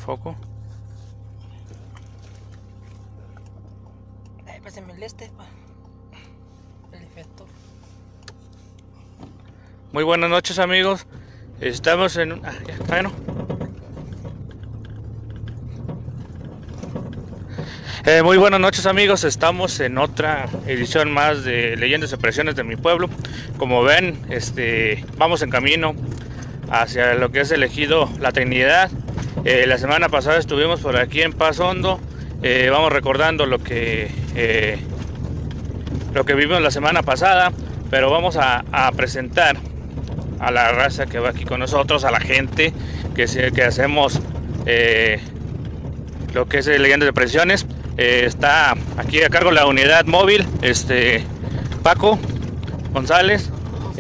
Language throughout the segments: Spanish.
foco. Pásame el el efecto. Muy buenas noches, amigos. Estamos en un... bueno. Muy buenas noches, amigos. Estamos en otra edición más de Leyendas y Apariciones de mi pueblo. Como ven, vamos en camino hacia lo que es el ejido La Trinidad. La semana pasada estuvimos por aquí en Paso Hondo. Vamos recordando lo que vivimos la semana pasada, pero vamos a presentar a la raza que va aquí con nosotros, a la gente que hacemos lo que es Leyendas de Apariciones. Está aquí a cargo la unidad móvil, Paco González,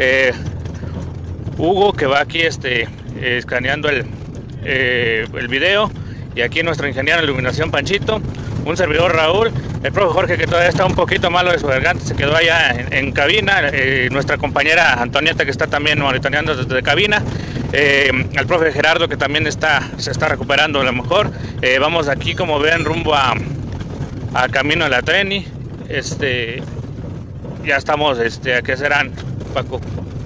Hugo, que va aquí escaneando el video, y aquí nuestro ingeniero de iluminación Panchito, un servidor Raúl, el profe Jorge, que todavía está un poquito malo de su garganta, se quedó allá en cabina, nuestra compañera Antonieta, que está también monitoreando desde cabina, al profe Gerardo, que también se está recuperando a lo mejor. Vamos aquí, como ven, rumbo a camino a la Treni. Ya estamos, ¿a qué serán, Paco?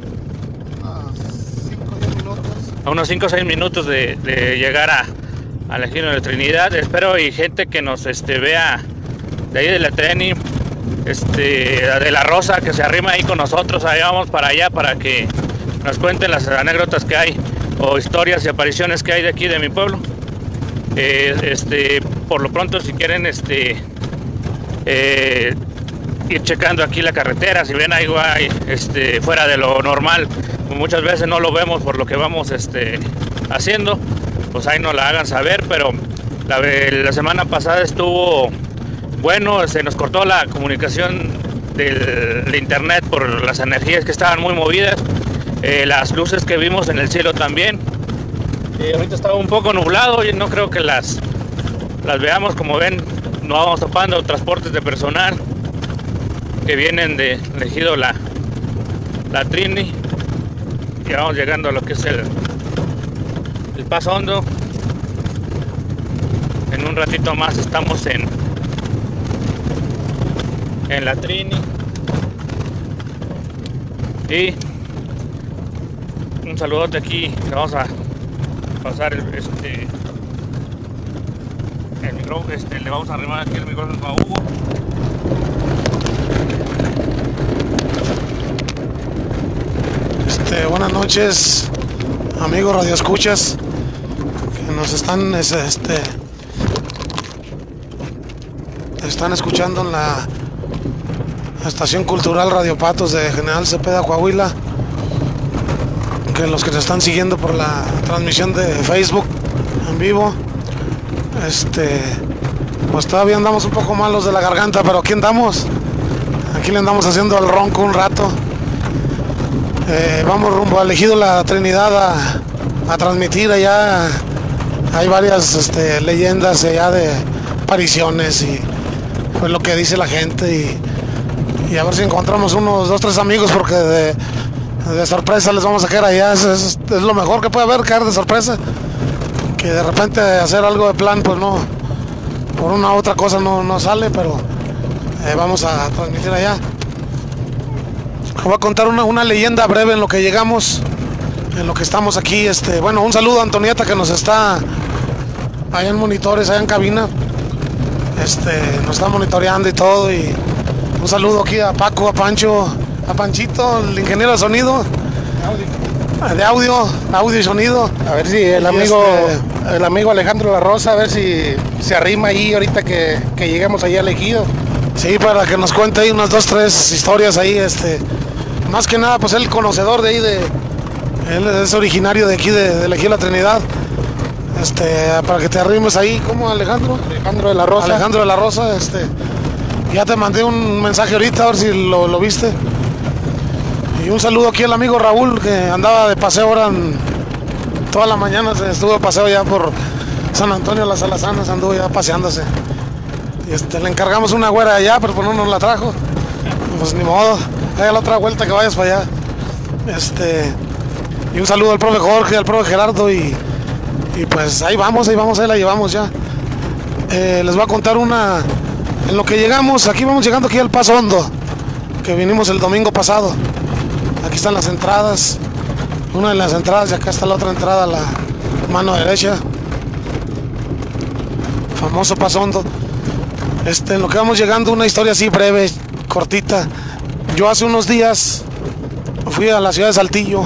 A unos 5 o 6 minutos de llegar al ejido de la Trinidad. Espero y gente que nos vea de ahí de la Treni, de la Rosa, que se arrima ahí con nosotros. Ahí vamos para allá para que nos cuenten las anécdotas que hay o historias y apariciones que hay de aquí de mi pueblo. Por lo pronto, si quieren ir checando aquí la carretera, si ven algo ahí fuera de lo normal, muchas veces no lo vemos por lo que vamos haciendo, pues ahí nos la hagan saber. Pero la semana pasada estuvo bueno, se nos cortó la comunicación de internet por las energías que estaban muy movidas, las luces que vimos en el cielo también. Ahorita estaba un poco nublado y no creo que las veamos. Como ven, nos vamos topando transportes de personal que vienen de ejido la Trini. Ya vamos llegando a lo que es el Paso Hondo. En un ratito más estamos en la Trini. Y un saludote aquí. Le vamos a pasar el micrófono, le vamos a arrimar aquí el micrófono a Hugo. Buenas noches, amigos radioescuchas que nos están están escuchando en la estación cultural Radio Patos de General Cepeda, Coahuila, que los que nos están siguiendo por la transmisión de Facebook en vivo, pues todavía andamos un poco malos de la garganta, pero aquí andamos, aquí le andamos haciendo al ronco un rato. Vamos rumbo al ejido La Trinidad a transmitir allá. Hay varias leyendas allá de apariciones y pues lo que dice la gente, y a ver si encontramos unos 2 o 3 amigos, porque de sorpresa les vamos a caer allá. Es lo mejor que puede haber, caer de sorpresa, que de repente hacer algo de plan, pues no, por una u otra cosa no sale, pero vamos a transmitir allá. Voy a contar una leyenda breve en lo que llegamos, en lo que estamos aquí. Bueno, un saludo a Antonieta, que nos está allá en monitores, allá en cabina, nos está monitoreando y todo. Y un saludo aquí a Paco, a Pancho, a Panchito, el ingeniero de sonido, de audio y sonido. A ver si el amigo Alejandro La Rosa, a ver si se arrima ahí ahorita que lleguemos allá al ejido. Sí, para que nos cuente ahí unas 2 o 3 historias ahí. Más que nada, pues él conocedor de ahí, él es originario de aquí, del ejido La Trinidad. Para que te arrimes ahí. ¿Cómo, Alejandro? Alejandro de la Rosa. Alejandro de la Rosa, ya te mandé un mensaje ahorita, a ver si lo viste. Y un saludo aquí al amigo Raúl, que andaba de paseo ahora toda la mañana, se estuvo de paseo ya por San Antonio Las Alazanas, anduvo ya paseándose. Y le encargamos una güera allá, pero pues no nos la trajo. Pues ni modo, hay la otra vuelta que vayas para allá. Y un saludo al profe Jorge, al profe Gerardo y Y pues ahí vamos, ahí la llevamos ya. Les voy a contar una. En lo que llegamos, aquí vamos llegando aquí al Paso Hondo, que vinimos el domingo pasado. Aquí están las entradas, una de las entradas y acá está la otra entrada a la mano derecha. Famoso Paso Hondo. En lo que vamos llegando, una historia así breve, cortita. Yo hace unos días fui a la ciudad de Saltillo.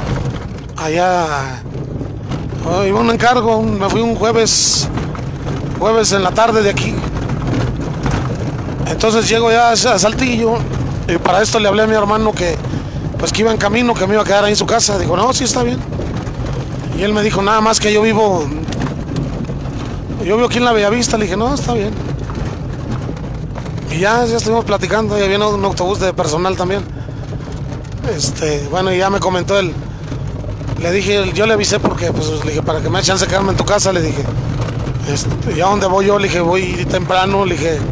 Allá iba un encargo, me fui un jueves en la tarde de aquí. Entonces llego ya a Saltillo y para esto le hablé a mi hermano que pues que iba en camino, que me iba a quedar ahí en su casa. Dijo, no, sí está bien. Y él me dijo, nada más que yo vivo aquí en la Bellavista. Le dije, no, está bien. Y ya estuvimos platicando, ya viene un autobús de personal también. Bueno, y ya me comentó él. Le dije, yo le avisé porque, pues, le dije, para que me dé chance de quedarme en tu casa, le dije. ¿Y a dónde voy yo? Le dije, voy temprano, le dije,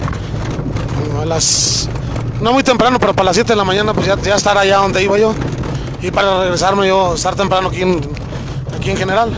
no muy temprano, pero para las 7 de la mañana, pues ya estar allá donde iba yo. Y para regresarme yo, estar temprano aquí en General.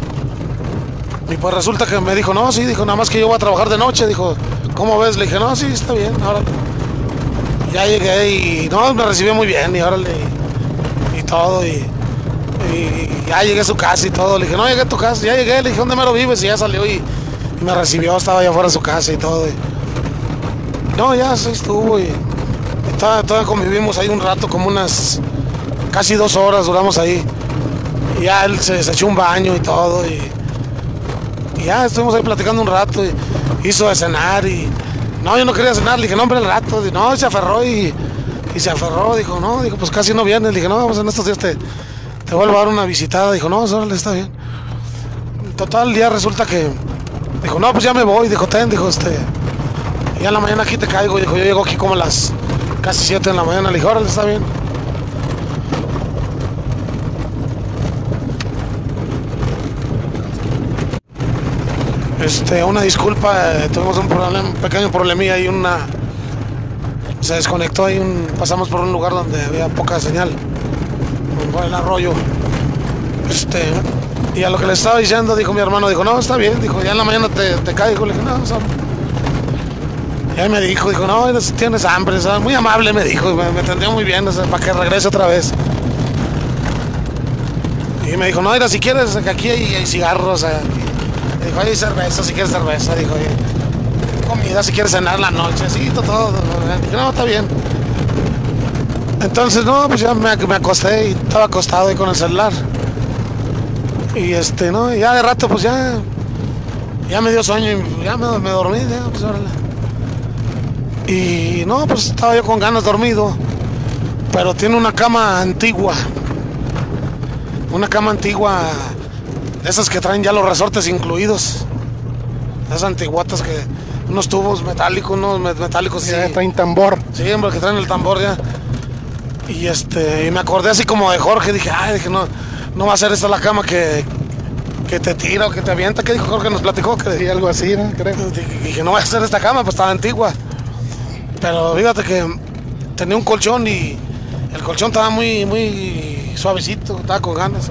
Y pues resulta que me dijo, no, sí, dijo, nada más que yo voy a trabajar de noche, dijo, ¿cómo ves? Le dije, no, sí, está bien, órale. Ya llegué y, no, me recibió muy bien, y órale, y todo, y ya llegué a su casa y todo. Le dije, no, llegué a tu casa, ya llegué, le dije, ¿dónde me lo vives? Y ya salió y me recibió, estaba allá afuera de su casa y todo. No, ya se estuvo y todavía convivimos ahí un rato, como unas casi 2 horas duramos ahí. Y ya él se echó un baño y todo y ya estuvimos ahí platicando un rato y hizo de cenar y no, yo no quería cenar, le dije, no, hombre, el rato, y no, se aferró y se aferró, dijo, no, dijo, pues casi no vienes, le dije, no, pues en estos días te vuelvo a dar una visitada, dijo, no, órale, está bien. Total, ya resulta que dijo, no, pues ya me voy, dijo, dijo, ya en la mañana aquí te caigo, dijo, yo llego aquí como a las casi 7 de la mañana, le dije, órale, está bien. Una disculpa, tuvimos un pequeño problemilla y se desconectó ahí, pasamos por un lugar donde había poca señal, por el arroyo. Y a lo que le estaba diciendo, dijo mi hermano, dijo, no, está bien, dijo, ya en la mañana te caigo, le dije, no, y ahí me dijo, no, tienes hambre, ¿sabes? Muy amable me dijo, me atendió muy bien, para que regrese otra vez. Y me dijo, no, mira, si quieres, que aquí hay cigarros, dijo, hay cerveza, si quieres cerveza, dijo, comida, si quieres cenar la noche, sí, todo. Dije, no, está bien. Entonces, no, pues ya me acosté y estaba acostado ahí con el celular. Y no, y ya de rato, pues ya me dio sueño y ya me dormí, ya, pues órale. Y no, pues estaba yo con ganas dormido, pero tiene una cama antigua, de esas que traen ya los resortes incluidos, esas antiguatas que unos tubos metálicos, sí, traen tambor. Sí, hombre, que traen el tambor ya. Y me acordé así como de Jorge, dije, no va a ser esta la cama que te tira o que te avienta. ¿Qué dijo Jorge? Nos platicó que Sí, algo así, ¿no? Creo. Dije, no va a ser esta cama, pues estaba antigua. Pero fíjate que tenía un colchón y el colchón estaba muy, muy suavecito, estaba con ganas.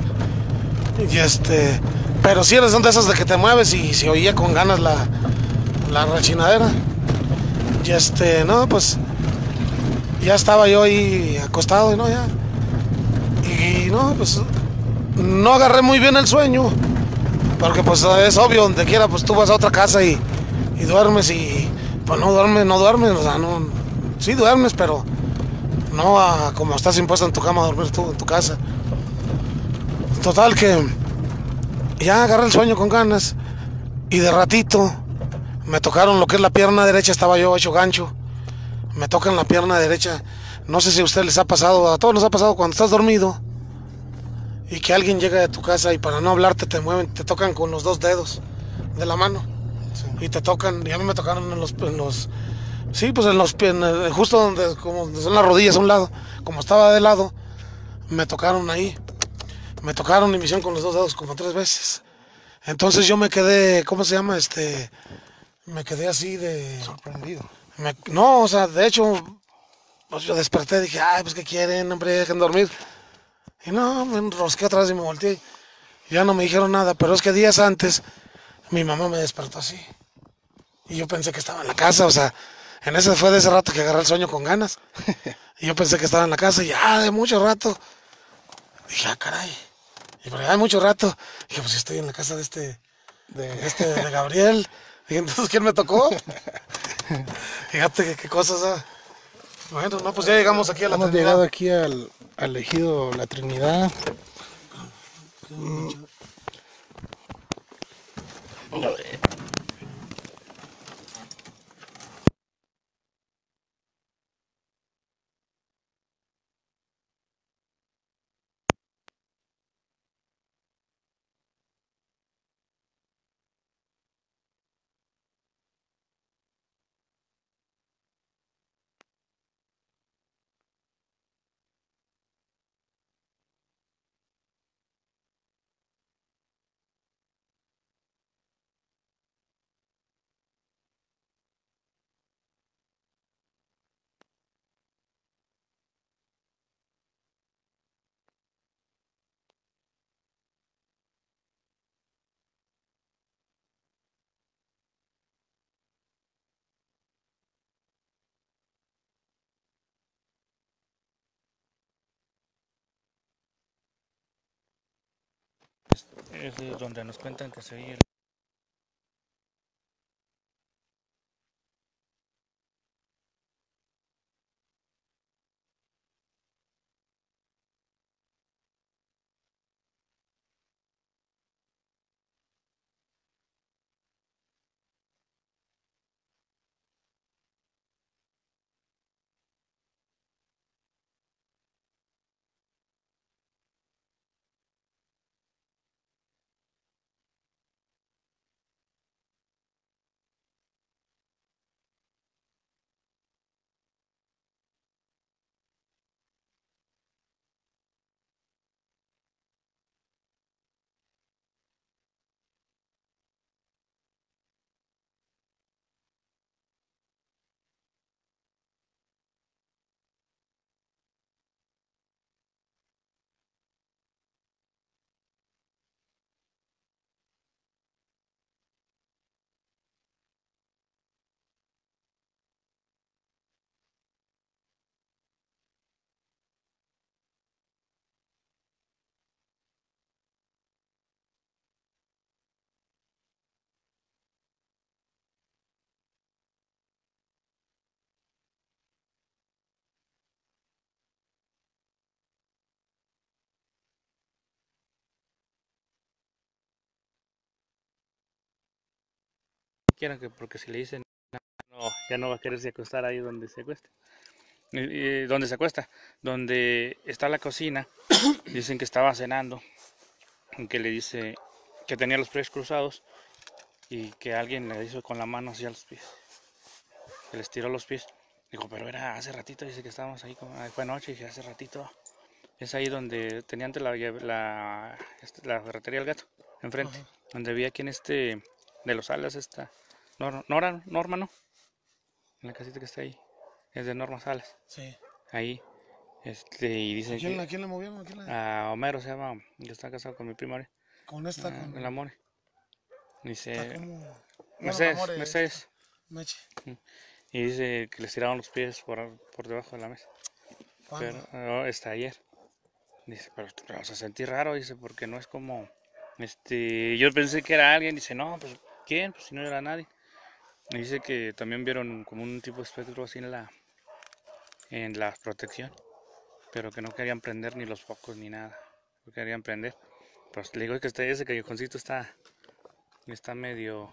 Pero sí son de esas de que te mueves y se oía con ganas la rechinadera. No, pues ya estaba yo ahí acostado y no, ya. Y no, pues no agarré muy bien el sueño, porque pues es obvio, donde quiera, pues tú vas a otra casa y duermes y pues no duermes, o sea, no, sí duermes, pero no como estás impuesto en tu cama a dormir tú en tu casa. Total que ya agarré el sueño con ganas y de ratito me tocaron lo que es la pierna derecha, estaba yo hecho gancho, me tocan la pierna derecha. No sé si a ustedes les ha pasado, a todos nos ha pasado cuando estás dormido y que alguien llega de tu casa y para no hablarte te mueven, te tocan con los 2 dedos de la mano. Sí. Y te tocan, y a mí me tocaron en los sí, pues en los pies, justo donde son las rodillas a un lado, como estaba de lado, me tocaron ahí, me tocaron y me hicieron con los 2 dedos como 3 veces. Entonces yo me quedé, ¿cómo se llama? Me quedé así de sorprendido. No, o sea, de hecho, pues yo desperté y dije, ay, pues ¿qué quieren, hombre? Dejen dormir. Y no, me enrosqué otra vez y me volteé. Ya no me dijeron nada, pero es que días antes mi mamá me despertó así. Y yo pensé que estaba en la casa, o sea, fue de ese rato que agarré el sueño con ganas. Y yo pensé que estaba en la casa y ya de mucho rato. Dije, ah, caray. Y por allá de mucho rato, dije, pues estoy en la casa de Gabriel. Dije, entonces, ¿quién me tocó? Fíjate qué cosas, ¿ah? Bueno, no, pues ya llegamos aquí a la Hemos Trinidad. llegado aquí al ejido La Trinidad. Es donde nos cuentan que se oye quieran que porque si le dicen no, ya no va a quererse acostar ahí donde se acuesta. Donde se acuesta, donde está la cocina, dicen que estaba cenando, y que le dice que tenía los pies cruzados y que alguien le hizo con la mano hacia los pies, que les tiró los pies. Dijo, pero era hace ratito, dice que estábamos ahí, fue anoche, dije hace ratito. Es ahí donde tenía antes la ferretería del gato, enfrente, donde vi aquí en de los Alas, Norma, ¿no? En la casita que está ahí, es de Norma Salas. Sí. Ahí, y dice ¿A quién le movieron? a Homero se llama, que está casado con mi prima, Con esta, con la More. Dice, Bueno, Mercedes. Meche. Y dice que les tiraron los pies por debajo de la mesa. ¿Cuándo? Pero está ayer. Dice, pero se sentí raro, dice, porque no es como, yo pensé que era alguien, dice, no, pues, ¿quién? Pues si no era nadie. Y dice que también vieron como un tipo de espectro así en la protección, pero que no querían prender ni los focos ni nada, no querían prender. Pues le digo que ese callejoncito está medio,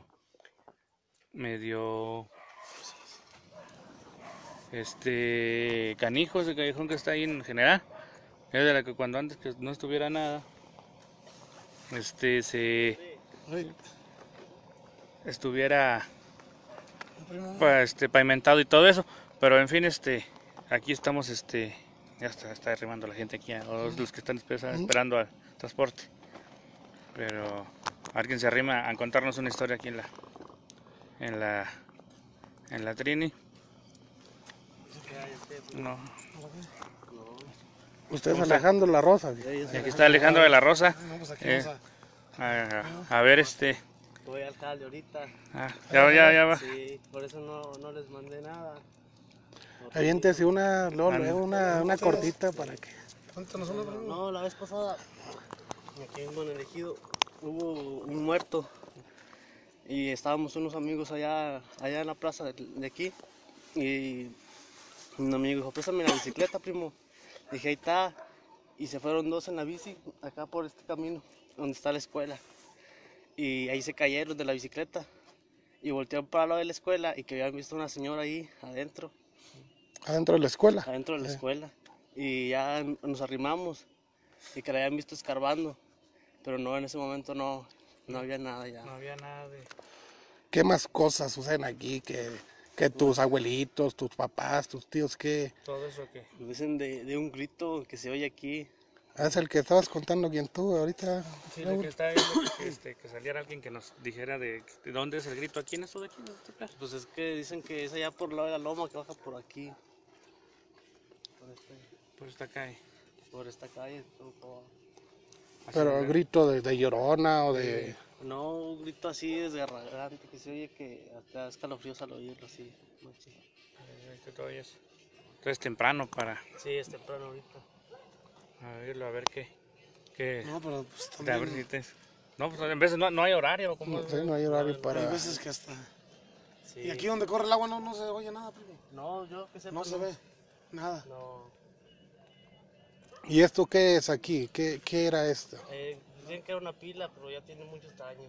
canijo, ese callejón que está ahí en general. Es de la que cuando antes que no estuviera nada, estuviera pues, pavimentado y todo eso, pero en fin, aquí estamos, ya está derribando la gente aquí, los que están esperando al transporte, pero alguien se arrima a contarnos una historia aquí en la Trini. No. Usted es Alejandro La Rosa. Y aquí está Alejandro de la Rosa. No, pues aquí A ver, Voy al alcalde ahorita. ya va. Sí, por eso no les mandé nada. Aviéntese una cortita para que... Cuéntanos una pregunta. No, la vez pasada, aquí mismo en el ejido, hubo un muerto. Y estábamos unos amigos allá en la plaza de aquí. Y un amigo dijo, préstame la bicicleta, primo. Dije, ahí está. Y se fueron dos en la bici, acá por este camino, donde está la escuela. Y ahí se cayeron de la bicicleta. Y voltearon para el lado de la escuela y que habían visto una señora ahí adentro. ¿Adentro de la escuela? Adentro de la escuela. Y ya nos arrimamos y que la habían visto escarbando. Pero no, en ese momento no había nada ya. No había nada de... ¿Qué más cosas suceden aquí que tus abuelitos, tus papás, tus tíos, qué? Todo eso que... Dicen de un grito que se oye aquí. Es el que estabas contando bien tú ahorita. Sí, lo que estaba viendo que saliera alguien que nos dijera de dónde es el grito aquí en esto de aquí, en este lugar. Pues es que dicen que es allá por el lado de la loma que baja por aquí. Por esta calle. Por esta calle. Pero el grito de llorona o de... No, un grito así desgarrante que se oye que hasta escalofríos al oírlo así. Machín. Todavía es. Entonces temprano para Sí, es temprano ahorita. oírlo, a ver qué No, pero pues a ver también si te... No, pues en veces no hay horario. ¿Cómo es? Sí, no hay horario hay para... veces que hasta... Sí. Y aquí donde corre el agua no se oye nada, primo. No, yo que sepa. No se ve nada. No. ¿Y esto qué es aquí? ¿Qué era esto? Dicen que era una pila, pero ya tiene muchos años.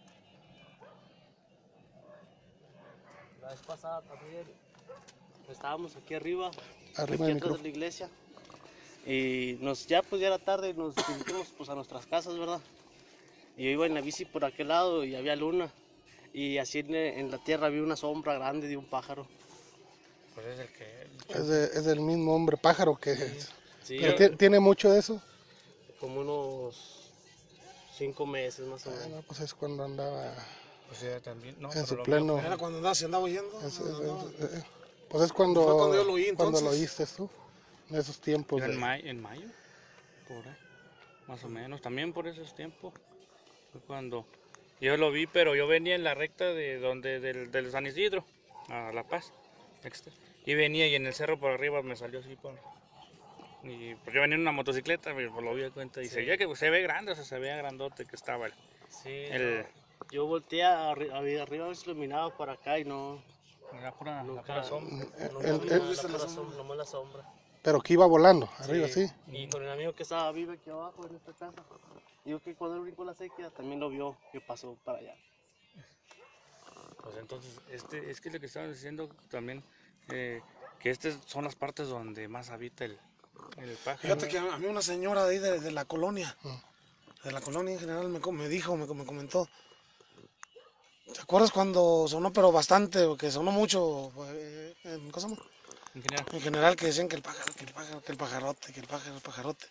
La vez pasada también estábamos aquí arriba, Arriba aquí del atrás de micrófono. la iglesia. Y ya era tarde, nos dirigimos pues a nuestras casas, ¿verdad? Y yo iba en la bici por aquel lado y había luna. Y así en la tierra había una sombra grande de un pájaro. Pues es el que... Es del mismo hombre pájaro que... Sí, Pero ¿tiene mucho de eso? como unos 5 meses más o menos. No, pues es cuando andaba O sea, también... No, en pero su lo pleno... Era cuando andaba, si andaba oyendo. Pues es cuando... Fue cuando yo lo oí, cuando entonces. lo oíste tú. En esos tiempos Era de... en mayo, por ahí, más o menos. También por esos tiempos. Fue cuando... Yo lo vi, pero yo venía en la recta del San Isidro, a La Paz. Y venía y en el cerro por arriba me salió así por... Y pues yo venía en una motocicleta, pues lo vi de cuenta y se veía que se ve grande, o sea, se veía grandote que estaba Sí, el... yo volteé arriba a ver si iluminaba para acá y no. La pura Nunca, sombra. nomás la sombra. Pero que iba volando, arriba, sí. Y con el amigo que estaba vivo aquí abajo en esta casa, digo que cuando él brincó la sequía también lo vio que pasó para allá. Pues entonces, es que lo que estaban diciendo también, que estas son las partes donde más habita el pájaro. Fíjate que a mí una señora de ahí de la colonia, de la colonia en general, me comentó. ¿Te acuerdas cuando sonó, pero bastante, que sonó mucho, ¿cómo se llama? En general, que decían que el pájaro, que el pajarote, que el pajarote.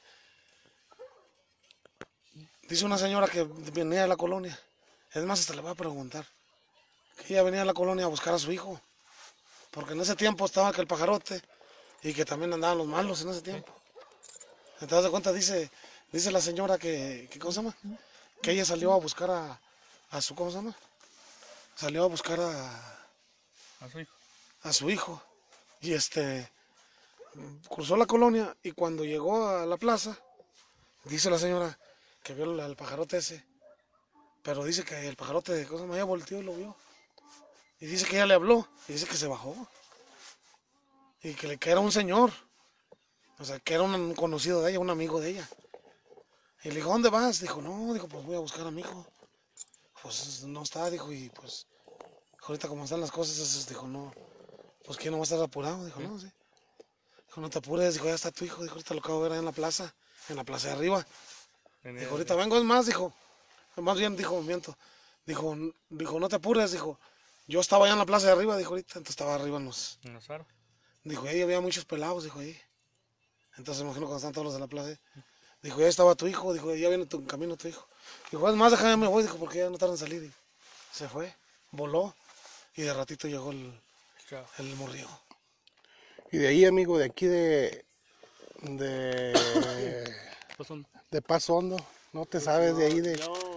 Dice una señora que venía de la colonia, es más, hasta le voy a preguntar, que ella venía a la colonia a buscar a su hijo, porque en ese tiempo estaba que el pajarote, y que también andaban los malos en ese tiempo. Entonces de cuenta, dice la señora que ¿cómo se llama? Que ella salió a buscar a su, ¿cómo se llama? Salió a buscar a su hijo. Y cruzó la colonia y cuando llegó a la plaza, dice la señora que vio al pajarote ese. Pero dice que el pajarote, ¿cómo se llama? Ella volteó y lo vio. Y dice que ella le habló y dice que se bajó. Y que era un señor. O sea, que era un conocido de ella, un amigo de ella. Y le dijo, ¿dónde vas? Dijo, no, dijo, pues voy a buscar a mi hijo. Pues no está, dijo, y pues ahorita como están las cosas, dijo, no, pues que no va a estar apurado, dijo, no, sí. Dijo, no te apures, dijo, ya está tu hijo, dijo, ahorita lo acabo de ver ahí en la plaza de arriba. Dijo, ahorita vengo, es más, dijo, más bien, dijo, miento. Dijo, no te apures, dijo, yo estaba allá en la plaza de arriba, dijo, ahorita, entonces estaba arriba en los faros. Dijo, ahí había muchos pelados, dijo, ahí. Entonces me imagino cuando están todos los de la plaza. Dijo, ya estaba tu hijo, dijo, ya viene tu camino tu hijo. Dijo, es más, déjame, me voy, dijo, porque ya no tardan en salir. Y se fue, voló, y de ratito llegó el morrillo. Y de ahí, amigo, de aquí de Paso Hondo, ¿no te sabes de ahí de...? Yo ahí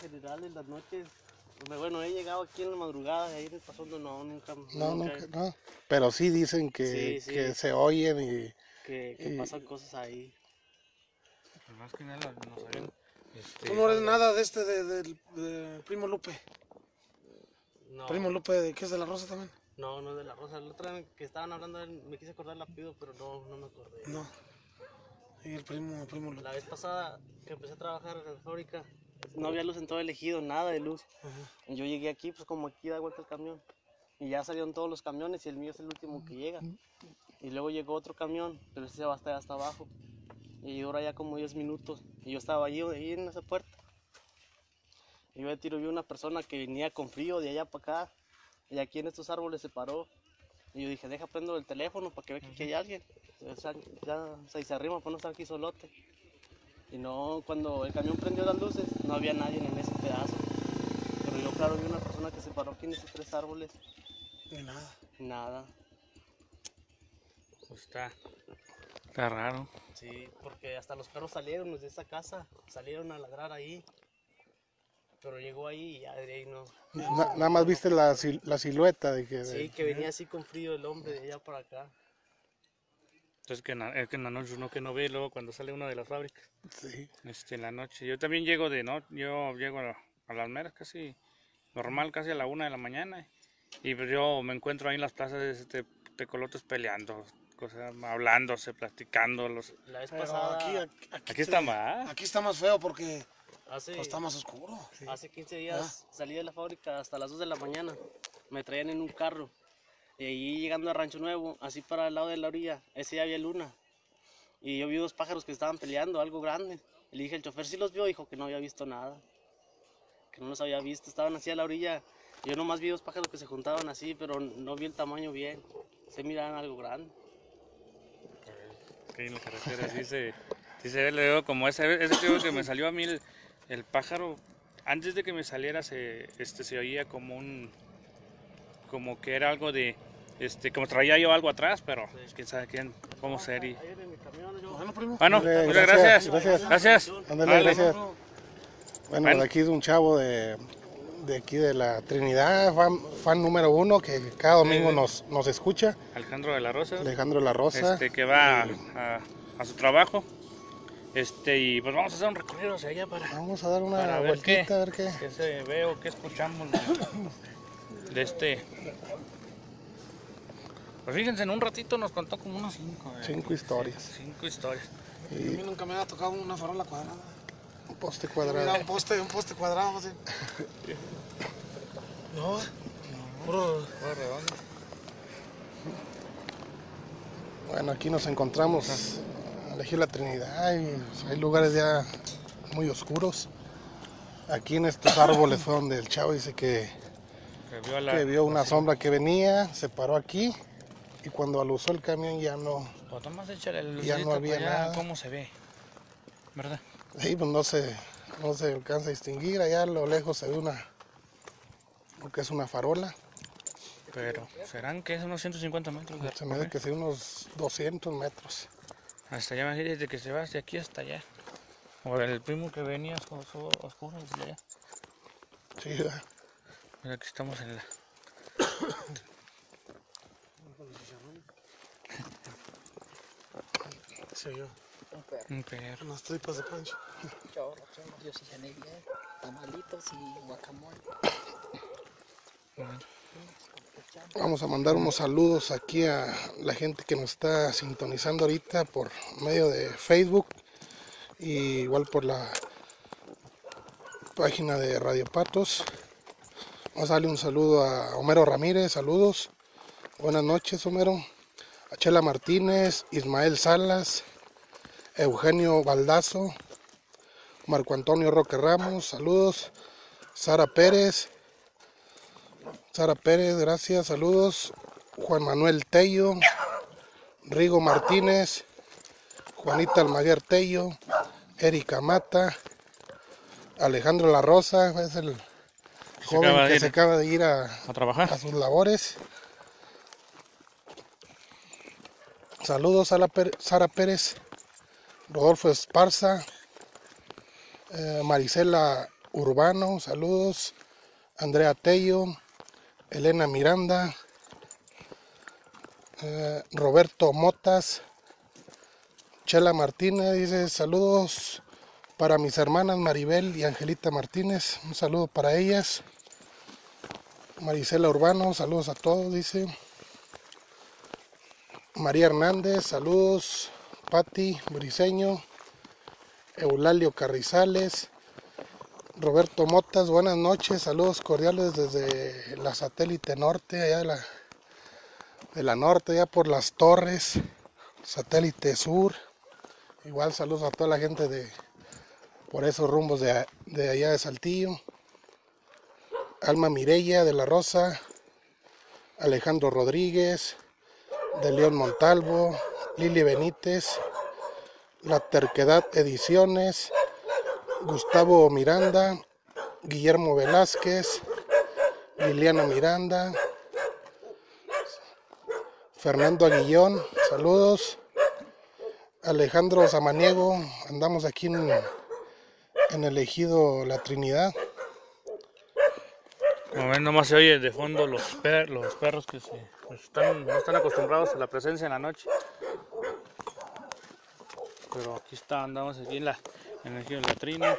general en las noches, bueno, he llegado aquí en la madrugada, ahí en el pasondo nunca. No. Pero sí dicen Sí, sí. que se oyen y... Que pasan cosas ahí. Más que nada no saben. Tú no eres nada de del Primo Lupe. No, Primo Lupe, ¿qué es de la Rosa también? no de la Rosa. La otra vez que estaban hablando, me quise acordar el apellido, pero no me acordé. No. Y el primo Lupe. La vez pasada que empecé a trabajar en la fábrica, no había luz en todo el ejido, nada de luz. Y yo llegué aquí, pues como aquí da vuelta el camión. Y ya salieron todos los camiones y el mío es el último que llega. Y luego llegó otro camión, pero ese va hasta abajo. Y ahora ya como 10 minutos. Y yo estaba ahí en esa puerta. Y yo de tiro vi una persona que venía con frío de allá para acá. Y aquí en estos árboles se paró. Y yo dije, deja prendo el teléfono para que vea que aquí hay alguien. O sea, ya se arrima para no estar aquí solote. Y no, cuando el camión prendió las luces, no había nadie en ese pedazo. Pero yo claro vi una persona que se paró aquí en esos 3 árboles. Ni nada. Nada. Pues está raro. Sí, porque hasta los perros salieron desde esa casa, salieron a ladrar ahí. Pero llegó ahí y ya de ahí no. Nada más viste la silueta de que... Sí, que venía así con frío el hombre de allá para acá. Entonces es que en la noche uno que no ve luego cuando sale uno de las fábricas. Sí. En la noche. Yo también llego yo llego a las meras casi normal, casi a la 1 de la mañana. Y pues yo me encuentro ahí en las plazas de tecolotes peleando, cosas, hablándose, platicando. La vez Pero pasada, Aquí está más. Aquí está más feo porque hace, pues, está más oscuro. hace 15 días salí de la fábrica hasta las 2 de la mañana. Me traían en un carro. Y ahí llegando a Rancho Nuevo, así para el lado de la orilla, ese día había luna. Y yo vi 2 pájaros que estaban peleando, algo grande. Y le dije al chofer, ¿sí los vio? Dijo que no había visto nada. Que no los había visto, estaban así a la orilla. Yo nomás vi 2 pájaros que se juntaban así, pero no vi el tamaño bien. Se miraban algo grande. Que en la carretera sí se ve, le digo, como ese tío que me salió a mí el pájaro, antes de que me saliera se oía como que era algo de, como traía yo algo atrás, pero quién sabe cómo sería. Ahí en mi camión, yo... Bueno, primo. Bueno, Ándale, muchas gracias. gracias. Ándale, Vale. gracias. Bueno, Bueno. de aquí de un chavo de aquí de la Trinidad, fan número 1, que cada domingo nos escucha, Alejandro de la Rosa, Alejandro La Rosa. que va a su trabajo. Y pues vamos a hacer un recorrido hacia allá para Vamos a dar una ver vueltita, a ver qué. qué se ve o qué escuchamos de Pues fíjense, en un ratito nos contó como unos 5 historias. 5 historias. A mí nunca me había tocado una farola cuadrada. Un poste Mira, cuadrado. un poste cuadrado. Así. No, puro redondo. Bueno, aquí nos encontramos a elegir la Trinidad y pues, hay lugares ya muy oscuros. Aquí en estos árboles fue donde el chavo dice que vio una sombra que venía, se paró aquí y cuando alusó el camión ya no, Pues nomás échale el ya no había nada. cómo se ve, ¿verdad? Sí, pues no se alcanza a distinguir, allá a lo lejos se ve lo que es una farola. Pero, ¿serán que es unos 150 metros? Se me hace que sea unos 200 metros. Hasta allá, desde que se va de aquí hasta allá. O el primo que venía oscuro desde allá. Sí, ¿verdad? Mira, aquí estamos en la... se oyó. Un perro. Unas tripas de pancho. Yo sí cené bien. Tamalitos y guacamole. Vamos a mandar unos saludos aquí a la gente que nos está sintonizando ahorita por medio de Facebook y igual por la página de Radio Patos. Vamos a darle un saludo a Homero Ramírez, saludos. Buenas noches, Homero. A Chela Martínez, Ismael Salas, Eugenio Baldazo, Marco Antonio Roque Ramos, saludos. Sara Pérez, gracias, saludos. Juan Manuel Tello, Rigo Martínez, Juanita Almaguer Tello, Erika Mata, Alejandro La Rosa, es el joven que se acaba de ir a trabajar a sus labores. Saludos a Sara Pérez, Rodolfo Esparza, Marisela Urbano, saludos. Andrea Tello, Elena Miranda, Roberto Motas, Chela Martínez dice saludos para mis hermanas Maribel y Angelita Martínez, un saludo para ellas. Marisela Urbano, saludos a todos, dice. María Hernández, saludos. Patti Briceño, Eulalio Carrizales, Roberto Motas, buenas noches, saludos cordiales desde la satélite norte, allá de la norte, allá por las torres, satélite sur. Igual saludos a toda la gente por esos rumbos de allá de Saltillo. Alma Mireya de la Rosa, Alejandro Rodríguez, de León Montalvo, Lili Benítez, La Terquedad Ediciones, Gustavo Miranda, Guillermo Velázquez, Liliana Miranda, Fernando Aguillón, saludos. Alejandro Samaniego, andamos aquí en el ejido La Trinidad. Como ven, nomás se oye de fondo los perros que no están acostumbrados a la presencia en la noche. Pero aquí andamos aquí en el ejido La Trinidad.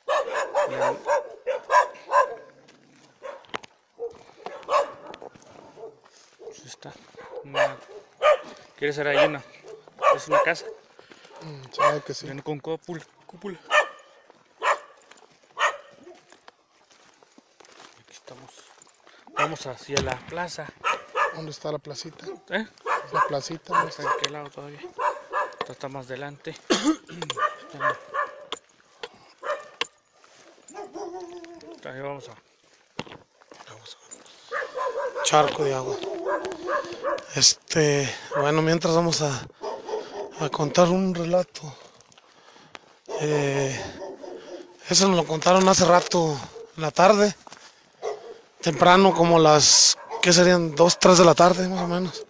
Pues está. ¿Quiere ser ahí es una casa? Sabe que sí. Viene con cúpula. Aquí estamos. Vamos hacia la plaza. ¿Dónde está la placita? ¿Eh? La placita. ¿Dónde está? ¿En qué lado todavía? Esta está más delante. Ahí vamos a Charco de agua. Bueno, mientras vamos a contar un relato. Eso nos lo contaron hace rato, en la tarde, temprano, como ¿qué serían? 2, 3 de la tarde, más o menos.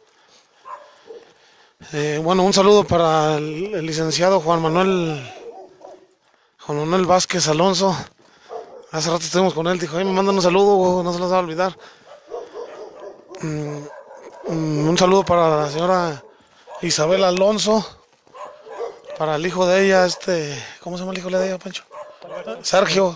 Bueno, un saludo para el licenciado Juan Manuel Vázquez Alonso. Hace rato estuvimos con él, dijo, me mandan un saludo, no se los va a olvidar. Un saludo para la señora Isabel Alonso, para el hijo de ella, ¿cómo se llama el hijo de ella, Pancho? Sergio,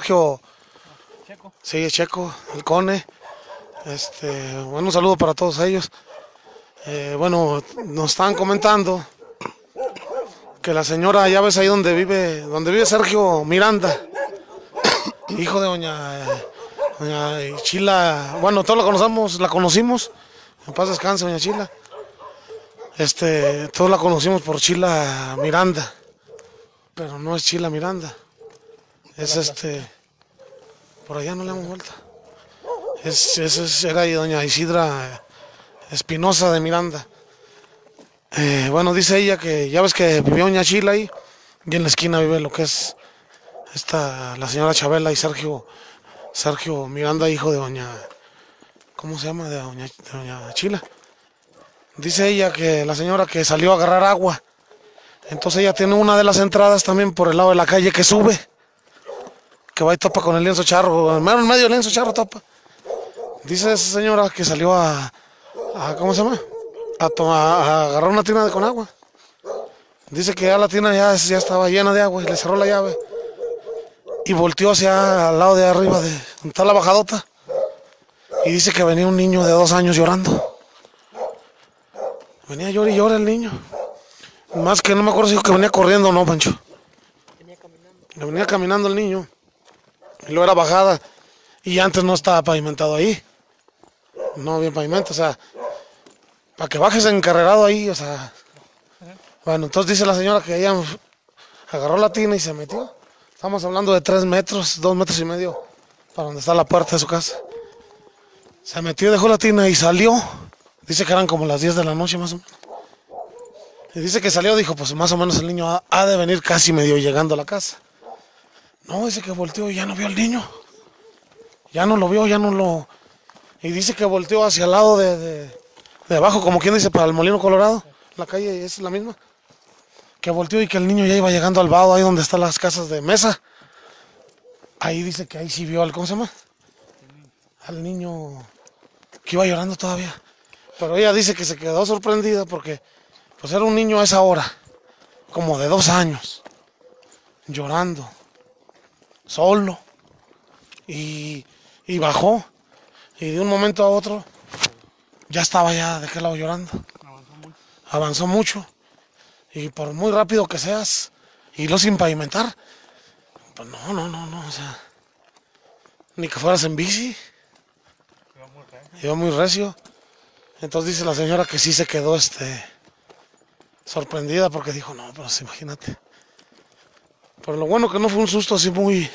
sí, Checo, el Cone. Bueno, un saludo para todos ellos. Bueno, nos estaban comentando que la señora, ya ves ahí donde vive Sergio Miranda, hijo de doña Chila, bueno, todos la conocimos, en paz descanse doña Chila. Todos la conocimos por Chila Miranda, pero no es Chila Miranda, es por allá no le damos vuelta. Era ahí doña Isidra Espinosa de Miranda. Bueno, dice ella que ya ves que vivió doña Chila ahí, y en la esquina vive lo que es la señora Chabela y Sergio Miranda, hijo de doña, ¿cómo se llama? De doña Chila. Dice ella que la señora que salió a agarrar agua, entonces ella tiene una de las entradas también por el lado de la calle que sube, que va y topa con el lienzo charro, en medio del lienzo charro topa. Dice esa señora que salió ¿cómo se llama? A agarrar una tina con agua. Dice que ya la tina ya estaba llena de agua y le cerró la llave. Y volteó hacia al lado de arriba donde está la bajadota. Y dice que venía un niño de 2 años llorando. Venía llora y llora el niño. Más que no me acuerdo si dijo que venía corriendo o no, Pancho. Venía caminando el niño. Y luego era bajada. Y antes no estaba pavimentado ahí. No había pavimento, o sea, para que bajes encarrerado ahí, o sea. Bueno, entonces dice la señora que ella agarró la tina y se metió. Estamos hablando de 3 metros, 2 metros y medio, para donde está la puerta de su casa. Se metió, dejó la tina y salió. Dice que eran como las 10 de la noche más o menos. Y dice que salió, dijo, pues más o menos el niño ha de venir casi medio llegando a la casa. No, dice que volteó y ya no vio al niño. Ya no lo vio, ya no lo... Y dice que volteó hacia el lado de abajo, como quien dice, para el Molino Colorado. La calle es la misma. Que volteó y que el niño ya iba llegando al vado, ahí donde están las casas de mesa. ahí dice que ahí sí vio al, ¿cómo se llama? Al niño que iba llorando todavía. Pero ella dice que se quedó sorprendida porque pues era un niño a esa hora, como de 2 años, llorando, solo. Y bajó. Y de un momento a otro ya estaba ya de aquel lado llorando. Avanzó mucho. Y por muy rápido que seas, y lo sin pavimentar, pues no, o sea, ni que fueras en bici. Iba muy recio. Entonces dice la señora que sí se quedó sorprendida porque dijo, no, pues imagínate. Pero lo bueno que no fue un susto así muy...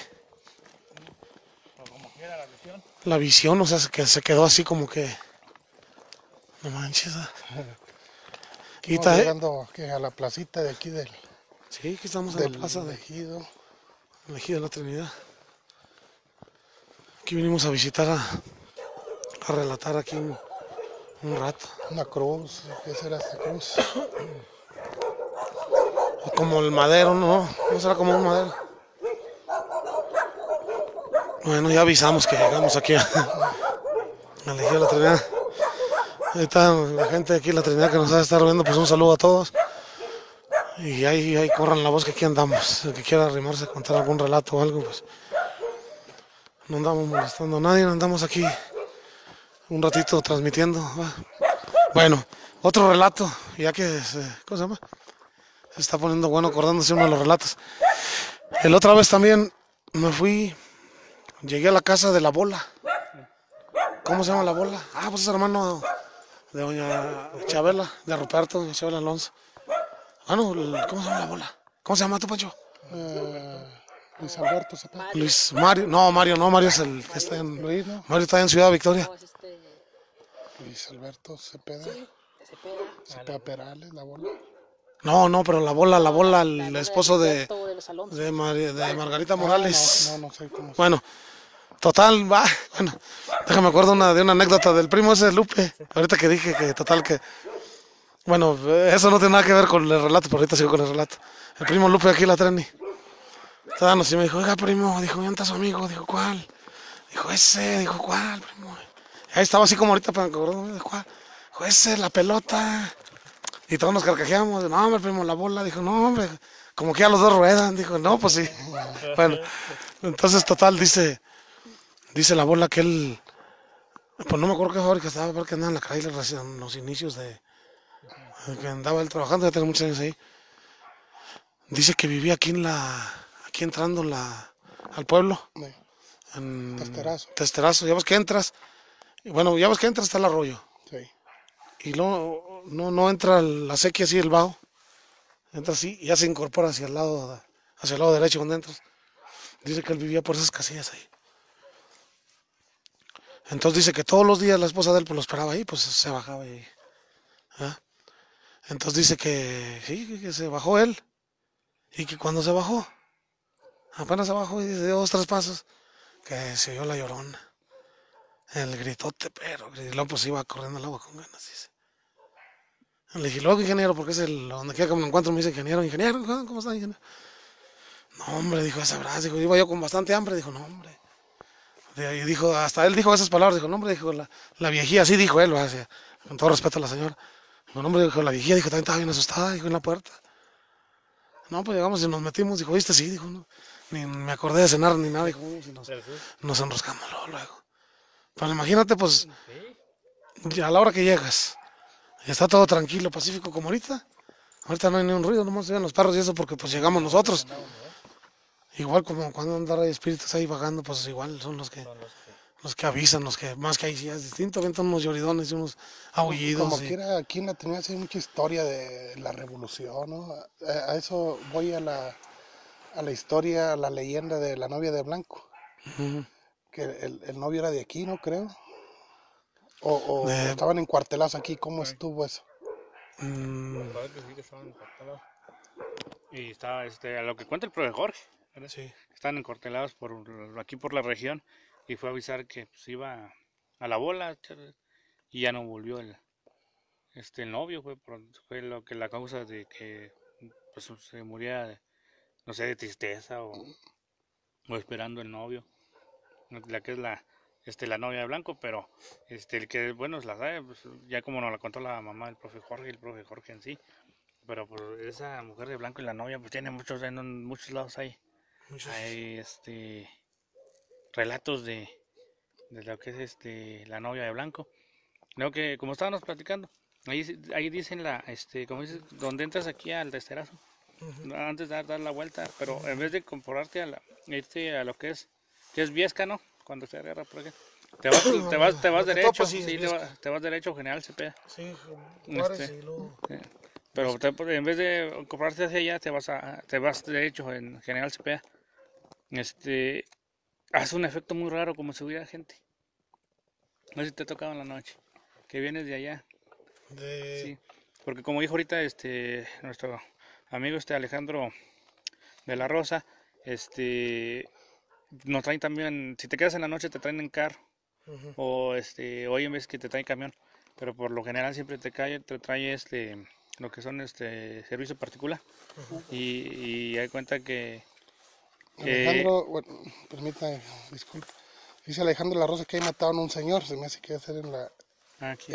La visión, o sea, que se quedó así como que... No manches. Y Estamos llegando a la placita de aquí sí, aquí estamos en la plaza del ejido. El Ejido de la Trinidad. Aquí vinimos a visitar, a relatar aquí un rato. Una cruz, ¿qué será esta cruz? Como el madero, ¿no? No será como un madero. Bueno, ya avisamos que llegamos aquí al Ejido de la Trinidad. Ahí está la gente de aquí, la Trinidad, que nos va a estar viendo, pues un saludo a todos. Y ahí corran la voz que aquí andamos. El que quiera arrimarse a contar algún relato o algo, pues no andamos molestando a nadie, andamos aquí un ratito transmitiendo. Bueno, otro relato, ya que ¿cómo se llama? Se está poniendo bueno acordándose uno de los relatos. El otra vez también llegué a la casa de la bola. ¿Cómo se llama la bola? Ah, pues es hermano de doña Chabela, de Ruperto, doña Chabela Alonso. Bueno, ¿cómo se llama la bola? ¿Cómo se llama tu Pancho? Luis Alberto Cepeda. Luis Mario, Mario es el que está en... Luis, ¿no? Mario está en Ciudad Victoria. No, es Luis Alberto Cepeda. sí, de Cepeda. Cepeda Perales, la bola. No, pero la bola, el esposo de Los Alonso. de Margarita Morales. No sé cómo. Bueno, total, bueno, déjame acuerdo de una anécdota del primo ese Lupe. Ahorita que dije que total que... Bueno, eso no tiene nada que ver con el relato, pero ahorita sigo con el relato. El primo Lupe aquí la Treni. Y me dijo, oiga primo, dijo, ¿dónde está su amigo? Dijo, ¿cuál? Dijo, ese, dijo, ¿cuál, primo? Ahí estaba así como ahorita para acordarme de cuál. Dijo, ese, la pelota. Y todos nos carcajeamos, no hombre primo, la bola. Dijo, no hombre, como que ya los dos ruedan. Dijo, no, pues sí. Bueno, entonces total, dice la bola que él, pues no me acuerdo qué fábrica estaba, porque andaba en la calle en los inicios de que andaba él trabajando, ya tenía muchos años ahí. Dice que vivía aquí entrando al pueblo, en Testerazo, ya ves que entras, está el arroyo, Sí. y luego no entra la sequía así, el bajo, entra así y ya se incorpora hacia el lado derecho donde entras. Dice que él vivía por esas casillas ahí. Entonces dice que todos los días la esposa de él pues lo esperaba ahí, pues se bajaba ahí. ¿Ah? Entonces dice que sí, que se bajó él. Y que cuando se bajó, apenas se bajó y dio 2, 3 pasos, que se oyó la llorona. El gritote, pero y luego pues iba corriendo al agua con ganas, dice. Le dije, luego ingeniero, porque es donde quiera que me encuentro me dice ingeniero, ¿cómo está ingeniero? No hombre, dijo, ese abrazo, dijo, iba yo con bastante hambre, dijo, no hombre. Y dijo, hasta él dijo esas palabras, dijo, no hombre, dijo, la viejía, así dijo él, con todo respeto a la señora. Dijo, no hombre, dijo, la viejía, dijo, también estaba bien asustada, dijo, en la puerta. No, pues llegamos y nos metimos, dijo, ¿viste? Sí, dijo, no, ni me acordé de cenar ni nada, dijo, nos enroscamos luego. Pero imagínate, pues, a la hora que llegas, y está todo tranquilo, pacífico como ahorita no hay ni un ruido, nomás se ven los perros y eso porque pues llegamos nosotros. Igual como cuando andan hay espíritus ahí vagando, pues igual son los que avisan, más que ahí sí es distinto, avientan unos lloridones y unos aullidos. Como quiera, aquí en la Trinidad hay mucha historia de la revolución, ¿no? A eso voy a la historia, a la leyenda de la novia de Blanco. Uh-huh. Que el novio era de aquí, ¿no? Creo. O estaban encuartelados aquí, ¿cómo estuvo eso? Y estaba, a lo que cuenta el profe Jorge, ¿verdad? Sí. Están encortelados aquí por la región y fue a avisar que pues, iba a la bola y ya no volvió el novio, fue lo que la causa de que pues, se muriera, no sé, de tristeza o o esperando el novio, la que es la novia de Blanco, pero el que, bueno, la sabe, pues, ya como nos la contó la mamá del profe Jorge, el profe Jorge en sí, pero pues esa mujer de Blanco y la novia, pues tiene en muchos lados hay relatos de lo que es la novia de Blanco. Luego que, como estábamos platicando, ahí dicen como dices, donde entras aquí al testerazo, antes de dar la vuelta, pero en vez de comportarte irte a lo que es Viesca, ¿no? Cuando se agarra por aquí. Te vas derecho, sí, sí, te vas derecho, General Cepeda. Sí, Juárez Este, y luego... Pero en vez de comprarte hacia allá, te vas derecho en General Cepeda. Hace un efecto muy raro, como si hubiera gente. No sé si te ha tocado en la noche, que vienes de allá. Sí, porque como dijo ahorita nuestro amigo Alejandro de la Rosa, nos traen también, si te quedas en la noche te traen en carro, o hoy en vez que te traen camión, pero por lo general siempre te trae lo que son servicio particular, y hay cuenta que Alejandro, bueno, permítame, disculpe. Dice Alejandro La Rosa que ahí mataron a un señor, se me hace que va a ser aquí,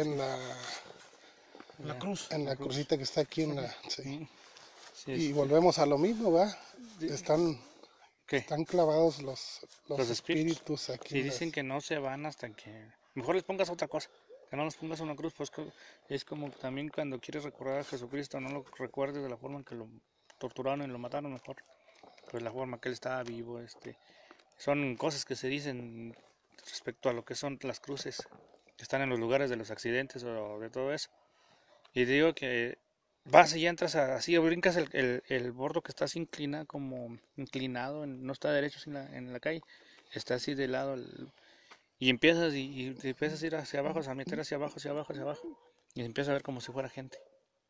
La cruz. en la crucita que está aquí en la... Sí. sí, Y volvemos a lo mismo, ¿va? Están clavados los espíritus aquí. Sí, dicen que no se van hasta que... Mejor les pongas otra cosa, que no les pongas una cruz, pues es como también cuando quieres recordar a Jesucristo, no lo recuerdes de la forma en que lo torturaron y lo mataron, mejor pues la forma que él estaba vivo. Son cosas que se dicen respecto a lo que son las cruces que están en los lugares de los accidentes o de todo eso. Y te digo que vas y entras así, brincas el bordo que está así inclinado, no está derecho en la calle, está así de lado, y empiezas y te empiezas a ir hacia abajo, a meter hacia abajo, y empiezas a ver como si fuera gente,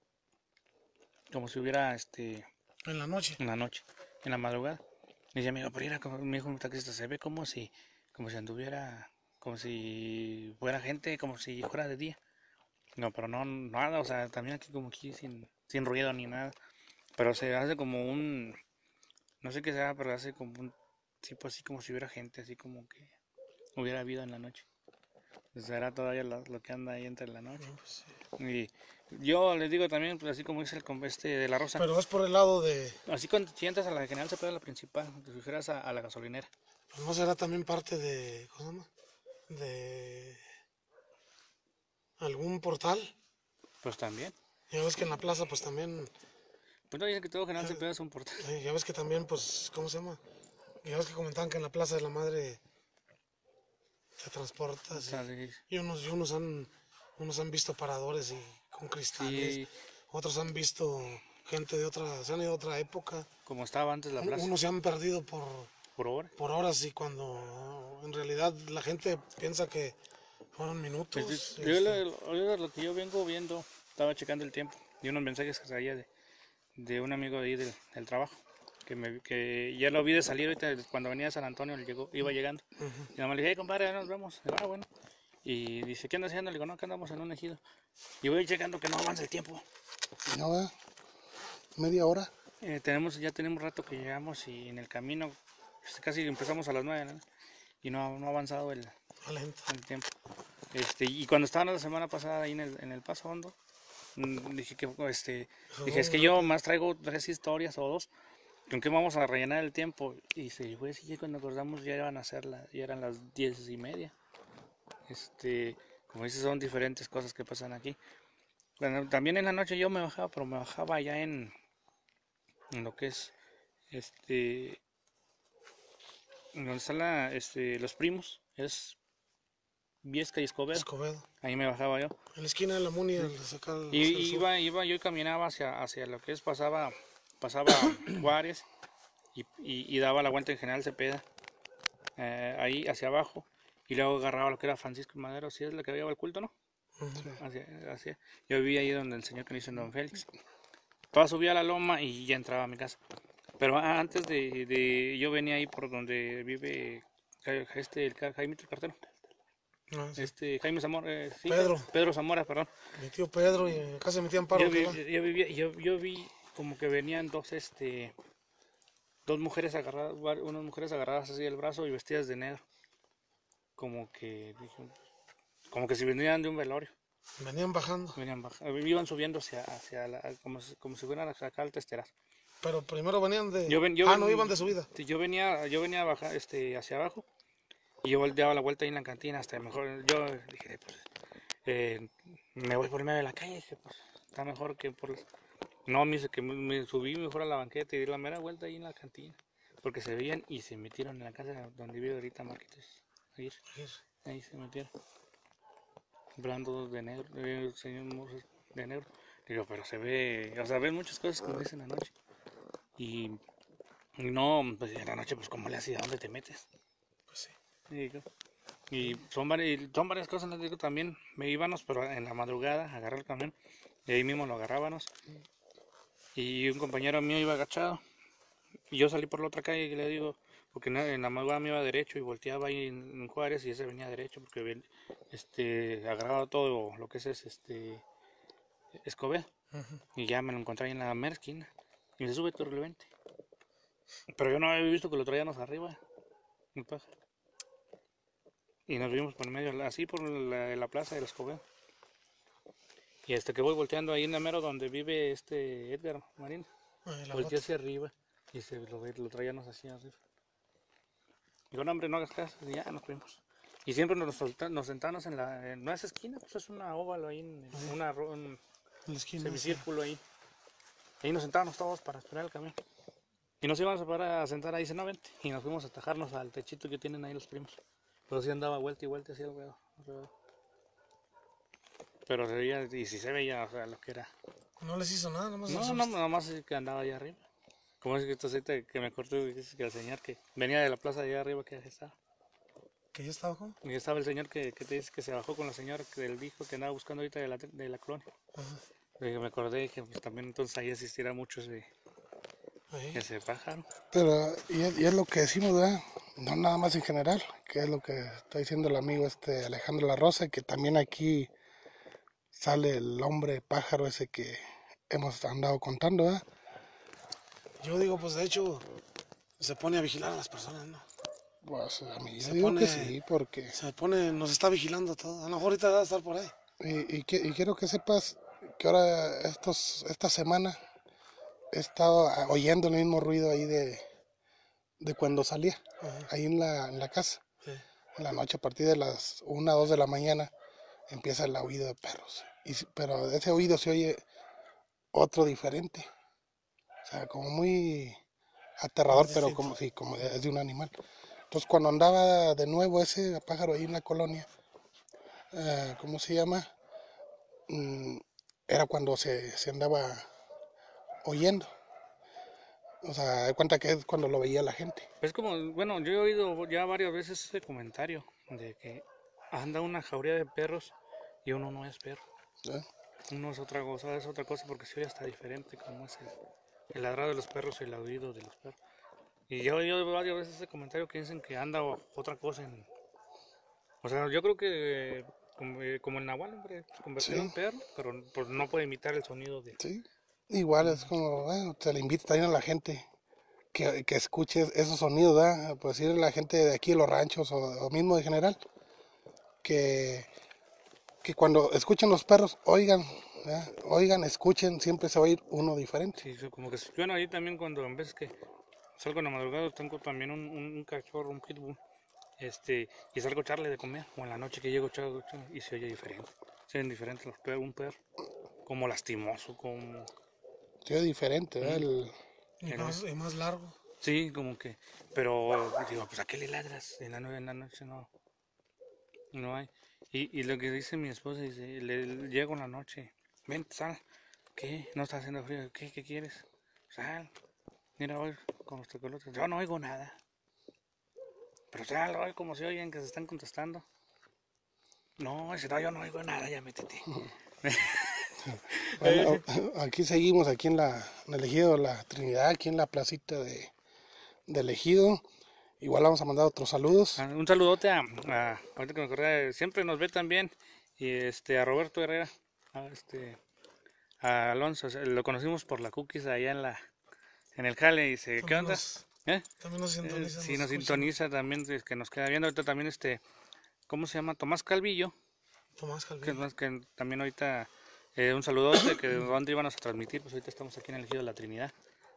como si hubiera En la noche. en la madrugada. Y dice, amigo, pero mira, me dijo un taxista, se ve como si anduviera, como si fuera gente, como si fuera de día. No, pero no, nada, o sea, también aquí sin ruido ni nada. Pero se hace como no sé qué sea, pero hace como un tipo así como si hubiera gente, así como que hubiera vida en la noche. Será todavía lo que anda ahí entre la noche. Pues, Y yo les digo también, pues así como dice de la Rosa. pero es por el lado de... Así cuando si entras a la General Cepeda, la principal, te sugieras a la gasolinera. Pues no será también parte de... ¿Cómo se llama? De... algún portal. Pues también. Ya ves que en la plaza pues también... Pues no dicen que todo General Cepeda es un portal. Ya ves que también pues... ¿Cómo se llama? Ya ves que comentaban que en la Plaza de la Madre se transporta. O sea, Y unos han visto paradores y con cristales. sí, Otros han visto gente se han ido a otra época. como estaba antes la plaza. Unos se han perdido Por hora. por horas y cuando en realidad la gente piensa que fueron minutos. Pues, lo que yo vengo viendo, estaba checando el tiempo y unos mensajes que traía de un amigo de ahí del trabajo, que ya lo vi de salir ahorita cuando venía de San Antonio, iba llegando. Y nada más le dije, hey, compadre, nos vemos. Y, bueno. Y dice, ¿qué andas haciendo? Le digo, no, acá andamos en un ejido. Y voy checando que no avanza el tiempo. No, media hora. Ya tenemos rato que llegamos y en el camino casi empezamos a las 9, ¿no? Y no ha avanzado el tiempo. Y cuando estaba la semana pasada ahí en el Paso Hondo, dije es que yo más traigo 3 historias o 2, ¿con qué vamos a rellenar el tiempo? Y se fue así, cuando acordamos ya eran las 10:30. Como dices, son diferentes cosas que pasan aquí. Bueno, también en la noche yo me bajaba, pero me bajaba ya en lo que es donde están los primos, es Viesca y Escobedo. Ahí me bajaba yo. En la esquina de la Muni, y iba yo y caminaba hacia lo que es, pasaba Juárez y daba la vuelta en General Cepeda, ahí hacia abajo, y luego agarraba lo que era Francisco Madero, si es lo que había el culto, ¿no? Yo vivía ahí donde el señor que me dice Don Félix. Subía a la loma y ya entraba a mi casa. Pero antes yo venía ahí por donde vive el Jaime Cartero. Jaime Zamora, sí, Pedro Zamora, perdón. Mi tío Pedro y en casa de mi tía Amparo. Yo vi como que venían unas mujeres agarradas así del brazo y vestidas de negro. Como que si venían de un velorio. Venían bajando. Iban subiendo como si fueran acá al testeras. Pero primero venían de... no iban de subida. Sí, yo venía a bajar hacia abajo y yo daba la vuelta ahí en la cantina. Hasta mejor, yo dije, pues, me voy por medio de la calle. Dije, pues, está mejor que por... No, me dice que me subí mejor a la banqueta y di la mera vuelta ahí en la cantina. Porque se veían y se metieron en la casa donde vive ahorita Marquitos. Ahí se metieron. Hablando de negro, señor de negro. Digo, pero se ve, o sea, ven muchas cosas como dicen anoche. Y no, pues en la noche, pues como le hacía, ¿dónde te metes? Pues sí. Y son varias cosas, les digo también. Me íbamos, pero en la madrugada, a agarrar el camión. Y ahí mismo lo agarrábamos. Y un compañero mío iba agachado. Y yo salí por la otra calle y le digo, porque en la madrugada me iba derecho y volteaba ahí en Juárez y ese venía derecho porque agarraba todo lo que es Escobedo. Y ya me lo encontré ahí en la mera esquina. Y me dice, sube tu relevante. Pero yo no había visto que lo traíamos arriba, el pájaro. Y nos vimos por medio, así por la plaza del Escobedo. Y hasta que voy volteando ahí en la mero donde vive Edgar Marín, volteé hacia arriba y lo traíamos así arriba. Digo, no hombre, no hagas caso, y ya nos fuimos. Y siempre nos sentamos en esa esquina, pues es una óvalo ahí, un semicírculo ahí. Ahí nos sentábamos todos para esperar el camión. Y nos íbamos a sentar ahí, dice, no, vente. Y nos fuimos a atajarnos al techito que tienen ahí los primos. Pero sí andaba vuelta y vuelta así alrededor. Pero se veía, y si se veía, o sea, lo que era. No les hizo nada, nomás. Nada más que andaba allá arriba. Como es que esto que me cortó, que el señor que venía de la plaza de allá arriba que estaba. ¿Que ya estaba con? Y estaba el señor que te dice que se bajó con la señora del hijo que andaba buscando ahorita de la colonia. Me acordé que pues, también entonces ahí existirá mucho ese pájaro. Pero, y es lo que decimos, ¿verdad? No nada más en general, que es lo que está diciendo el amigo Alejandro La Rosa, que también aquí sale el hombre pájaro ese que hemos andado contando, ¿verdad? Yo digo, pues de hecho, se pone a vigilar a las personas, ¿no? Pues a mí yo digo que sí, porque... nos está vigilando todo. A lo mejor ahorita va a estar por ahí. Y quiero que sepas que ahora, esta semana, he estado oyendo el mismo ruido ahí de cuando salía, ahí en la casa. Sí. En la noche, a partir de las 1 o 2 de la mañana, empieza el aullido de perros. Pero ese oído se oye otro diferente. O sea, como muy aterrador, pero como es de un animal. Entonces, cuando andaba de nuevo ese pájaro ahí en la colonia, ¿cómo se llama? Era cuando se andaba oyendo. O sea, de cuenta que es cuando lo veía la gente. Es como, bueno, yo he oído ya varias veces ese comentario de que anda una jauría de perros y uno no es perro. Uno es otra cosa porque se oye hasta diferente como es el ladrado de los perros y el aullido de los perros. Y yo he oído varias veces ese comentario que dicen que anda otra cosa o sea, yo creo que como el nahual, hombre, se convirtió en perro, pero pues no puede imitar el sonido de... Sí, igual es como, bueno, se le invita también a la gente que escuche esos sonidos, ¿verdad? Pues decir a la gente de aquí de los ranchos o mismo en general, que cuando escuchen los perros, oigan, ¿verdad? Oigan, escuchen, siempre se va a oír uno diferente. Sí, como que bueno, ahí también cuando en vez que salgo en la madrugada, tengo también un cachorro, un pitbull, y salgo a echarle de comer, o en la noche que llego a echarle, y se oye diferente. Se ven diferentes los perros, un perro, como lastimoso, como... Se oye diferente, ¿verdad? Y más largo. Sí, como que, pero digo, pues ¿a qué le ladras? En la noche no hay. Y lo que dice mi esposa, dice, llego en la noche, ven, sal, ¿qué? ¿No está haciendo frío? ¿Qué quieres? Sal, mira hoy con los tecolotes, yo no oigo nada. Pero sal, hoy como se oyen que se están contestando. No, dice, no, yo no oigo nada, ya métete. Bueno, aquí seguimos, aquí en el Ejido La Trinidad, aquí en la placita del Ejido. Igual vamos a mandar otros saludos. Un saludote ahorita que me acordé, siempre nos ve también, y a Roberto Herrera, a Alonso, lo conocimos por la cookies allá en el jale, y dice, ¿qué onda? ¿Eh? También nos sintoniza. Sí, nos sintoniza también, que nos queda viendo. Ahorita también ¿cómo se llama? Tomás Calvillo, Tomás que, Calvillo. que también ahorita, un saludote, que de dónde íbamos a transmitir, pues ahorita estamos aquí en el Ejido de la Trinidad.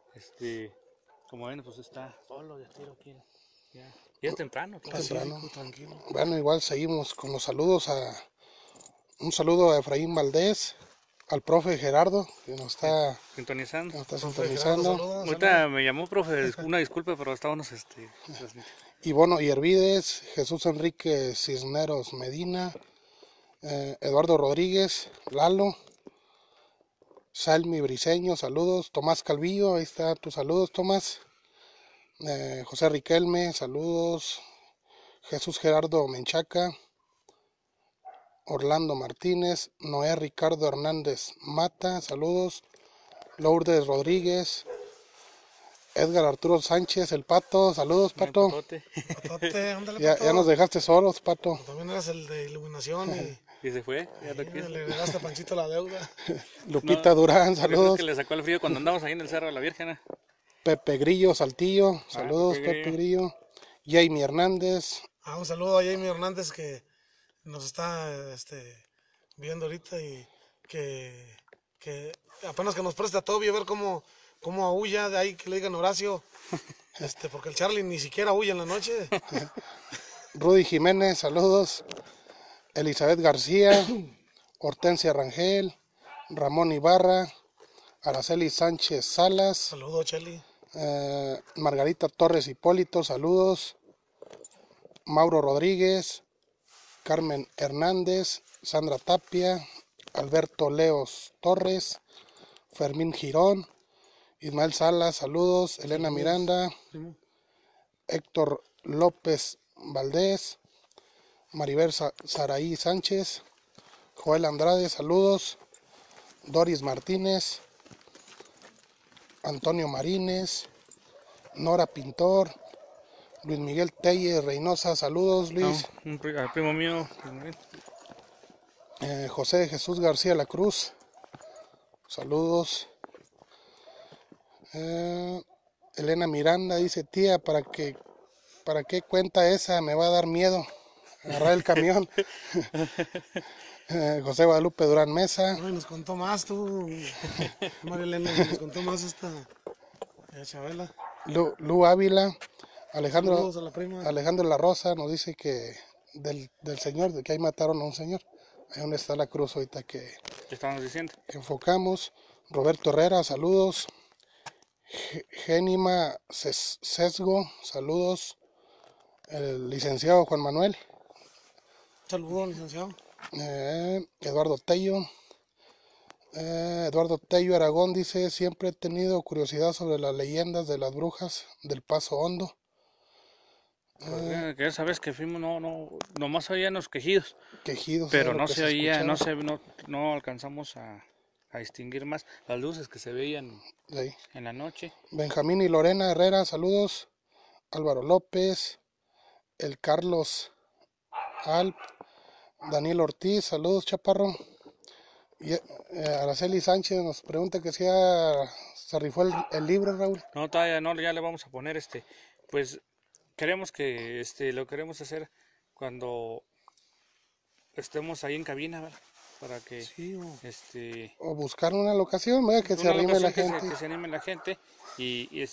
Como ven, pues está solo, ya tiro aquí. Ya es temprano. Temprano. Tranquilo. Bueno, igual seguimos con los saludos. Un saludo a Efraín Valdés, al profe Gerardo, que nos está Sintonizando. sintonizando. Ahorita me llamó, profe, una disculpa, pero estábamos transmitiendo. Ivonne Yervides, Jesús Enrique Cisneros Medina, Eduardo Rodríguez, Lalo, Salmi Briseño, saludos. Tomás Calvillo, ahí está tus saludos, Tomás. José Riquelme, saludos. Jesús Gerardo Menchaca, Orlando Martínez, Noé Ricardo Hernández Mata, saludos. Lourdes Rodríguez, Edgar Arturo Sánchez, el Pato, saludos, Pato. Patote, ándale, Ya Pato. nos dejaste solos, Pato. También eras el de iluminación y Y se fue, ya no quiso. le agregaste a Panchito la deuda. Lupita Durán, Yo creo saludos. que le sacó el frío cuando andamos ahí en el Cerro de la Virgen. Pepe Grillo Saltillo, saludos, Pepe Pepe Grillo. Jamie Hernández, Un saludo a Jamie Hernández que nos está viendo ahorita y que apenas que nos preste a Toby a ver cómo aúlla, de ahí que le digan Horacio, porque el Charlie ni siquiera aúlla en la noche. Rudy Jiménez, saludos. Elizabeth García, Hortensia Rangel, Ramón Ibarra, Araceli Sánchez Salas, Saludo, Cheli. Margarita Torres Hipólito, saludos. Mauro Rodríguez, Carmen Hernández, Sandra Tapia, Alberto Leos Torres, Fermín Girón, Ismael Salas, saludos. Elena Miranda, Héctor López Valdés, Maribel Saraí Sánchez, Joel Andrade, saludos. Doris Martínez, Antonio Marínez, Nora Pintor, Luis Miguel Telle Reynosa, saludos, Luis. Al primo mío. José Jesús García La Cruz, saludos. Elena Miranda dice, tía, ¿para qué cuenta esa? Me va a dar miedo agarrar el camión. José Guadalupe Durán Mesa. Ay, nos contó más tú, María Elena, nos contó más esta Chabela. Lu Ávila. Alejandro, Saludos a la prima. Alejandro La Rosa nos dice que del señor, de que ahí mataron a un señor. Ahí donde está la cruz ahorita que Estábamos diciendo. enfocamos. Roberto Herrera, saludos. Génima Sesgo, saludos. El licenciado Juan Manuel. Saludos, licenciado. Eduardo Tello. Eduardo Tello Aragón dice, siempre he tenido curiosidad sobre las leyendas de las brujas del Paso Hondo. Que esa vez que fuimos, nomás oían los quejidos. Quejidos. Pero era lo no que se oía, escuchaba. no alcanzamos a distinguir más las luces que se veían Ahí. en la noche. Benjamín y Lorena Herrera, saludos. Álvaro López, el Carlos Alp, Daniel Ortiz, saludos, Chaparro. Y, Araceli Sánchez nos pregunta que si ya se rifó el libro, Raúl. No, todavía no, ya le vamos a poner pues queremos que lo queremos hacer cuando estemos ahí en cabina, ¿verdad? Para que Sí, o O buscar una locación, ¿verdad? Que se una arrime la locación gente. que se anime la gente y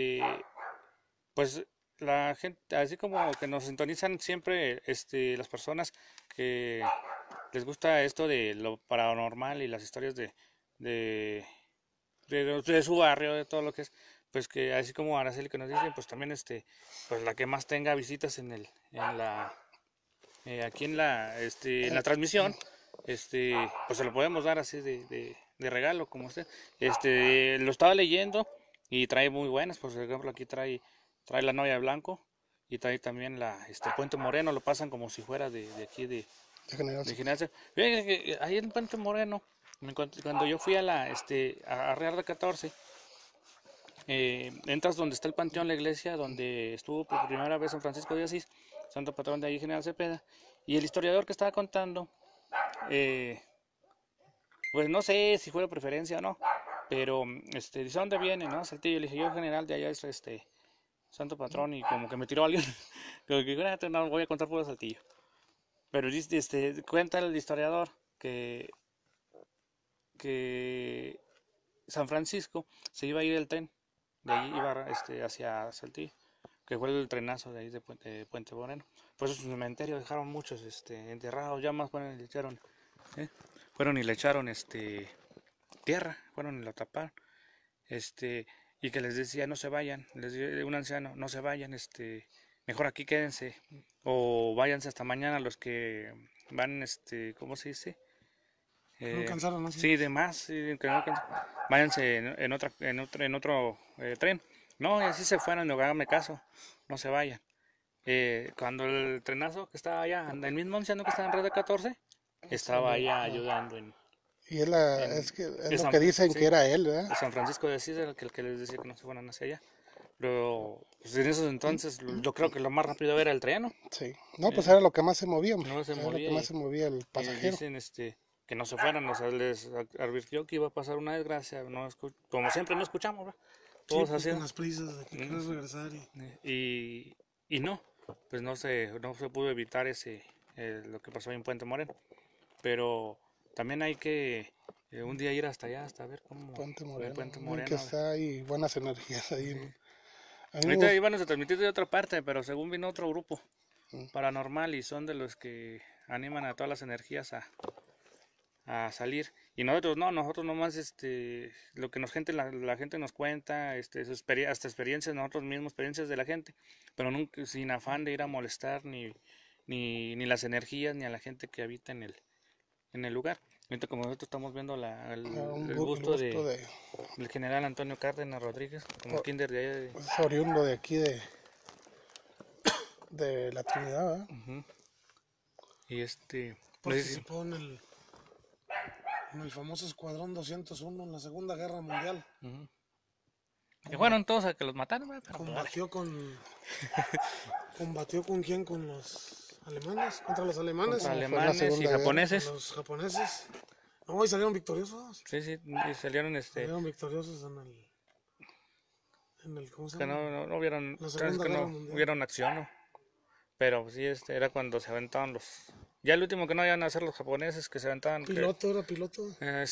pues la gente, así como que nos sintonizan siempre las personas que les gusta esto de lo paranormal y las historias de su barrio, de todo lo que es, pues que así como Araceli que nos dicen, pues también pues la que más tenga visitas aquí en la transmisión, pues se lo podemos dar así de regalo, como usted. Lo estaba leyendo y trae muy buenas, por ejemplo aquí trae La novia de blanco y trae también Puente Moreno, lo pasan como si fuera de aquí de General. Fíjense que ahí en Puente Moreno, cuando yo fui a Real de 14, entras donde está el panteón, la iglesia, donde estuvo por primera vez San Francisco de Asís, santo patrón de ahí, General Cepeda, y el historiador que estaba contando, pues no sé si fue de preferencia o no, pero dice, ¿dónde viene, no? Saltillo. Le dije, yo general de allá es santo patrón, y como que me tiró alguien. Como que no voy a contar puro Saltillo. Pero cuenta el historiador que San Francisco se iba a ir el tren, de ahí iba hacia Saltillo, que fue el trenazo de ahí de Puente Moreno. Por eso su cementerio dejaron muchos enterrados, ya más fueron y le echaron tierra, fueron y lo taparon. Y que les decía no se vayan, les dio un anciano, no se vayan, mejor aquí quédense, o váyanse hasta mañana los que van, ¿cómo se dice? No cansaron, ¿no? Sí, de más, sí, que no váyanse en otro tren. No, y así se fueron, no háganme caso, no se vayan. Cuando el trenazo que estaba allá, el mismo anciano que estaba en Red de 14, estaba allá ayudando Y es lo que dicen que era él, ¿verdad? San Francisco de Asís era el que les decía que no se fueran hacia allá. Pero pues en esos entonces yo creo que lo más rápido era el tren, ¿no? Sí. No, pues era lo que más se movía, hombre. No se Era movía lo que más se movía el pasajero. Dicen que no se fueran, o sea, les advirtió que iba a pasar una desgracia, como siempre no escuchamos, ¿verdad? Todos pues, así. con las prisas de que quieres regresar. Y no, pues no se pudo evitar lo que pasó ahí en Puente Moreno. Pero también hay que un día ir hasta allá, hasta ver cómo... Puente Moreno. Puente Moreno. Que está ahí, buenas energías ahí. Sí. Ahorita iban a transmitir de otra parte, pero según vino otro grupo paranormal y son de los que animan a todas las energías a salir. Y nosotros nomás lo que la gente nos cuenta, hasta experiencias, nosotros mismos, experiencias de la gente, pero nunca sin afán de ir a molestar ni las energías ni a la gente que habita en el lugar. Ahorita como nosotros estamos viendo el gusto del general Antonio Cárdenas Rodríguez, como kinder de allá es oriundo de aquí de la Trinidad, ¿verdad? Y participó en el famoso Escuadrón 201 en la Segunda Guerra Mundial. Que fueron todos a que los mataron, ¿verdad? ¿Combatió con quién? ¿Con los alemanes? ¿Contra los alemanes? Contra alemanes y japoneses. Los japoneses. No, y salieron victoriosos. Sí, y salieron Salieron victoriosos en el ¿cómo se llama? Que no hubieron, La Segunda Guerra Mundial. hubieron acción, ¿no? Pero sí, era cuando se aventaban ya el último que no iban a hacer los japoneses, que se aventaban... Era piloto.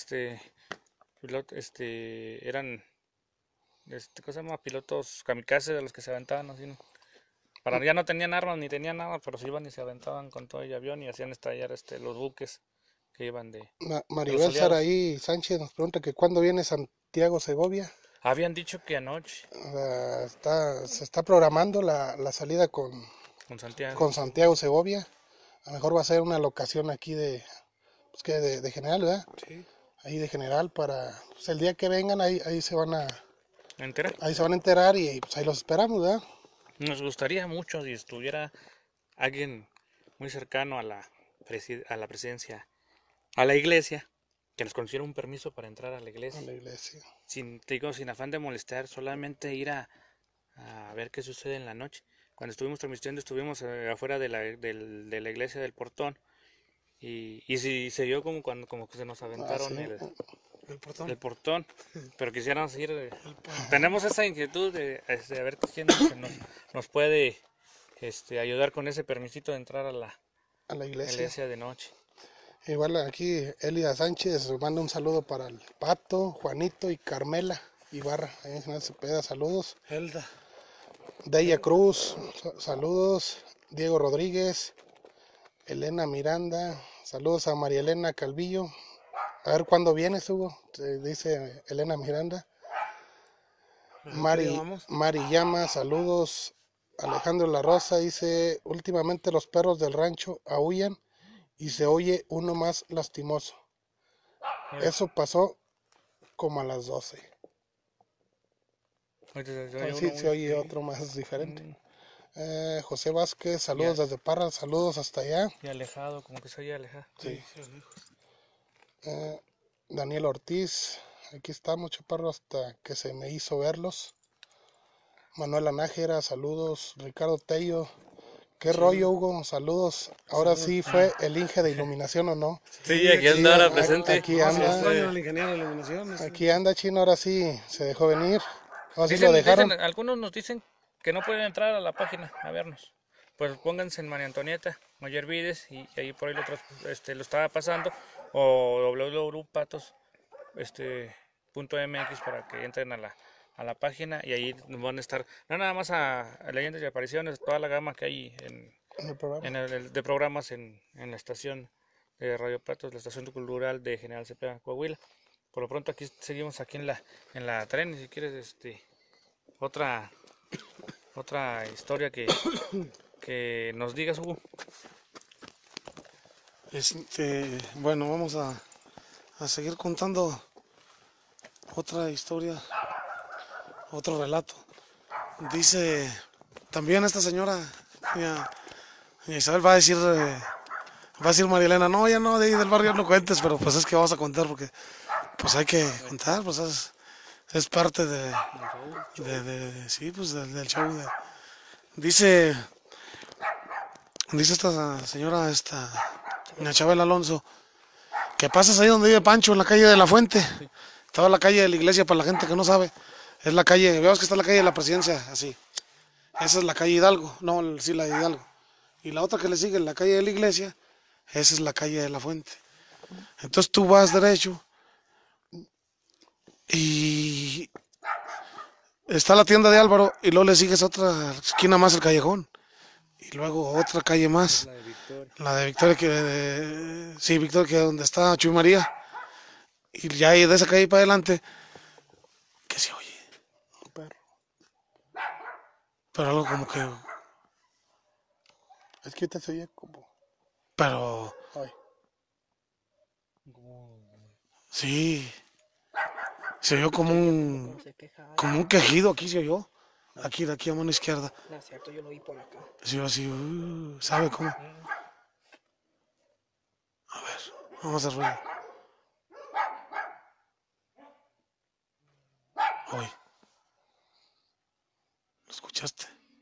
Eran... ¿cómo se llama? Pilotos kamikaze de los que se aventaban así, ¿no? Ya no tenían armas ni tenían nada, pero se iban y se aventaban con todo el avión y hacían estallar los buques que iban de... Maribel Saraí Sánchez nos pregunta que ¿cuándo viene Santiago Segovia? Habían dicho que anoche. Se está programando la salida con Santiago Segovia. A lo mejor va a ser una locación aquí de general, ¿verdad? Sí. Ahí de general para pues, el día que vengan ahí se van a ¿Enterar? Ahí se van a enterar y pues ahí los esperamos, ¿verdad? Nos gustaría mucho si estuviera alguien muy cercano a la presidencia, a la iglesia, que nos consiguiera un permiso para entrar a la iglesia. A la iglesia. Sin afán de molestar, solamente ir a ver qué sucede en la noche. Cuando estuvimos transmitiendo, estuvimos afuera de la iglesia del portón y sí, se vio como que se nos aventaron el portón, pero quisiéramos ir. Tenemos esa inquietud de ver quién nos puede ayudar con ese permisito de entrar a la iglesia de noche. Igual aquí Elida Sánchez manda un saludo para el Pato, Juanito y Carmela Ibarra. Ahí en Cepeda, saludos. Elda. Deya Cruz, saludos. Diego Rodríguez, Elena Miranda, saludos a María Elena Calvillo. A ver cuándo vienes, Hugo, dice Elena Miranda. Mari Llama, saludos. Alejandro La Rosa dice, últimamente los perros del rancho aúllan y se oye uno más lastimoso. Eso pasó como a las 12. Sí, se oye otro más diferente. José Vázquez, saludos desde Parras, saludos hasta allá. Y alejado, como que se oye alejado. Sí. Daniel Ortiz, aquí estamos, chaparro, hasta que se me hizo verlos. Manuela Nájera, saludos. Ricardo Tello, ¿qué rollo, Hugo? Saludos. Ahora sí fue el Inge de iluminación, ¿o no? Sí, aquí anda ahora presente. Aquí anda. El ingeniero de iluminación. Aquí anda, Chino, ahora sí se dejó venir. Ahora sí lo dejaron. Algunos nos dicen que no pueden entrar a la página a vernos, pues pónganse en María Antonieta Moller Vides y ahí por ahí lo estaba pasando, o www.patos.mx para que entren a la página y ahí van a estar, no nada más a leyendas y apariciones, toda la gama que hay En el programa. de programas en la estación de Radio Patos, la estación cultural de General Cepeda, Coahuila. Por lo pronto aquí seguimos aquí en la tren, y si quieres otra historia que nos digas, Hugo. Bueno, vamos a seguir contando otra historia, otro relato. Dice también esta señora, doña Isabel, va a decir María Elena, no, ya no, de ahí del barrio no cuentes, pero pues es que vamos a contar porque pues hay que contar, pues es parte sí, pues del show. Dice esta señora, doña Chabela Alonso, que pasas ahí donde vive Pancho, en la calle de la Fuente. Toda la calle de la iglesia, para la gente que no sabe, es la calle, veamos que está la calle de la Presidencia, así. Esa es la calle Hidalgo, no, sí, la de Hidalgo. Y la otra que le sigue, la calle de la iglesia, esa es la calle de la Fuente. Entonces tú vas derecho y está la tienda de Álvaro y luego le sigues otra esquina más el callejón y luego otra calle más, la de Victoria, sí, Victoria, que donde está Chuy María, y ya de esa calle para adelante, ¿qué se oye? Un perro. Pero algo como que, Es que ahorita se oye como... pero Ay, sí, se oyó Se queja. como un quejido, aquí se oyó, aquí de aquí a mano izquierda, No es cierto, yo lo vi por acá. se oyó así, ¿sabe cómo? A ver, vamos a hacer ruido. Hoy. ¿Lo escuchaste?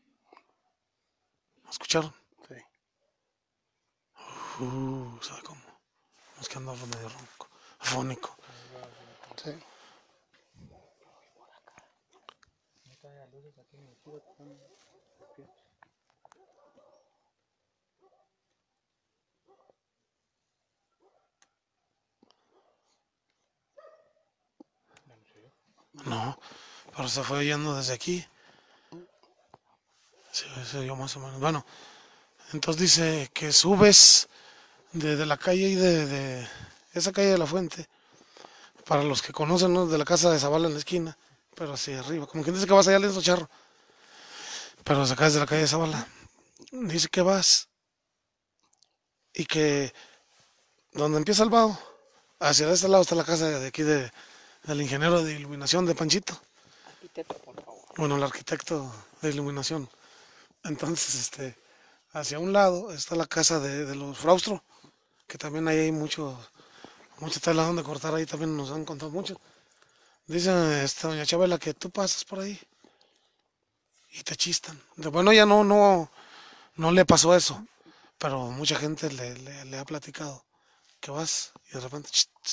¿Lo escucharon? sí. ¿Sabe cómo? Es que ando medio ronco, afónico. Sí. No, pero se fue oyendo desde aquí. Se oyó más o menos. Bueno, entonces dice que subes de la calle y de esa calle de la Fuente. Para los que conocen, ¿no? De la casa de Zavala en la esquina, pero hacia arriba. Como quien dice que vas allá al Lienzo Charro, pero se caes de la calle de Zavala. Dice que vas y que donde empieza el vado, hacia este lado está la casa de aquí del ingeniero de iluminación de Panchito. Arquitecto, por favor. Bueno, el arquitecto de iluminación. Entonces, hacia un lado está la casa de los Fraustro, que también ahí hay mucha tela donde cortar, ahí también nos han contado mucho. Dice doña Chabela que tú pasas por ahí y te chistan. Bueno, ya no le pasó eso, pero mucha gente le ha platicado que vas y de repente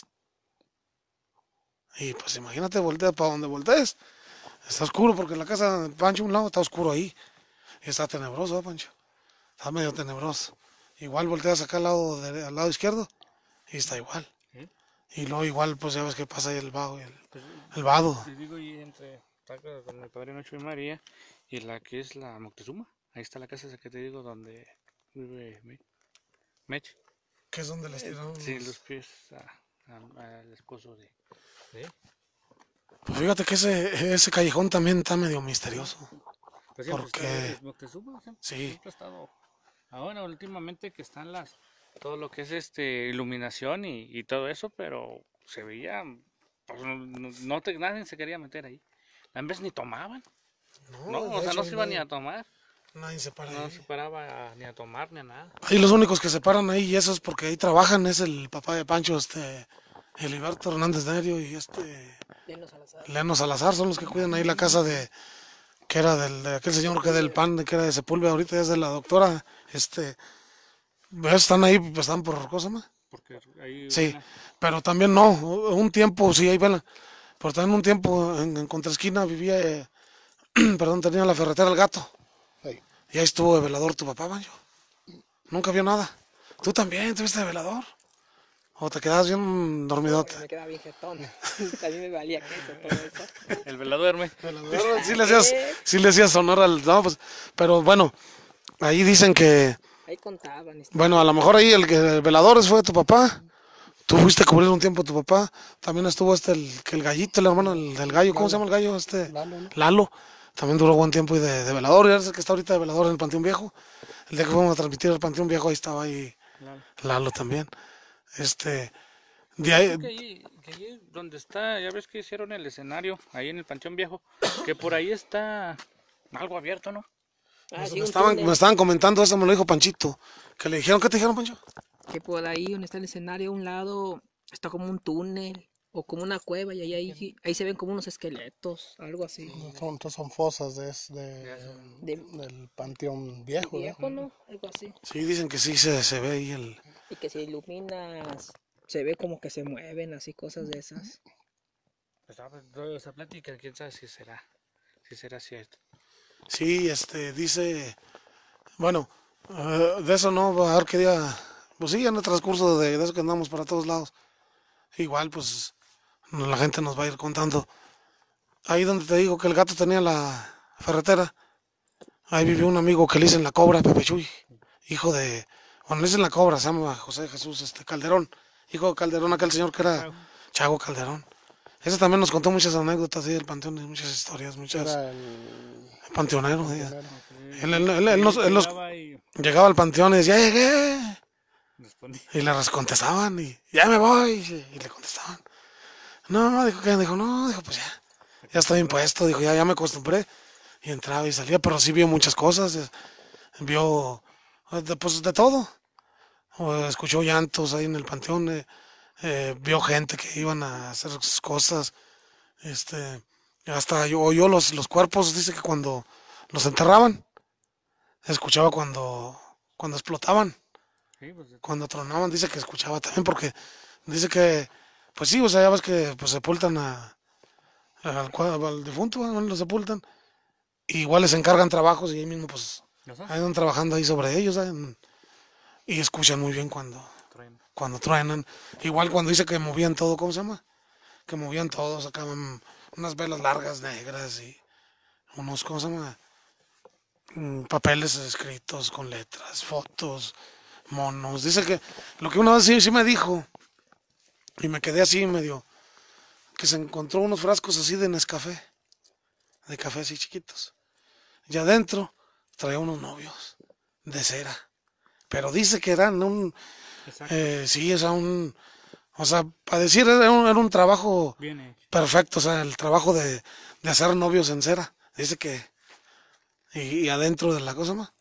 y pues imagínate, voltea para donde voltees. Está oscuro porque la casa de Pancho un lado está oscuro ahí. Y está tenebroso, Pancho. Está medio tenebroso. Igual volteas acá al lado izquierdo y está igual. Y luego igual pues ya ves que pasa ahí el vado. El vado. Les digo, y con el padrino Chuy María y la que es la Moctezuma. Ahí está la casa esa que te digo donde vive Mech. Que es donde les tiraron. Sí, los pies al esposo de Pues fíjate que ese callejón también está medio misterioso. Pues porque Moctezuma sí, siempre ha estado. Ahora últimamente que están todo lo que es iluminación y todo eso, pero se veía, pues, nadie se quería meter ahí. A veces ni tomaban, no, o sea, no se iban ni a tomar. Nadie se para No ahí. se paraba ni a tomar ni a nada. Ahí los únicos que se paran ahí, y eso es porque ahí trabajan, es el papá de Pancho, Heliberto Hernández Nerio y Lenos Salazar. Leano Salazar, son los que cuidan ahí la casa que era de aquel señor que del PAN, que era de Sepúlveda, ahorita ya es de la doctora, están ahí, pues, están por cosa más. Porque ahí Sí, pero también no, un tiempo sí, ahí vela, pero también un tiempo en contraesquina vivía perdón, tenía la ferretera El Gato. Ey. Y ahí estuvo de velador tu papá, Pancho. Nunca vio nada. ¿Tú también estuviste de velador? ¿O te quedabas bien dormidote? Me quedaba bien jetón. También me valía queso, todo eso. El vela duerme. Sí le hacías honor al... No, pues, pero bueno, ahí dicen que... Ahí contaban. Bueno, a lo mejor ahí el velador fue tu papá. Tú fuiste a cubrir un tiempo a tu papá. También estuvo el gallito, el hermano del gallo. ¿Cómo se llama el gallo? Lalo, ¿no? Lalo. También duró buen tiempo y de velador. Y ahora es el que está ahorita de velador en el Panteón Viejo. El día que fuimos a transmitir el Panteón Viejo, ahí estaba ahí Lalo también. De ahí, Que ahí donde está, ya ves que hicieron el escenario, ahí en el Panteón Viejo, que por ahí está algo abierto, ¿no? Ah, sí, me estaban comentando eso, me lo dijo Panchito. Que le dijeron, ¿qué te dijeron, Pancho? que por ahí donde está el escenario, a un lado, está como un túnel o como una cueva y ahí se ven como unos esqueletos, algo así. Son fosas Del del Panteón Viejo, ¿no? viejo, ¿no? Algo así. Sí, dicen que sí se ve ahí Y que si iluminas, se ve como que se mueven, así cosas de esas. Toda esa plática, quién sabe si será cierto. Sí, dice... Bueno, de eso no, a ver qué día... Pues sí, en el transcurso de eso que andamos para todos lados. Igual, pues, la gente nos va a ir contando. Ahí donde te digo que el gato tenía la ferretera, ahí vivió un amigo que le dicen la Cobra, Pepe Chuy, hijo de... Bueno, le dicen la Cobra, se llama José Jesús Calderón, hijo de Calderón, aquel señor que era Chago Calderón. Ese también nos contó muchas anécdotas del panteón, muchas historias, muchas... Era el Panteonero, sí. panteonero. Él nos llegaba al panteón y decía, ¡ya llegué! Y le contestaban y ¡ya me voy! Y le contestaban. No, dijo, ¿qué? Dijo, no, dijo, pues ya estoy impuesto, dijo, ya me acostumbré. Y entraba y salía, pero sí vio muchas cosas, vio, pues de todo. Escuchó llantos ahí en el panteón, vio gente que iban a hacer sus cosas, hasta oyó los cuerpos, dice que cuando los enterraban, escuchaba cuando explotaban, cuando tronaban, dice que escuchaba también, porque dice que, pues sí, o sea, ya ves que pues sepultan al difunto, bueno, lo sepultan, igual les encargan trabajos y ahí mismo pues andan trabajando ahí sobre ellos, y escuchan muy bien cuando truenan, igual cuando dice que movían todo, ¿cómo se llama? Que movían todo, sacaban unas velas largas negras y unos, ¿cómo se llama? Papeles escritos con letras, fotos, monos. Dice que lo que una vez sí me dijo, y me quedé así medio, que se encontró unos frascos así de Nescafé, de café así chiquitos. Y adentro traía unos novios de cera. Pero dice que eran sí, o sea, para decir, era un trabajo perfecto, o sea, el trabajo de hacer novios en cera. Dice que, y adentro de la cosa más,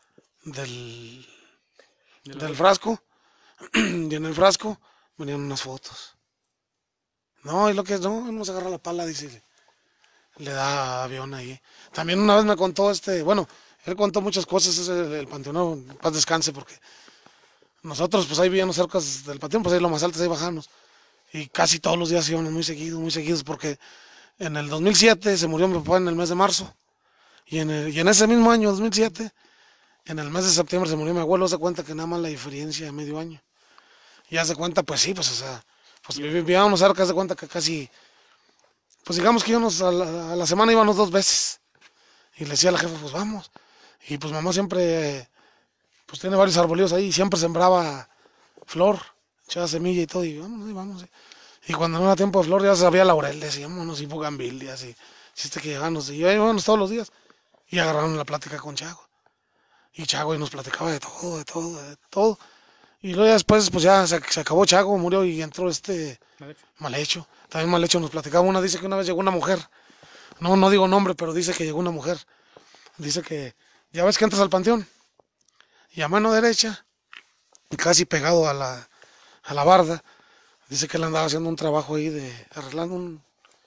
del frasco, y en el frasco venían unas fotos. No, y lo que es, no se agarra la pala, dice, le da avión ahí. También una vez me contó bueno, él contó muchas cosas, el panteonero, paz descanse, porque nosotros pues ahí vivíamos cerca del panteón, pues ahí lo más alto, ahí bajamos. Y casi todos los días íbamos muy seguidos, porque en el 2007 se murió mi papá en el mes de marzo. Y en ese mismo año, 2007, en el mes de septiembre se murió mi abuelo. Se cuenta que nada más la diferencia de medio año. Y ya se cuenta, pues sí, pues o sea, pues vivíamos cerca, se cuenta que casi, pues digamos que íbamos a la semana íbamos 2 veces. Y le decía a la jefa, pues vamos. Y pues mamá siempre, pues tiene varios arbolillos ahí, y siempre sembraba flor, echaba semilla y todo, y vamos. Y cuando no era tiempo de flor ya sabía laureles, y vámonos, y bugambilias, y chiste que llegamos, y ahí vámonos todos los días. Y agarraron la plática con Chago. Y Chago y nos platicaba de todo. Y luego ya después, pues ya se acabó Chago, murió y entró Malhecho. También Malhecho nos platicaba dice que una vez llegó una mujer. No digo nombre, pero dice que llegó una mujer. Dice que, ya ves que entras al panteón. Y a mano derecha, casi pegado a la barda, dice que él andaba haciendo un trabajo ahí arreglando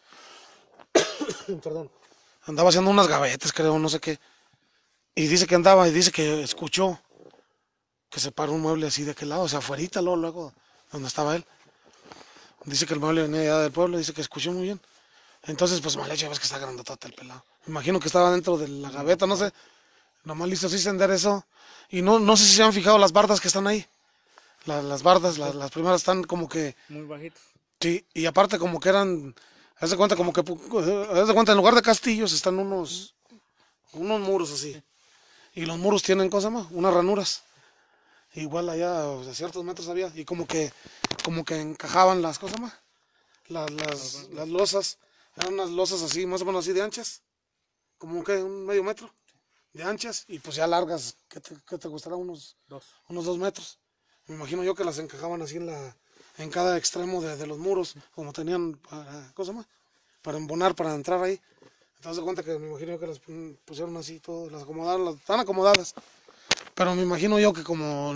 perdón. Andaba haciendo unas gavetas, creo, no sé qué. Y dice que escuchó que se paró un mueble así de aquel lado, o sea, afuerita, luego, donde estaba él. Dice que el mueble venía allá del pueblo, dice que escuchó muy bien. Entonces, pues mal hecho, ves que está grandotota el pelado. Me imagino que estaba dentro de la gaveta, no sé. Nomás listo así se enderezó. Y no sé si se han fijado las bardas que están ahí. Las bardas, las primeras están como que... Muy bajitos. Sí, y aparte como que eran... Haz de cuenta como que... Haz de cuenta, en lugar de castillos están unos muros así. Y los muros tienen, ¿cómo se llama? Unas ranuras. Igual allá, o sea, ciertos metros había. Y como que encajaban las cosas más. Las losas. Eran unas losas así, más o menos así de anchas. Como que un medio metro de anchas. Y pues ya largas, ¿qué te gustará? Unos 2 metros. Me imagino yo que las encajaban así en cada extremo de los muros. Como tenían, ¿cómo se llama? Para embonar, para entrar ahí. Entonces de cuenta que me imagino que las pusieron así, todo, las acomodaron, están acomodadas. Pero me imagino yo que como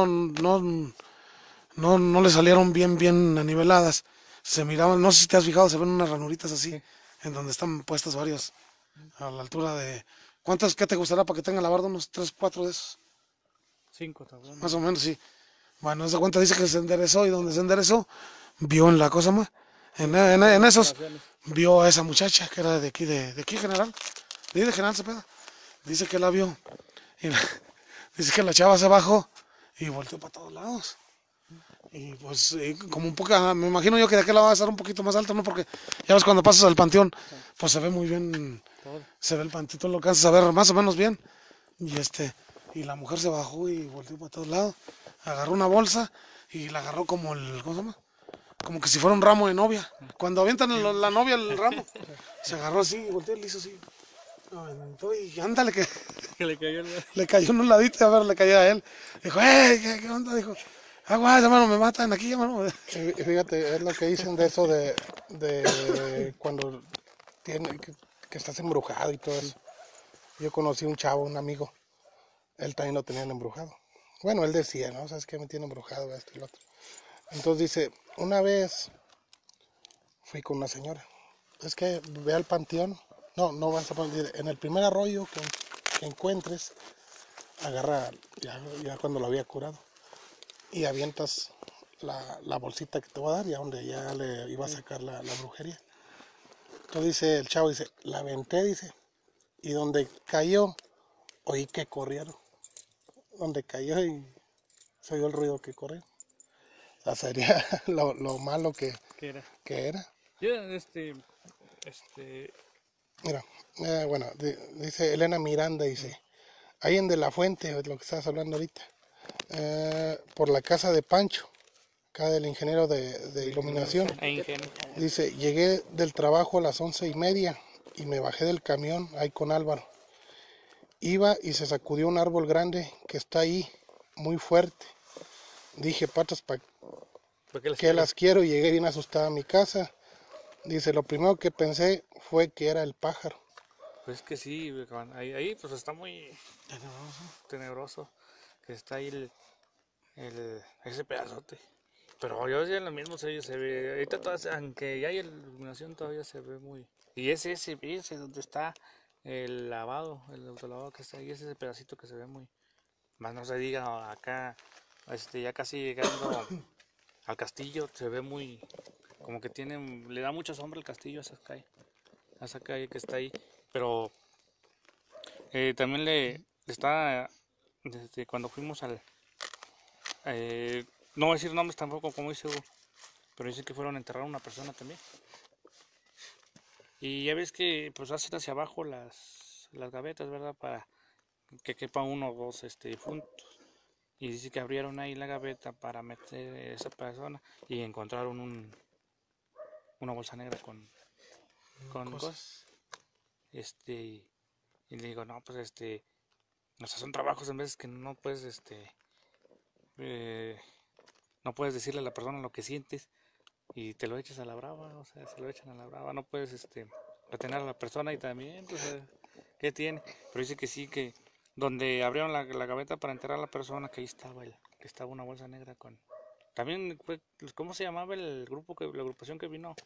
no le salieron bien aniveladas, se miraban, no sé si te has fijado, se ven unas ranuritas así, en donde están puestas varios, a la altura de... ¿Cuántas, qué te gustará para que tenga la barda? Unos 3, 4 de esos, 5 también. más o menos, sí. Bueno, esa cuenta dice que se enderezó y donde se enderezó, vio en la cosa más, en esos, vio a esa muchacha que era de aquí general, de General Cepeda. Dice que la vio y dice que la chava se bajó y volteó para todos lados. Y pues como un poco, me imagino yo que de aquel lado va a estar un poquito más alto, ¿no? Porque ya ves cuando pasas al panteón, pues se ve muy bien, se ve el panteón, tú lo alcanzas a ver más o menos bien. Y la mujer se bajó y volteó para todos lados, agarró una bolsa y la agarró como ¿cómo se llama? Como que si fuera un ramo de novia. Cuando avientan la novia el ramo, se agarró así y volteó y le hizo así. Aventó y ándale que le cayó en un ladito y a ver, le cayó a él. Dijo, ¿qué onda? Dijo, aguas, hermano, me matan aquí, hermano. Y fíjate, es lo que dicen de eso de cuando que estás embrujado y todo eso. Yo conocí un chavo, un amigo, él también lo tenían embrujado. Bueno, él decía, ¿no? ¿Sabes qué? Me tiene embrujado esto y lo otro. Entonces dice, una vez fui con una señora. Es que ve al panteón. No vas a poner, en el primer arroyo que encuentres, agarra, ya cuando lo había curado, y avientas la bolsita que te va a dar, y a donde ya le iba a sacar la brujería. Entonces dice, el chavo dice, la aventé, dice, y donde cayó, oí que corrieron. Donde cayó y se oyó el ruido que corrió. O sea, sería lo malo que era. Yo, Mira, bueno, dice Elena Miranda, dice, ahí en De la Fuente, es lo que estabas hablando ahorita, por la casa de Pancho, acá del ingeniero de iluminación, dice, llegué del trabajo a las 11:30 y me bajé del camión ahí con Álvaro. Iba y se sacudió un árbol grande que está ahí, muy fuerte. Dije, patas, ¿para qué las quiero? Y llegué bien asustada a mi casa. Dice, lo primero que pensé fue que era el pájaro. Pues que sí, ahí pues está muy tenebroso, que está ahí ese pedazote. Pero yo decía lo mismo, se ve, ahorita aunque ya hay iluminación todavía se ve muy... Y ese donde está el lavado, el autolavado que está ahí, ese pedacito que se ve muy... Más no se diga acá, ya casi llegando al castillo, se ve muy... Como que le da mucha sombra el castillo a esa calle que está ahí. Pero también le está, desde cuando fuimos no voy a decir nombres tampoco, como dice Hugo, pero dice que fueron a enterrar a una persona también. Y ya ves que pues hacen hacia abajo las gavetas, ¿verdad? Para que quepa uno o dos difuntos. Y dice que abrieron ahí la gaveta para meter a esa persona y encontraron una bolsa negra con cosas. Y le digo, no, pues o sea, son trabajos en veces que no puedes, no puedes decirle a la persona lo que sientes y te lo echas a la brava, o sea, se lo echan a la brava, no puedes, retener a la persona y también, pues, ¿qué tiene? Pero dice que sí, que donde abrieron la gaveta para enterrar a la persona, que ahí estaba una bolsa negra con... También, ¿cómo se llamaba el grupo, la agrupación que vino?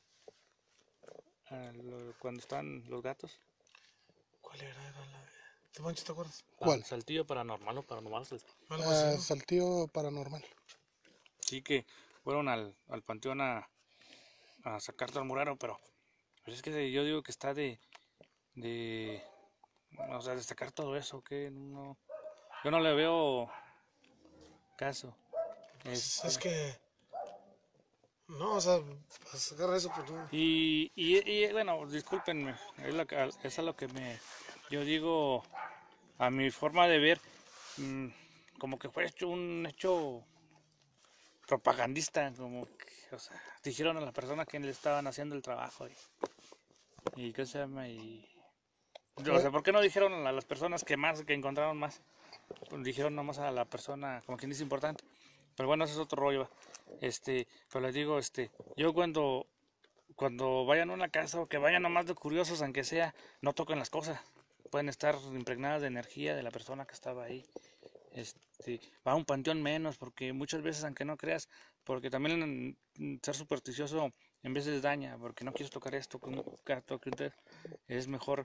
Cuando están los gatos. ¿Cuál era? Era la de... ¿Te manches, te acuerdas? ¿Cuál? Saltillo Paranormal o Paranormal Saltillo. Algo así, ¿no? Saltillo Paranormal. Sí que fueron al panteón a sacar al murero, pero Pero es que yo digo que está de, o sea, destacar todo eso, que no, yo no le veo caso. Es que, no, o sea, para sacar eso, pues no. Bueno, discúlpenme, eso es lo que yo digo, a mi forma de ver, como que fue un hecho propagandista, como que, o sea, dijeron a la persona que le estaban haciendo el trabajo y qué se llama o sea, ¿por qué no dijeron a las personas que encontraron más? Pues dijeron nomás a la persona, como quien dice, importante. Pero bueno, ese es otro rollo. Pero les digo, yo cuando vayan a una casa o que vayan nomás de curiosos, aunque sea, no toquen las cosas. Pueden estar impregnadas de energía de la persona que estaba ahí. Va a un panteón menos, porque muchas veces, aunque no creas, porque también ser supersticioso en veces daña, porque no quieres tocar esto, que nunca toque, es mejor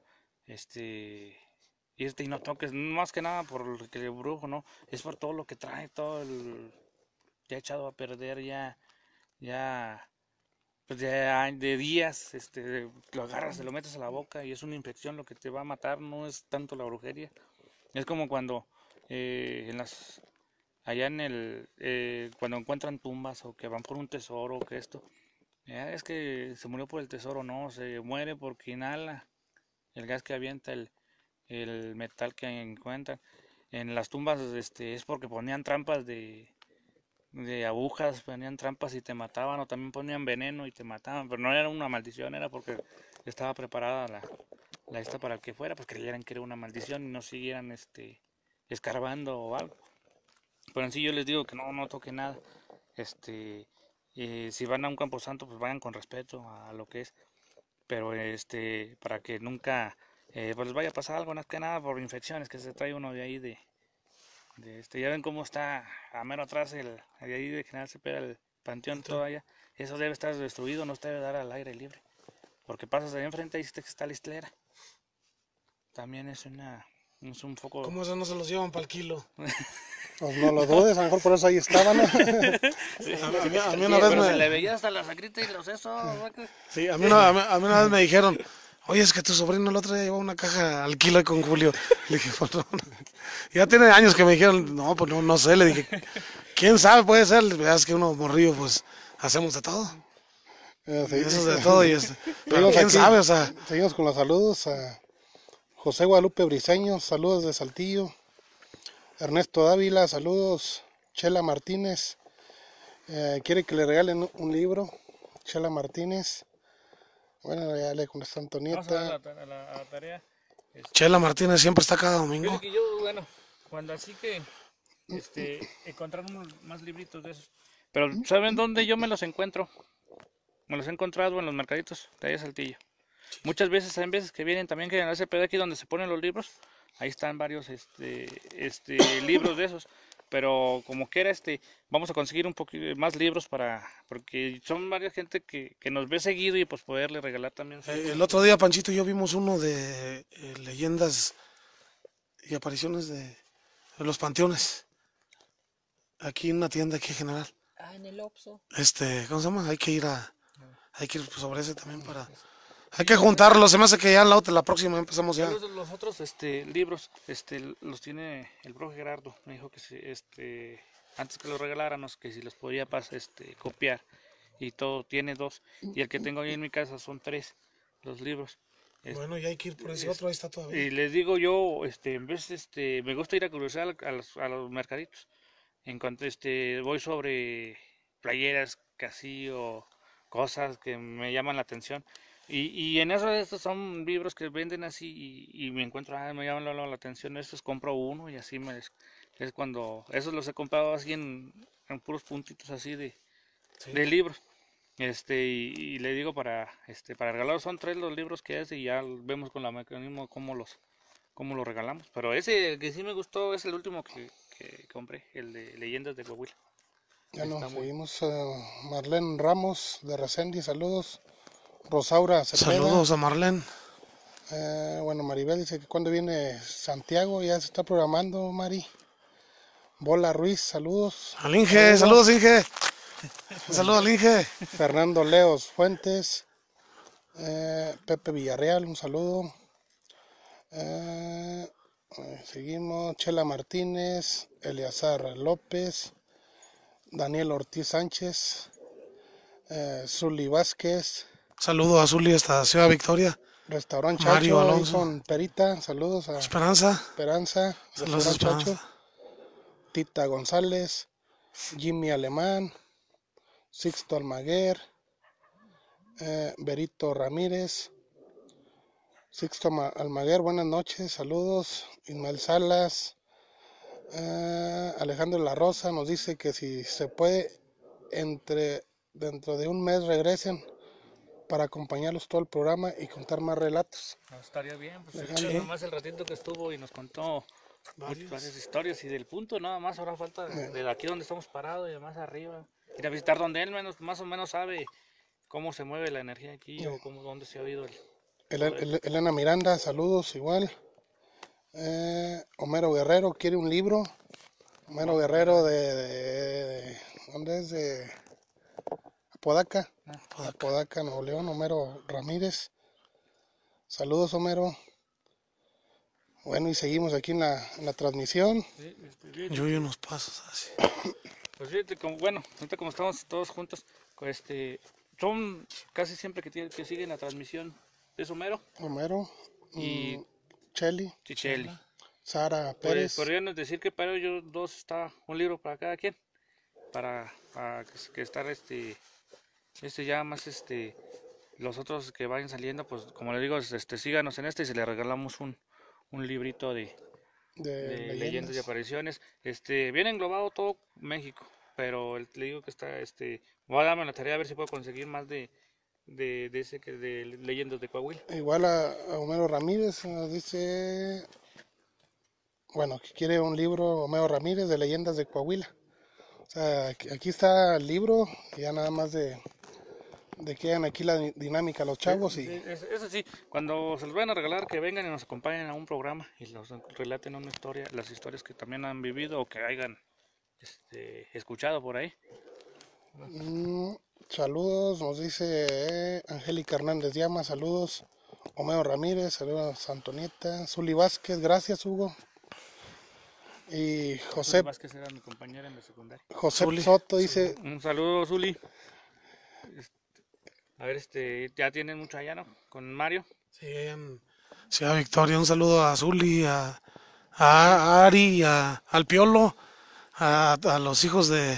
irte y no toques, más que nada por el brujo, ¿no? Es por todo lo que trae, ya echado a perder, pues ya de días, lo agarras, te lo metes a la boca y es una infección lo que te va a matar, no es tanto la brujería. Es como cuando allá cuando encuentran tumbas o que van por un tesoro o que esto, es que se murió por el tesoro, no, se muere porque inhala el gas que avienta el metal que encuentran. En las tumbas es porque ponían trampas de agujas, ponían trampas y te mataban, o también ponían veneno y te mataban, pero no era una maldición, era porque estaba preparada la esta para que fuera, pues creyeran que era una maldición y no siguieran escarbando o algo. Pero en sí yo les digo que no toquen nada. Si van a un camposanto, pues vayan con respeto a lo que es, pero para que nunca pues les vaya a pasar algo, más que nada por infecciones que se trae uno de ahí ya ven cómo está a mero atrás de ahí de General Cepeda, el panteón todavía. Eso debe estar destruido, no se debe dar al aire libre, porque pasas de ahí enfrente y dices que está la Istlera. También es un foco. ¿Cómo eso no se los llevan para el kilo? Pues no lo dudes, a lo mejor por eso ahí estaban, ¿no? A mí una vez se le veía hasta la sacrita y los sesos. Sí, a mí una vez me dijeron, oye, es que tu sobrino el otro día llevó una caja al kilo con Julio. Le dije, pues no. Ya tiene años que me dijeron, no, pues no sé. Le dije, ¿quién sabe? Puede ser. Es que uno morrillo, pues hacemos de todo. Sí. Eso es de todo. Pero quién sabe, o sea. Seguimos con los saludos a José Guadalupe Briceño, saludos de Saltillo. Ernesto Dávila, saludos. Chela Martínez, quiere que le regalen un libro. Chela Martínez. Bueno, ya le contestó Antonieta. Vamos a la tarea. Chela Martínez siempre está cada domingo. Que yo, bueno, cuando así que encontrar unos más libritos de esos. Pero ¿saben dónde yo me los encuentro? Me los he encontrado en los mercaditos de allá Saltillo. Muchas veces, hay veces que vienen también que en ese pedazo aquí donde se ponen los libros, ahí están varios libros de esos. Pero como quiera, vamos a conseguir un poquito más libros porque son varias gente que nos ve seguido y pues poderle regalar también. El otro día Panchito y yo vimos uno de leyendas y apariciones de los panteones. Aquí en una tienda aquí general. En el Oxxo. ¿Cómo se llama? Hay que ir sobre ese también hay que juntarlo, se me hace que ya la próxima empezamos ya. Los otros libros los tiene el profe Gerardo. Me dijo que antes que los regaláramos, que si los podía copiar y todo, tiene 2 y el que tengo ahí en mi casa son 3 los libros. Bueno, ya hay que ir por ese otro, ahí está todavía. Y les digo yo, en vez me gusta ir a cruzar a los mercaditos. En cuanto voy sobre playeras casi o cosas que me llaman la atención. Y en eso estos son libros que venden así y me encuentro, me llaman la atención, estos compro uno y así es cuando, esos los he comprado así en puros puntitos así de libros. Y le digo para regalar, son 3 los libros que es y ya vemos con la mecanismo cómo los regalamos. Pero ese que sí me gustó es el último que compré, el de Leyendas de Coahuila. Ya no, seguimos. Marlene Ramos de Resendi, saludos. Rosaura Cepeda. Saludos a Marlene. Bueno, Maribel dice que cuando viene Santiago, ya se está programando, Mari. Bola Ruiz, saludos. Al Inge, saludos Inge. Un saludo al Inge. Fernando Leos Fuentes. Pepe Villarreal, un saludo. Seguimos, Chela Martínez, Eleazar López, Daniel Ortiz Sánchez, Zuli Vázquez, Saludo a Zuli hasta Ciudad Victoria. Restaurante Mario Chacho, ahí Alonso. con Perita, saludos a Esperanza. Esperanza, Saludos, Restaurante Chacho, Esperanza. Tita González, Jimmy Alemán, Sixto Almaguer, Berito Ramírez, Sixto Almaguer, buenas noches, saludos. Ismael Salas, Alejandro La Rosa nos dice que si se puede, dentro de un mes regresen para acompañarlos todo el programa y contar más relatos. No, estaría bien, pues Déjale. nomás el ratito que estuvo y nos contó varias historias y del punto nada más, ahora falta de aquí donde estamos parados y de más arriba. Ir a visitar donde él más o menos sabe cómo se mueve la energía aquí o dónde se ha oído Elena Miranda, saludos igual. Homero Guerrero quiere un libro. Homero Guerrero de ¿dónde es? De Apodaca. Apodaca, Nuevo León. Homero Ramírez. Saludos, Homero. Bueno, y seguimos aquí en la transmisión. Yo vi unos pasos así. Pues fíjate, ahorita como estamos todos juntos, son casi siempre que siguen la transmisión de Homero Homero. y Cheli. Chicheli. Sara Pues Pérez. podríamos decir que para ellos dos está un libro para cada quien, para que estar ya más los otros que vayan saliendo, pues como les digo, síganos en y se les regalamos un librito de leyendas y apariciones. Viene englobado todo México, pero le digo que voy a darme la tarea a ver si puedo conseguir más de leyendas de Coahuila. Igual a Homero Ramírez nos dice, bueno, que quiere un libro Homero Ramírez de leyendas de Coahuila. O sea, aquí está el libro, ya nada más de que hagan aquí la dinámica los chavos. Sí, eso sí, cuando se los vayan a regalar, que vengan y nos acompañen a un programa y los relaten una historia, las historias que también han vivido o que hayan escuchado por ahí. Saludos, nos dice Angélica Hernández Llama, saludos. Homero Ramírez, saludos a Antonieta. Zuli Vázquez, gracias, Hugo. Y José Vázquez era mi compañera en la secundaria. José Soto dice, Un saludo, Zuli. A ver, ya tienen mucho allá, ¿no? Con Mario. Sí, en Ciudad Victoria. Un saludo a Zuli, a Ari, al Piolo, a los hijos de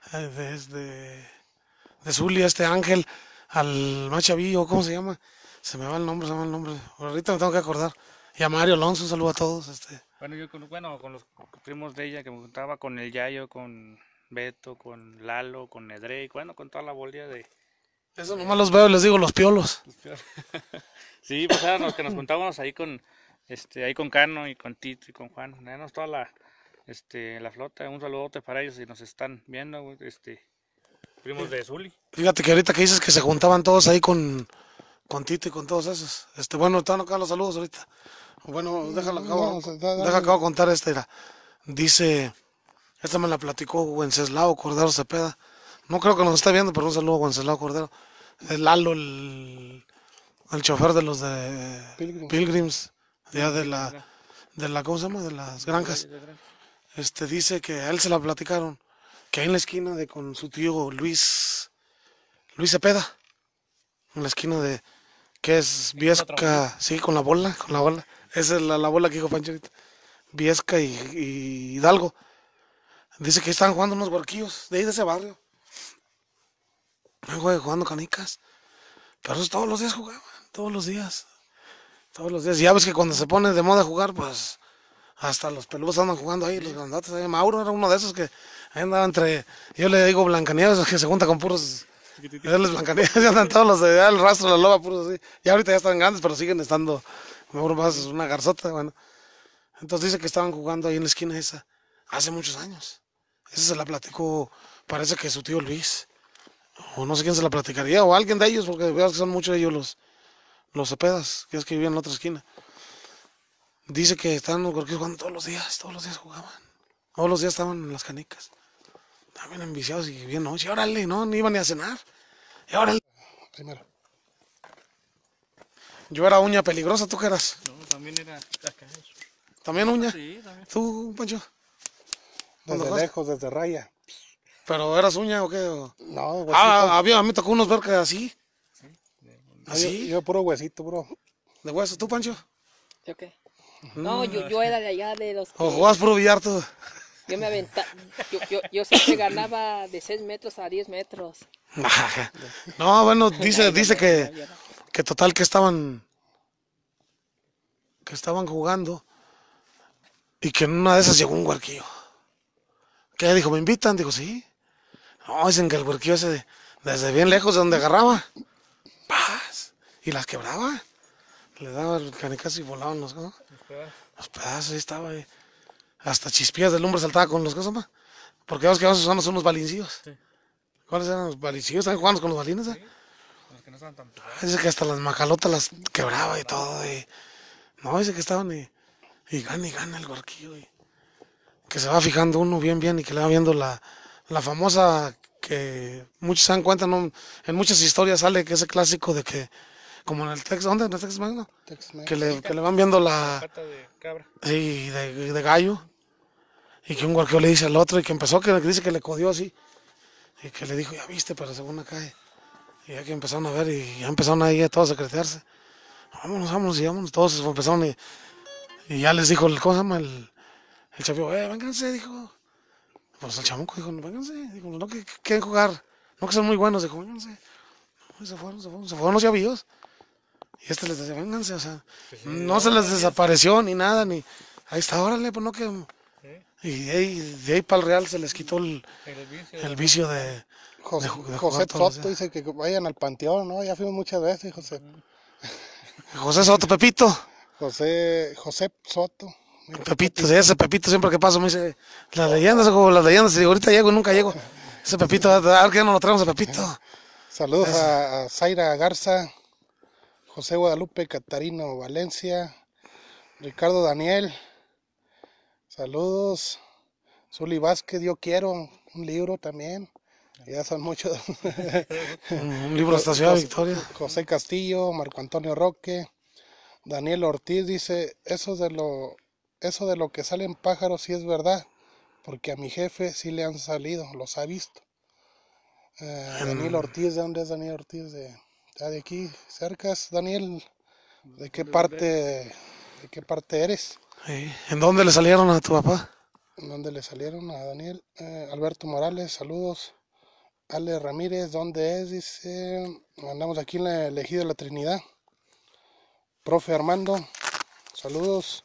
Zuli, a Ángel, al Machavillo, ¿cómo se llama? Se me va el nombre. Ahorita me tengo que acordar. Y a Mario Alonso, un saludo a todos. Bueno, yo con los primos de ella que me juntaba, con el Yayo, con Beto, con Lalo, con Nedrey, con toda la bolilla de... Eso nomás los veo y les digo los piolos. Sí, pues eran los que nos juntábamos ahí ahí con Cano y con Tito y con Juan. Éramos toda la flota. Un saludote para ellos si nos están viendo, primos de Zuli. Fíjate que ahorita que dices que se juntaban todos ahí con Tito y con todos esos. Bueno, están acá los saludos ahorita. Bueno, déjalo acabo de contar Dice, esta me la platicó Wenceslao Cordero Cepeda. No creo que nos esté viendo, pero un saludo a Wenceslao Cordero. El Lalo, el chofer de los de Pilgrims, ya de la ¿cómo se llama? De las granjas. Dice que a él se la platicaron, que ahí en la esquina con su tío Luis Cepeda, en la esquina de, que es Viesca, sí, con la bola. Esa es la bola que dijo Pancherita. Viesca y Hidalgo. Dice que estaban jugando unos huerquillos de ahí de ese barrio. Jugando canicas. Pero eso todos los días jugaban, todos los días. Y ya ves que cuando se pone de moda jugar, pues hasta los peludos andan jugando ahí, los grandotes. Mauro era uno de esos que ahí andaba yo le digo Blancanieves, que se junta con puros. Él es Blancanieves, andan todos los de el rastro de la loba, puros así. Y ahorita ya están grandes, pero siguen estando. Mauro más es una garzota, bueno. Entonces dice que estaban jugando ahí en la esquina esa hace muchos años. Esa se la platicó, parece que su tío Luis. O no sé quién se la platicaría, o alguien de ellos, porque veas que son muchos de ellos los Cepedas, que es que vivían en la otra esquina. Dice que estaban los gorquillos jugando todos los días jugaban. Todos los días estaban en las canicas. Estaban bien enviciados y bien noche. Órale, no iban ni a cenar. Y órale. Primero. Yo era uña peligrosa, ¿tú qué eras? No, también era acá. ¿También uña? Sí, también. ¿Tú, Pancho? ¿Cuándo Desde jugaste? lejos, desde raya. ¿Pero eras uña o qué? No, huesito. A mí me tocó unos ver que así. No, ¿Así? yo puro huesito, bro. ¿De hueso? ¿Tú, Pancho? ¿Yo qué? No, yo era de allá de los ¿O que jugabas puro billar tú? yo me aventaba, yo siempre ganaba de 6 metros a 10 metros. No, bueno, dice que total que estaban jugando y que en una de esas llegó un huerquillo. ¿Qué? Dijo, ¿me invitan? Dijo, sí. No, dicen que el huerquillo ese desde bien lejos de donde agarraba, ¡paz! Y las quebraba. Le daba el canicazo y volaban ¿no? Los pedazos, ahí estaba. Hasta chispillas de lumbre saltaba con los cosas, ¿no? Porque vamos que vamos usando unos balincillos. Sí. ¿Cuáles eran los balincillos? ¿Están jugando con los balines? Los que no estaban tan pesados. Dice que hasta las macalotas las quebraba y todo. No, dice que estaban y gana el huerquillo. Que se va fijando uno bien y que le va viendo la famosa que muchos se dan cuenta, ¿no? En muchas historias sale que ese clásico de que, como en el Tex, ¿dónde? En el Tex Mex, ¿no? Tex-Mex. Que le van viendo la Pata de cabra. sí, de gallo y que un huerquillo le dice al otro y que empezó que dice que le codió así y que le dijo, ya viste, pero según acá y ya que empezaron a ver y ya empezaron ahí a todos a secretearse. Vámonos, y vámonos, todos empezaron y ya les dijo, ¿cómo se llama? El chavio, vénganse, dijo. Pues el chamuco dijo, no, vénganse, dijo, no, que quieren jugar, no que son muy buenos, dijo, vénganse. No, y se fueron los chavillos. Y este les decía, vénganse, o sea, no se les desapareció ni nada, ni, ahí está, órale, pues no que... Y de ahí para el Real se les quitó el vicio de José jugar todos los Soto días. dice que vayan al panteón, ¿no? Ya fuimos muchas veces, José. José Soto, Pepito. José Soto. Pepito, sí, ese Pepito siempre que paso me dice, las leyendas, como las leyendas, y ahorita llego y nunca llego. Ese Pepito, a ver que ya no lo traemos a Pepito. Saludos a Zaira Garza, José Guadalupe Catarino Valencia, Ricardo Daniel. Saludos. Zuli Vázquez, yo quiero un libro también. Ya son muchos. Un libro hasta Ciudad Victoria. José Castillo, Marco Antonio Roque, Daniel Ortiz dice, eso de lo que salen pájaros sí es verdad, porque a mi jefe sí le han salido, los ha visto. Daniel Ortiz, ¿de dónde es Daniel Ortiz? De aquí, cercas, Daniel. ¿De qué parte eres? Sí. ¿En dónde le salieron a tu papá? ¿En dónde le salieron a Daniel? Alberto Morales, saludos. Ale Ramírez, ¿dónde es? Dice, andamos aquí en el Ejido de la Trinidad. Profe Armando, saludos.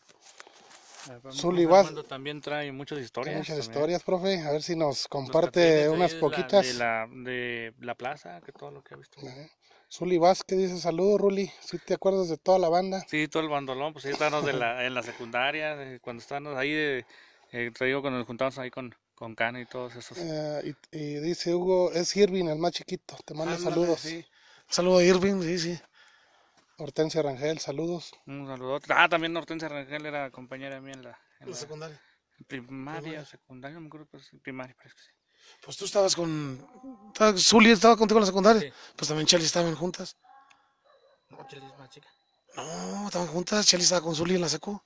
Zuli Vaz, Armando también trae muchas historias. muchas también. historias, profe. A ver si nos Los comparte carteles unas ahí poquitas. de la plaza, que todo lo que ha visto. Zuli Vázquez dice, saludos, Ruli. Si te acuerdas de toda la banda. Sí, todo el bandolón, pues ahí estábamos en la secundaria, cuando estábamos ahí, te digo, cuando nos juntamos ahí con Cano y todos esos. Y dice Hugo, es Irving, el más chiquito. Te mando saludos. Sí. Saludo a Irving, sí. Hortensia Rangel, saludos. Un saludo. También Hortensia Rangel era compañera mía en la secundaria. primaria o secundaria, no me acuerdo, pues primaria parece que sí. Pues tú estabas Zuli estaba contigo en la secundaria. Sí. Pues también Chely estaban juntas. Chely es más chica. No, estaban juntas. Chely estaba con Zuli en la secu.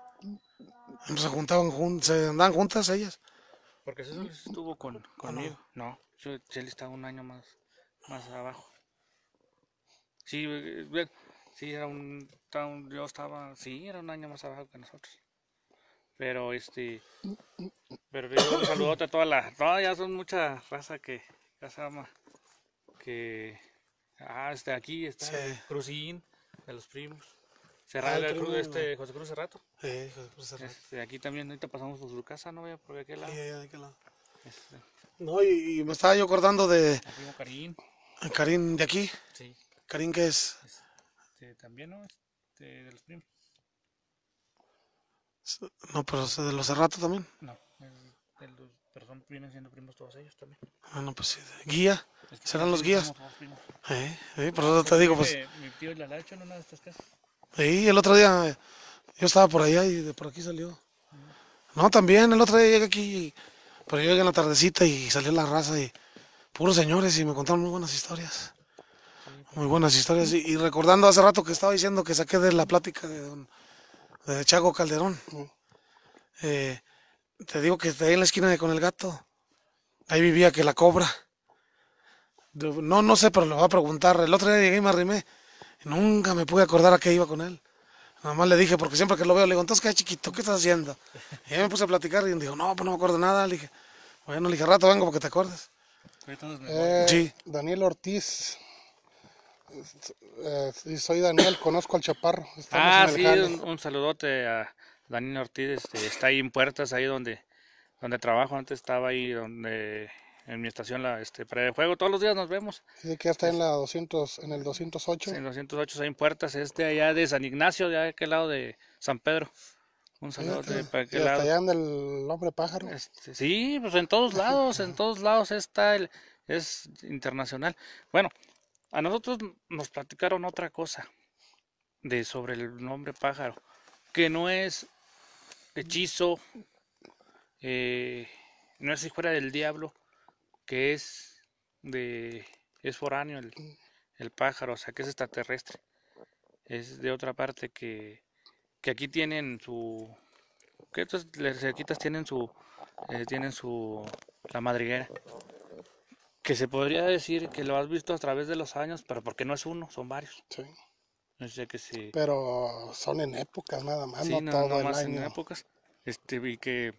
Se juntaban, se andaban juntas ellas. Porque César estuvo conmigo. No, Chely estaba un año más abajo. Sí, sí, era un año más abajo que nosotros. Pero pero le digo un saludote a ya son mucha raza que ya se llama, que, aquí está Sí. Cruzín, de los primos. El primo, José Cruz Cerrato. Sí, José Cruz. Aquí también, ahorita pasamos por su casa, ¿no? Por aquel lado. ¿De qué lado? Este, No, y me estaba yo acordando de el primo Karim, Karim de aquí. sí. Karim, que es También, ¿no? De los primos. No, pero de los Cerrato también. No, pero vienen siendo primos todos ellos también. No, pues sí. Guía. Es que ¿Serán los somos guías? todos primos. Por eso te digo, pues. Mi tío la ha hecho en una de estas casas. El otro día yo estaba por allá y de por aquí salió. No, también el otro día llegué aquí, pero yo llegué en la tardecita y salió la raza y puros señores y me contaron muy buenas historias. Muy buenas historias. Y recordando hace rato que estaba diciendo que saqué de la plática de Chago Calderón. Eh, Te digo que ahí en la esquina de Con el Gato, ahí vivía que la cobra. No sé, pero le voy a preguntar. El otro día llegué y me arrimé. Y nunca me pude acordar a qué iba con él. Nada más le dije, porque siempre que lo veo, le digo, entonces, ¿qué, chiquito? ¿Qué estás haciendo? Y ahí me puse a platicar y dijo, no, pues no me acuerdo nada. Le dije, bueno, le dije, rato vengo porque te acuerdes. Sí. Daniel Ortiz. Sí, soy Daniel, conozco al Chaparro. Estamos en el Sí, jale. un saludote a Daniel Ortiz, está ahí en Puertas, ahí donde trabajo. Antes estaba ahí en mi estación, para el juego, todos los días nos vemos. Dice que ya está en la 200, en el 208. En 208 ahí en Puertas, allá de San Ignacio, de aquel lado de San Pedro. Un saludote para Y aquel hasta lado. allá anda el hombre pájaro. Sí, pues en todos lados está es internacional. Bueno, a nosotros nos platicaron otra cosa sobre el nombre pájaro, que no es hechizo, no es hijo del diablo, que es foráneo el pájaro, o sea que es extraterrestre, es de otra parte que aquí tienen que estos cerquitas tienen la madriguera, que se podría decir que lo has visto a través de los años, pero porque no es uno, son varios. Sí. No sé que sí. Pero son en épocas nada más, Sí, no todo el más año. en épocas. Vi que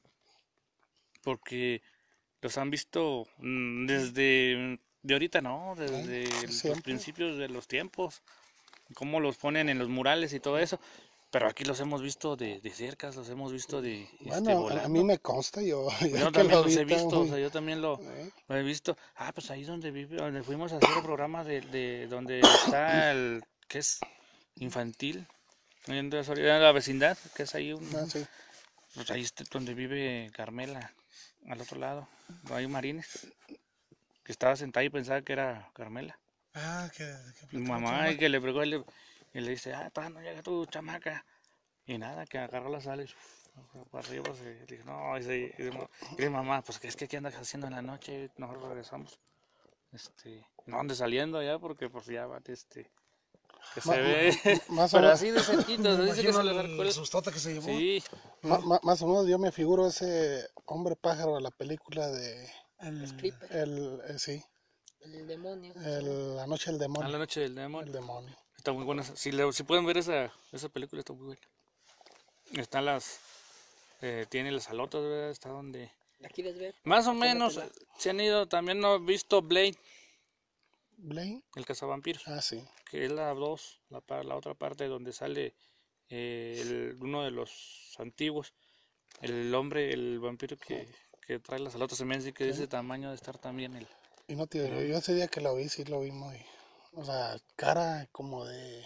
porque los han visto desde de ahorita, ¿no? Desde los siempre. principios de los tiempos, cómo los ponen en los murales y todo eso. Pero aquí los hemos visto de cerca, los hemos visto Bueno, a volando. mí me consta, yo También los he está visto, muy- o sea, yo también lo he visto. Pues ahí donde fuimos a hacer el programa de donde está que es infantil, en la vecindad, que es ahí sí. pues ahí es donde vive Carmela, al otro lado, hay Marines, que estaba sentada y pensaba que era Carmela. Mi mamá, y que le pregó y le dice, todavía no llega tu chamaca. Y nada, que agarró las alas y para arriba se dijo, no, y mamá, pues ¿qué es que qué andas haciendo en la noche? Nosotros regresamos. No andes saliendo ya porque pues ya va, que se ve, más o pero menos- así de cerquita, se dice que se le acercó el sustote que se llevó. Sí, Más o menos yo me figuro ese hombre pájaro a la película de Creeper, sí, el demonio. La noche del a demonio. la noche del demonio. El demonio. Está muy buena. Si pueden ver esa película, está muy buena. Están tiene las alotas, ¿verdad? Está donde... ¿La quieres ver? Más o menos se han ido, también no he visto Blade, ¿Blaine? el cazavampiros, Sí. que es la 2, la otra parte donde sale uno de los antiguos, el vampiro que trae las alotas, se me hace que de ese tamaño de estar también Y no, tío, yo ese día que lo vi, sí lo vi muy... O sea, cara como de...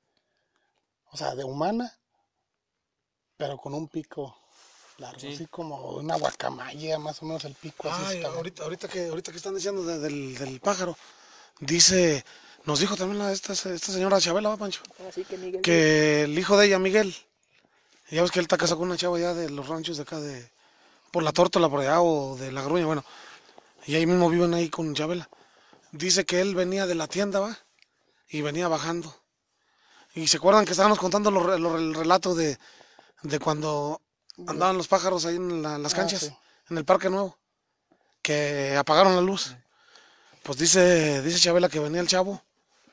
O sea, de humana, pero con un pico largo, Sí. así como una guacamaya, más o menos el pico. Así está. Ahorita que están diciendo del pájaro, nos dijo también esta señora Chabela, ¿va, Pancho? Así que Miguel. Que el hijo de ella, Miguel, ya ves que él está casado con una chava ya de los ranchos de acá, por la Tórtola, por allá, o de la Gruña, bueno, y ahí mismo viven ahí con Chabela. Dice que él venía de la tienda, ¿va? Y venía bajando. Y se acuerdan que estábamos contando el relato de cuando andaban los pájaros ahí en las canchas, sí. en el Parque Nuevo, que apagaron la luz. Pues dice Chabela que venía el chavo.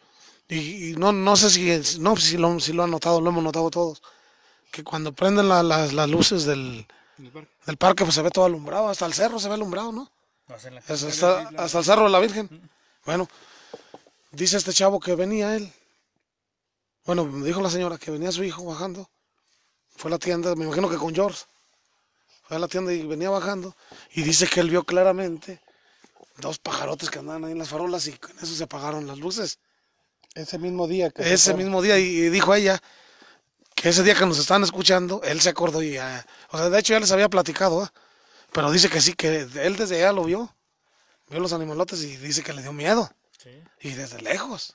Y no sé si lo han notado, lo hemos notado todos. Que cuando prenden las luces del parque, pues se ve todo alumbrado, hasta el cerro se ve alumbrado, ¿no? Hasta el cerro de la Virgen. Bueno, dice este chavo que venía él. Bueno, me dijo la señora que venía su hijo bajando. Fue a la tienda, me imagino que con George. Fue a la tienda y venía bajando. Y dice que él vio claramente 2 pajarotes que andaban ahí en las farolas y con eso se apagaron las luces. Ese mismo día que... Ese mismo día, y dijo ella que ese día que nos estaban escuchando, él se acordó y o sea, de hecho ya les había platicado, pero dice que sí, que él desde allá lo vio los animalotes y dice que le dio miedo. Sí. Y desde lejos.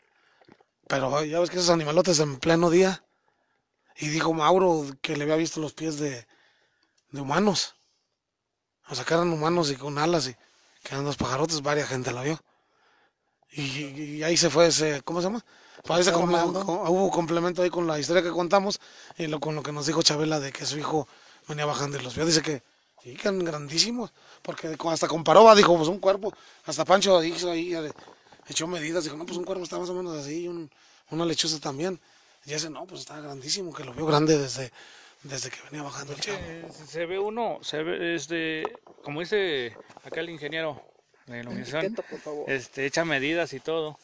Pero ya ves que esos animalotes en pleno día. Y dijo Mauro que le había visto los pies de humanos. O sea, que eran humanos y con alas y que eran 2 pajarotes, varias gente la vio. y ahí se fue ese, ¿cómo se llama? Parece como hubo complemento ahí con la historia que contamos y con lo que nos dijo Chabela de que su hijo venía bajando y los vio. Dice que sí, que eran grandísimos, porque hasta comparó, dijo, pues un cuerpo, hasta Pancho hizo ahí, echó medidas, dijo, no, pues un cuerpo está más o menos así, una lechuza también. Y ese no, pues estaba grandísimo, que lo vio grande desde que venía bajando el chavo. Se ve uno, como dice acá el ingeniero de iluminación, Etiqueta, por favor. echa medidas y todo.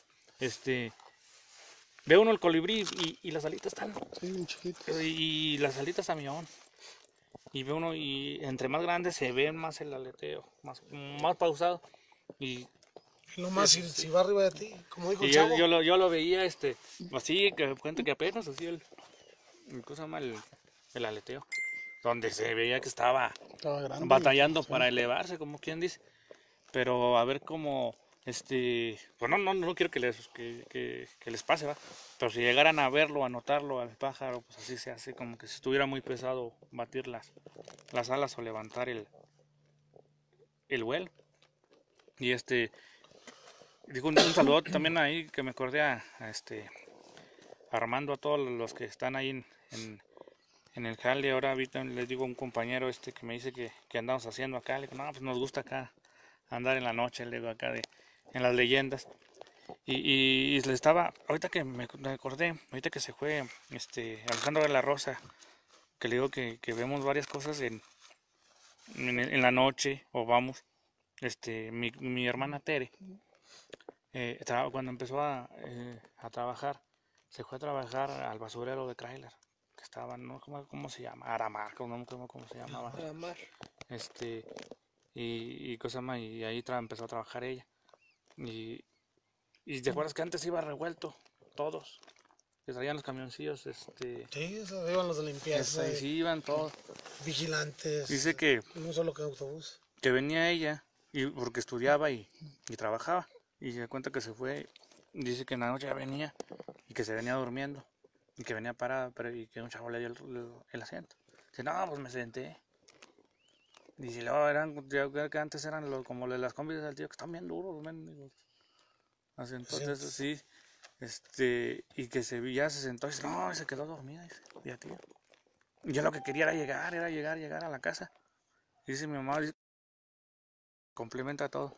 Ve uno el colibrí y las alitas están, Sí, bien chiquito. y las alitas a millón. Y ve uno, y entre más grande se ve más el aleteo, más pausado. Y Y lo más, si va arriba de ti, como dijo el Y chavo. yo lo veía así, que cuenta que apenas así cosa llama el aleteo, donde se veía que estaba Grande. batallando para elevarse, como quien dice. Pero a ver cómo, pues no quiero que les pase, ¿va? Pero si llegaran a verlo, a notarlo al pájaro, pues así se hace, como que si estuviera muy pesado batir las alas o levantar el vuelo. Y digo un saludo también ahí, que me acordé a Armando, a todos los que están ahí en el jale. Ahora ahorita les digo a un compañero que me dice que andamos haciendo acá. Le digo, no, pues nos gusta acá andar en la noche, le digo acá en las leyendas. Y le estaba, ahorita que me acordé, ahorita que se fue Alejandro de la Rosa, que le digo que vemos varias cosas en la noche, o vamos, mi hermana Tere, cuando empezó a trabajar, se fue a trabajar al basurero de Trailer, que estaba, no, ¿cómo se llama? Aramar, no, ¿cómo se llamaba? Aramar. Y cosa más, y ahí empezó a trabajar ella. Y te acuerdas que antes iba revuelto, todos, que traían los camioncillos, Sí, eso iban los de limpieza, sí iban todos. vigilantes. Dice que No solo que autobús. venía ella, porque estudiaba y trabajaba, y se da cuenta que se fue. Dice que en la noche ya venía y que se venía durmiendo y que venía parada, y que un chavo le dio el asiento. Dice, no, pues me senté. Dice, luego yo creo que antes eran como las combis del tío, que están bien duros los mendigos. Así, entonces sí, y que ya se sentó y dice, no, y se quedó dormida, dice, ya tío. Y yo lo que quería era llegar a la casa. Dice mi mamá, complementa todo.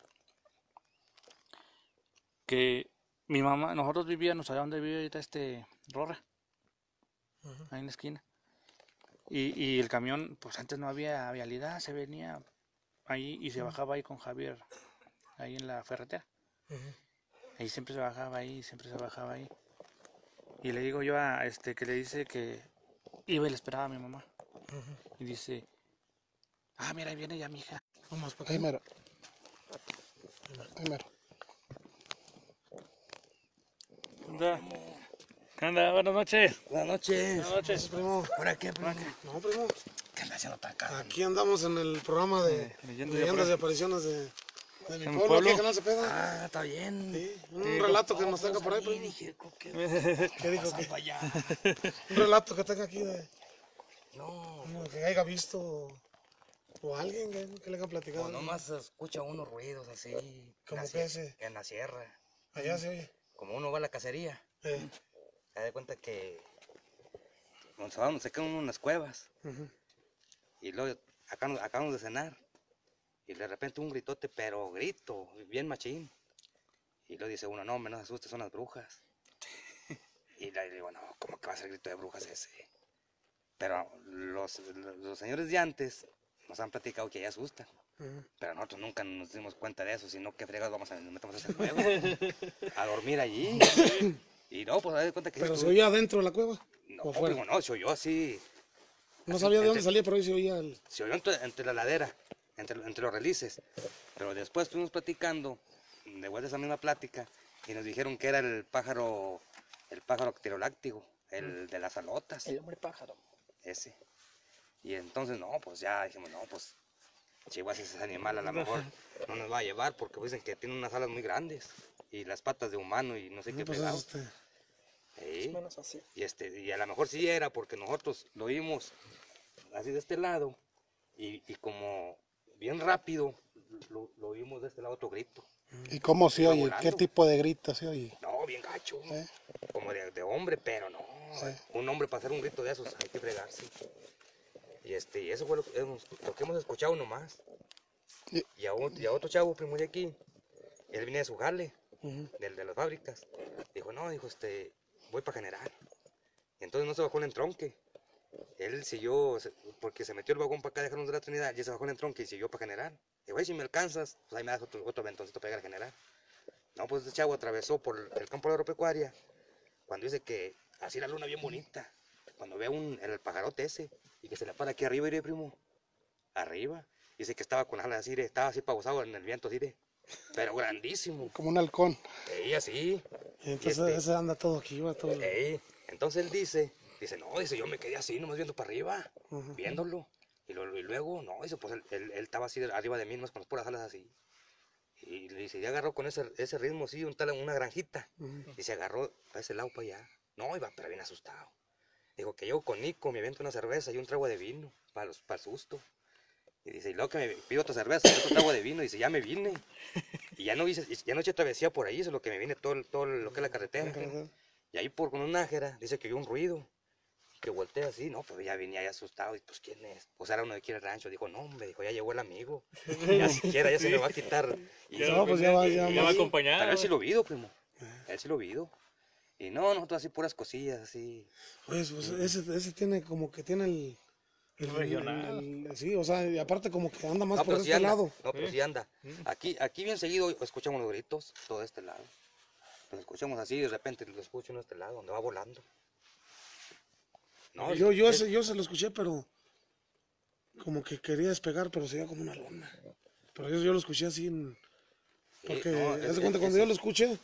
Que mi mamá, nosotros vivíamos allá donde vive ahorita Rorra, ahí en la esquina. Y el camión, pues antes no había vialidad, se venía ahí y se bajaba ahí con Javier, ahí en la ferretera. Ahí siempre se bajaba ahí, Y le digo yo que le dice que iba y le esperaba a mi mamá. Y dice, mira, ahí viene ya mi hija. Vamos para Ahí acá. mero. Ahí mero. ¿Qué onda? Buenas noches. Buenas noches. Buenas noches. Primo. ¿Por qué, primo? No, primo. ¿Qué anda haciendo tan caro? Aquí andamos en el programa de leyendas y apariciones de mi pueblo. Aquí, Canal Cepeda. Ah, está bien. Sí, un relato que nos tenga por ahí, Sí, primo. dije, ¿Qué dijo? pasa para allá? Un relato que tenga aquí de No, que haya visto o alguien que le haya platicado. pues nomás escucha unos ruidos así. ¿Cómo en la que sie- ese? En la sierra. Allá se oye. Como uno va a la cacería, Eh, se da cuenta que cuando se van, se quedan unas cuevas. ujú. Y luego acabamos de cenar. Y de repente un gritote, pero grito, bien machín. Y luego dice uno, no, menos asustes, son las brujas. Y le digo, no, ¿cómo que va a ser el grito de brujas ese? Pero los señores de antes nos han platicado que ya asustan. Pero nosotros nunca nos dimos cuenta de eso, sino que fregados nos metemos a esa cueva a dormir allí. Y no, pues a dar cuenta que Pero sí, se oía adentro de la cueva. no, o fuera. primo, no, se oyó así. No así, sabía de dónde salía, pero ahí se oía el. Se oyó entre la ladera, entre los relices. Pero después estuvimos platicando, de vuelta a esa misma plática, y nos dijeron que era el pájaro pterodáctico, el de las alotas, El hombre pájaro. ese. Y entonces, no, pues ya dijimos, no, pues, Chihuahua, ese animal a lo mejor no nos va a llevar, porque dicen que tiene unas alas muy grandes, y las patas de humano, y no sé qué Pues pegado. es Sí. Menos así. Y a lo mejor sí era, porque nosotros lo oímos así de este lado, y como bien rápido lo oímos de este lado otro grito. ¿Y cómo se Iba oye? ¿Qué volando. tipo de grito se oye? No, bien gacho. ¿Eh? Como de hombre, pero no. Sí. Un hombre para hacer un grito de esos hay que fregarse. Y eso fue lo que hemos escuchado nomás. Y- Y a otro chavo, primo de aquí, él venía de su jale, Ujú. de las fábricas. Dijo, no, dijo, voy para general. Y entonces no se bajó en el entronque. Él siguió, porque se metió el vagón para acá, dejarnos de la Trinidad, y se bajó en el entronque y siguió para general. Dijo, ay, si me alcanzas, pues ahí me das otro aventoncito para llegar a general. No, pues este chavo atravesó por el campo de agropecuaria, cuando dice que así la luna bien bonita, cuando ve el pajarote ese, y que se le para aquí arriba, iré, primo, arriba. Dice que estaba con las alas así, estaba así pausado en el viento, así, pero grandísimo. Como un halcón. Ey, así. Entonces Y ese anda todo aquí, va todo. ey, entonces él dice, no, dice, yo me quedé así, nomás viendo para arriba, Ujú. viéndolo. Y luego, no, dice, pues él estaba así arriba de mí, nomás con las puras alas así. Y le dice, ya agarró con ese ritmo así, una granjita. Y se agarró para ese lado, para allá. No, iba, pero bien asustado. Dijo que yo con Nico me aviento una cerveza y un trago de vino, para el susto. Y dice, y luego que me pido otra cerveza y otro trago de vino, y dice, ya me vine. Y ya no eché travesía por ahí, eso es lo que me vine, todo lo que es la carretera. Y ahí con un nájera, dice que oyó un ruido. Que voltea así, no, pues ya venía ahí asustado, y pues ¿quién es? Pues era uno de aquí en el rancho, dijo, no, hombre, dijo, ya llegó el amigo, ya siquiera, ya se me va a quitar. Y No, pues ya va a acompañar. pero él sí lo vio, primo, él sí lo vio. Y no, nosotros así puras cosillas, así. Pues ese tiene como que tiene el Regional. sí, o sea, y aparte como que anda más No, por pero sí este anda, lado. no, pero sí anda. Aquí bien seguido escuchamos los gritos, todo este lado. Los escuchamos así, y de repente lo escucho en este lado, donde va volando. No, Yo se lo escuché, pero como que quería despegar, pero se iba como una lona. Pero yo lo escuché así, porque no, haz de cuenta, cuando yo lo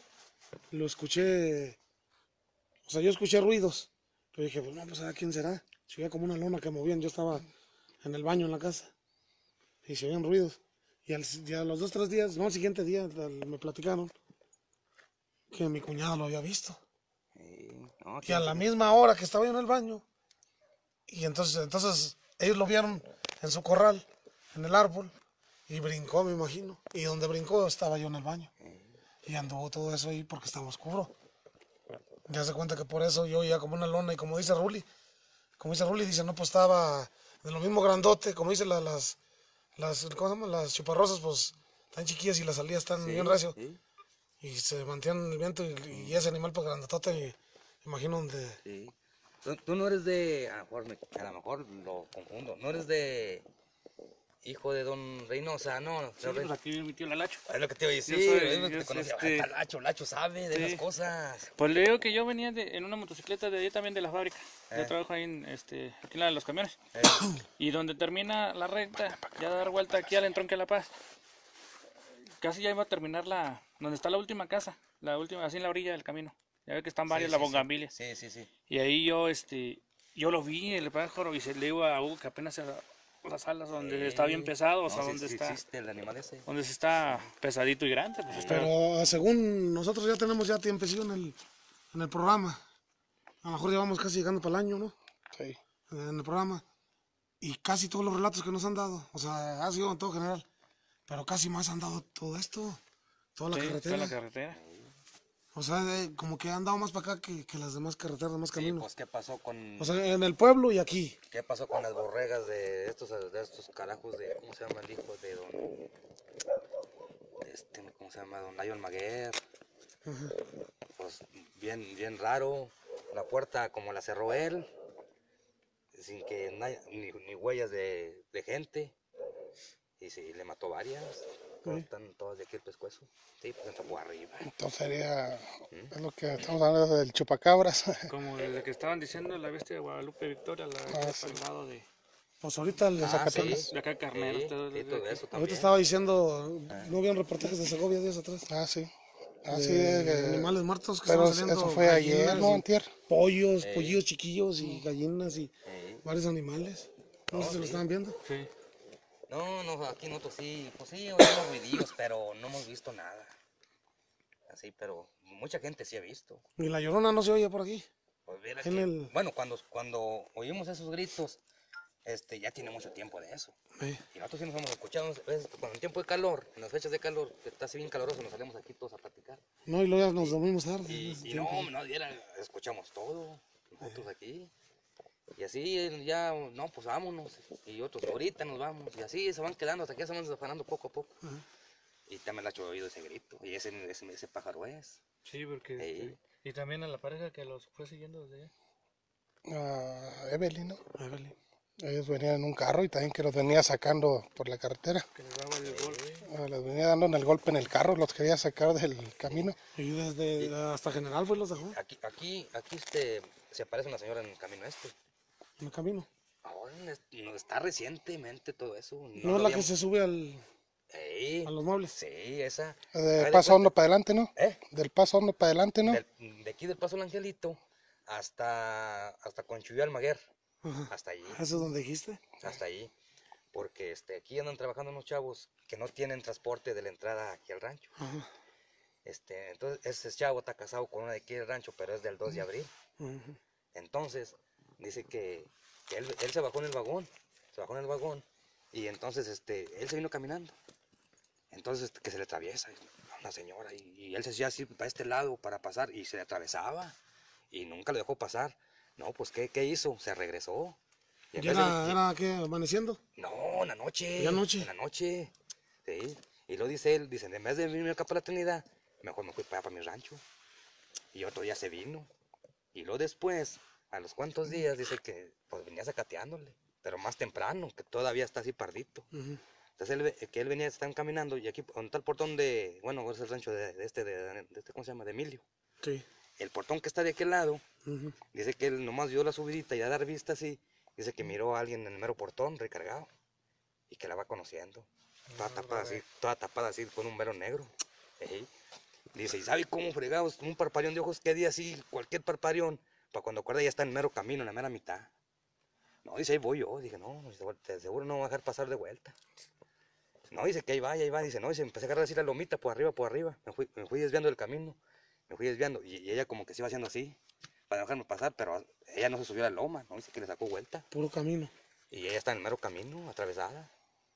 escuché, o sea, yo escuché ruidos. Pero dije, pues no, pues ¿a quién será? Se veía como una lona que movían. Yo estaba en el baño en la casa y se oían ruidos. Y a los 2, 3 días, no, al siguiente día me platicaron que mi cuñado lo había visto. no, Y a la misma hora que estaba yo en el baño. Y entonces ellos lo vieron en su corral, en el árbol, y brincó, me imagino. Y donde brincó estaba yo en el baño. Y anduvo todo eso ahí porque estaba oscuro. Ya se cuenta que por eso yo ya como una lona, y como dice Ruli, dice, no, pues estaba de lo mismo grandote, como dice las ¿cómo se llama? Las chuparrosas, pues tan chiquillas y las salidas están bien recio. Y se mantienen en el viento, y ese animal pues grandotote, me imagino donde... Sí. Tú no eres a lo mejor lo confundo, no eres de hijo de don Reynosa, no. Sí, pues aquí mi tío Lalacho. Es lo que te iba a decir, Yo soy- es lo que yo te conocía. soy, Lacho sabe de Sí. las cosas. Pues le digo que yo venía en una motocicleta de ahí también de la fábrica. Yo Eh. trabajo ahí aquí en la de los camiones. Eh, Y donde termina la recta, ya dar vuelta aquí al entronque de La Paz. Casi ya iba a terminar donde está la última casa, así en la orilla del camino. Ya ve que están varias, sí, la sí, Bongambilia. sí, sí, sí. Y ahí yo lo vi, el pájaro, y le digo a Hugo que apenas las alas donde está bien pesado, o sea, No, sí, donde sí está, existe el animal ese. donde se está pesadito y grande, pues está. Pero según nosotros ya tenemos ya tiempecillo en el programa. A lo mejor ya vamos casi llegando para el año, ¿no? Sí. En el programa. Y casi todos los relatos que nos han dado, o sea, ha sido en todo general. Pero casi más han dado todo esto, toda la Sí, carretera. toda la carretera. O sea, como que han dado más para acá que las demás carreteras, demás Sí, caminos. pues ¿qué pasó con O sea, en el pueblo y aquí. las borregas de estos carajos de, ¿cómo se llama el hijo de don, ¿cómo se llama? Don Lion Maguer. Pues bien raro. La puerta como la cerró él, sin que ni huellas de gente. Y sí, le mató varias. Están todas de aquí el pescuezo. Sí, pues entró por arriba. Entonces sería, es lo que estamos hablando del chupacabras. Como el que estaban diciendo, la bestia de Guadalupe Victoria, la que está sí. al lado de Pues ahorita Sí, acá Carneros. sí, todo sí, de todo aquí. eso también. ahorita estaba diciendo, ¿no habían reportajes de Segovia días atrás? Ah, sí. Así De animales muertos que pero estaban saliendo. eso fue ayer, gallinas ¿no? y Antier. Pollillos chiquillos y gallinas y Sí. varios animales. No sé si lo estaban viendo. Sí. No, aquí nosotros sí, pues sí, oímos ruidillos, pero no hemos visto nada. Así, pero mucha gente sí ha visto. Y la Llorona no se oye por aquí. Pues mira En que, el- bueno, cuando oímos esos gritos, ya tiene mucho tiempo de eso. Sí. Y nosotros sí nos hemos escuchado, a veces cuando en tiempo de calor, en las fechas de calor, que está así bien caloroso, nos salimos aquí todos a platicar. No, y luego ya nos dormimos tarde. Y, en ese y tiempo. no, escuchamos todo, nosotros aquí. Y así ya, no, pues vámonos. Y otros, ahorita nos vamos. Y así se van quedando, hasta que ya se van desafanando poco a poco. Y también le ha oído ese grito. Y ese pájaro es. Sí, porque... Ey. Y también a la pareja que los fue siguiendo desde allá. A Evelyn, ¿no? Evelyn. Ellos venían en un carro y también que los venía sacando por la carretera. Que les daba el golpe. Les venía dando el golpe en el carro, los quería sacar del camino. Y desde hasta General pues los dejó Aquí se aparece una señora en el camino en el camino. Ahora no está recientemente todo eso. No es la que se sube Ey, a los muebles. sí, esa. De Paso Hondo para adelante, ¿no? Del Paso Hondo para adelante, ¿no? De aquí del Paso del Angelito hasta Conchuyú Almaguer. Ajá. Hasta allí. ¿Eso es donde dijiste? Hasta allí. Porque aquí andan trabajando unos chavos que no tienen transporte de la entrada aquí al rancho. Ajá. Entonces, ese chavo está casado con una de aquí del rancho, pero es del 2 de abril. Ujú. Entonces, dice que él se bajó en el vagón. Se bajó en el vagón. Y entonces, él se vino caminando. Entonces, que se le atraviesa a una señora. Y él se hacía así para este lado para pasar. Y se le atravesaba. Y nunca lo dejó pasar. No, pues, ¿qué hizo? Se regresó. Y en ¿Ya vez de- era qué, amaneciendo? No, en la noche. ¿Ya anoche? En la noche. Sí. Y lo dice él, dice, en vez de venirme acá para la Trinidad, mejor me fui para allá, para mi rancho. Y otro día se vino. Y luego después, a los cuantos días, dice que pues venía zacateándole, pero más temprano, que todavía está así pardito. Ujú. Entonces que él venía, están caminando, y aquí, donde está el portón bueno, es el rancho de este, ¿cómo se llama? De Emilio. Sí. El portón que está de aquel lado, Ujú. dice que él nomás dio la subidita y a dar vista así, dice que miró a alguien en el mero portón recargado y que la va conociendo. Toda tapada así con un velo negro. Ey. Dice, ¿y sabe cómo fregados? Un parpareón de ojos que di así, cualquier parpareón, para cuando acuerda ya está en el mero camino, en la mera mitad. No, dice, ahí voy yo. Dije, no, seguro no me va a dejar pasar de vuelta. No, dice que ahí va, dice, no, dice, empecé a agarrar así la lomita por arriba. Me fui desviando del camino, me fui desviando, y ella como que se iba haciendo así, para dejarme pasar, pero ella no se subió a la loma, no, dice que le sacó vuelta. Puro camino. Y ella está en el mero camino, atravesada.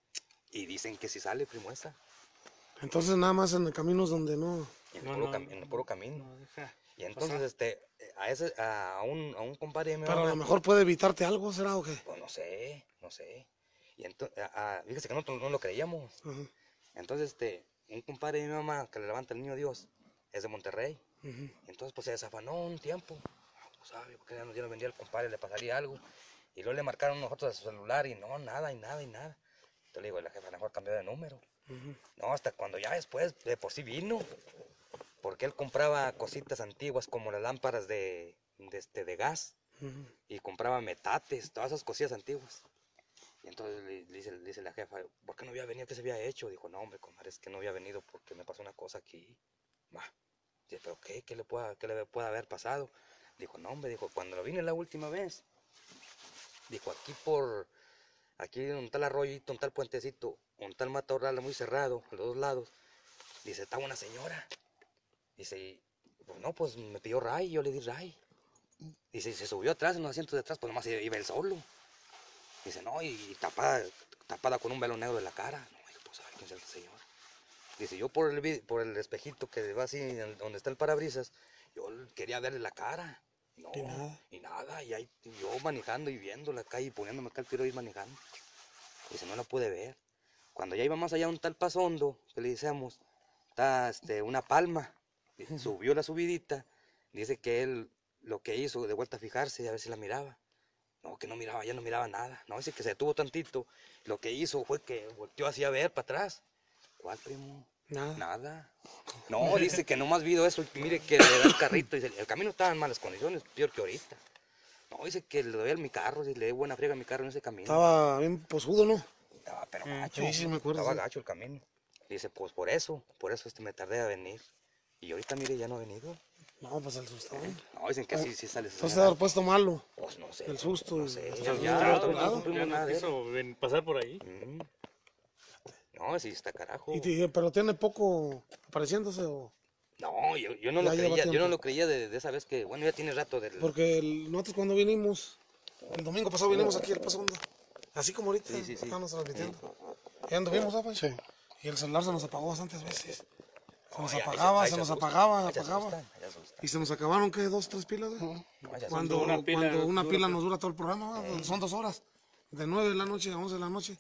Y dicen que si sale, primo, esa. Entonces nada más en el camino es donde no... En el puro camino. No deja. Y entonces, a un compadre de mi Pero a mamá, lo mejor puede evitarte algo, ¿será o qué? pues no sé. Y entonces, fíjese que nosotros no lo creíamos. Ajá. Entonces, un compadre de mi mamá que le levanta el niño Dios, es de Monterrey. Ujú. Entonces, pues se desafanó un tiempo. No sabe, porque ya no vendría el compadre, le pasaría algo. Y luego le marcaron nosotros a su celular y no, nada. Entonces le digo, la jefa a lo mejor cambió de número. Ujú. No, hasta cuando ya después, de por sí vino. Porque él compraba cositas antiguas como las lámparas de gas. Ujú. Y compraba metates, todas esas cosillas antiguas. Y entonces le dice la jefa, ¿por qué no había venido? ¿Qué se había hecho? Dijo, no, hombre, comadre, es que no había venido porque me pasó una cosa aquí. Va. Dice, ¿pero qué? ¿Qué le puede haber pasado? Dijo, no, hombre, dijo, cuando lo vine la última vez, dijo, aquí un tal arroyito, un tal puentecito, un tal matorral muy cerrado, a los dos lados, dice, estaba una señora. Dice, pues no, pues me pidió ray, yo le di ray. Dice, y se subió atrás, en los asientos de atrás, pues nomás iba él solo. Dice, no, y tapada con un velo negro de la cara. No, dijo, pues a ver quién es el señor. Dice, yo por el espejito que va así, donde está el parabrisas, yo quería verle la cara. No, Y nada. y nada, y ahí yo manejando y viendo la calle y poniéndome acá el tiro ahí manejando. Dice, no la pude ver. Cuando ya iba más allá un tal Paso Hondo, que le decíamos, está una palma. Dice, subió la subidita, dice que él lo que hizo, de vuelta a fijarse, a ver si la miraba. No, que no miraba, ya no miraba nada. No, dice que se detuvo tantito. Lo que hizo fue que volteó así a ver para atrás. ¿Cuál, primo? Nada. Nada. No, dice que nomás vio eso y mire que le da el carrito. Dice, el camino estaba en malas condiciones, peor que ahorita. No, dice que le doy a mi carro, le doy buena friega a mi carro en ese camino. Estaba bien posudo, ¿no? Estaba pero gacho. Sí, me acuerdo. Estaba Sí. gacho el camino. Dice, pues por eso me tardé a venir. Y ahorita, mire, ya no ha venido. No, pues el susto. No, dicen que sí sale. Entonces de haber puesto malo. Pues no sé. El susto. No sé. y- Ya, ya, no cumplimos nada de eso. Quiso pasar por ahí. Mm. No, sí está carajo. pero tiene poco apareciéndose o... No, yo no Ya lo lleva creía, yo tiempo. no lo creía de esa vez que, bueno, ya tiene rato del... Porque nosotros cuando vinimos, el domingo pasado vinimos aquí al Paso Hondo. Así como ahorita Sí. estamos transmitiendo. Ya anduvimos, ¿sabes? Sí. Y el celular se nos apagó bastantes veces. Se nos apagaba, se nos apagaba. Y se nos acabaron, ¿qué? 2, 3 pilas, güey. Cuando una pila nos dura todo el programa, ¿verdad? Son 2 horas. De 9 de la noche a 11 de la noche.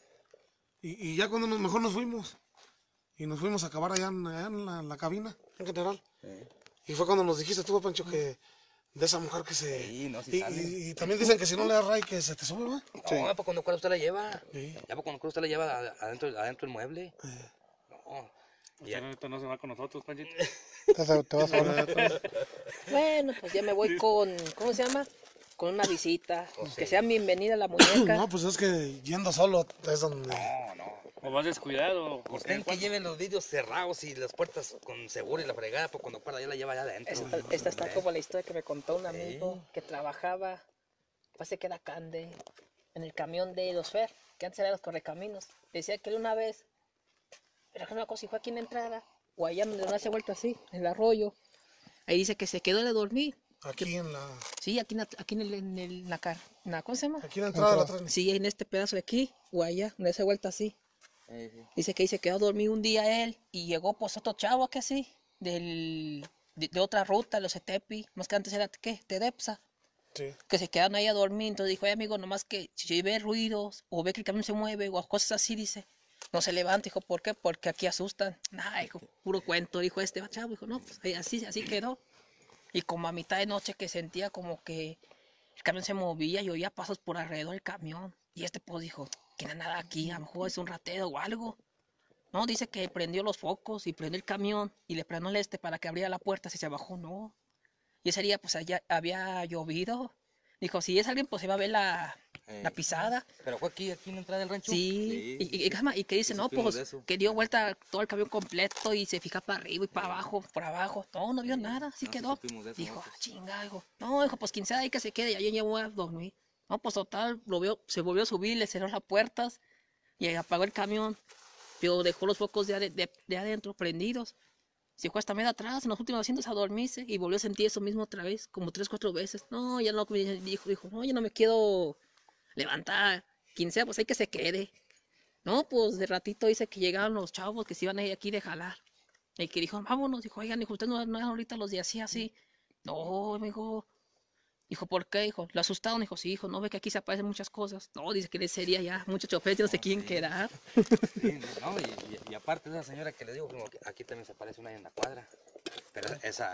Y ya cuando mejor nos fuimos. Y nos fuimos a acabar allá en la cabina, en general. Y fue cuando nos dijiste tú, Pancho, que de esa mujer que se... Sí, no, sí sale. y también dicen que si no le das ray que se te sube, ¿verdad? No, pues cuando usted la lleva. Sí. Ya pues cuando usted la lleva adentro del mueble. No. Ya ahorita no se va con nosotros, Panchito. Te vas a ver. Bueno, pues ya me voy con, ¿cómo se llama? Con una visita. Que sea bienvenida la muñeca. No, pues es que yendo solo es donde... No. O vas descuidado. Usted que lleven los vidrios cerrados y las puertas con seguro y la fregada, pues cuando para ya la lleva allá adentro. Esta está como la historia que me contó un amigo que trabajaba, parece que era Cande, en el camión de los Fer, que antes eran los correcaminos. Decía que él una vez, pero que no me acuerdo si fue aquí en la entrada, o allá donde no se ha vuelto así, en el arroyo. Ahí dice que se quedó de dormir. Aquí en la... Sí, aquí en la ¿cómo se llama? Aquí en la entrada de la transmisión. Sí, en este pedazo de aquí, o allá, donde se ha vuelto así. Dice que ahí se quedó a dormir un día él y llegó pues otro chavo que así, de otra ruta, los Etepi, más que antes era, ¿qué? De Depsa. Sí. Que se quedaron ahí a dormir, entonces dijo, amigo, nomás que si ve ruidos o ve que el camión se mueve o cosas así, dice, no se levante, dijo, ¿por qué? Porque aquí asustan. Nah, dijo, puro cuento, dijo este chavo, dijo, no, pues así quedó. Y como a mitad de noche que sentía como que el camión se movía y oía pasos por alrededor del camión. Y este pues dijo, que no hay nada aquí, a lo mejor es un ratero o algo. No, dice que prendió los focos y prendió el camión y le prendió el para que abriera la puerta, si se bajó, no. Y ese día pues allá había llovido. Dijo, si es alguien pues se va a ver la pisada. Pero fue aquí en la entrada del rancho. Sí, y que dice, no, pues que dio vuelta todo el camión completo y se fija para arriba y para abajo, por abajo. No vio nada, así quedó. Dijo, chinga, dijo, no, dijo, pues quien sea ahí que se quede, y ahí ya voy a dormir. No, pues total, se volvió a subir, le cerró las puertas y apagó el camión. Pero dejó los focos de adentro prendidos. Se fue hasta medio atrás, en los últimos asientos a dormirse y volvió a sentir eso mismo otra vez, como 3, 4 veces. No, ya no, dijo, no, ya no me quiero levantar. Quien sea, pues hay que se quede. No, pues de ratito dice que llegaron los chavos que se iban a ir aquí de jalar. Y que dijo, vámonos, dijo, oigan, dijo, ustedes no eran ahorita los de así. No, me dijo. Dijo, ¿por qué? Dijo, ¿lo asustaron? Dijo, sí, hijo, no ve que aquí se aparecen muchas cosas. No, dice que en sería ya, muchos choferes no se quieren quedar. Sí, no, y aparte de esa señora que le digo, como que aquí también se aparece una en la cuadra. Pero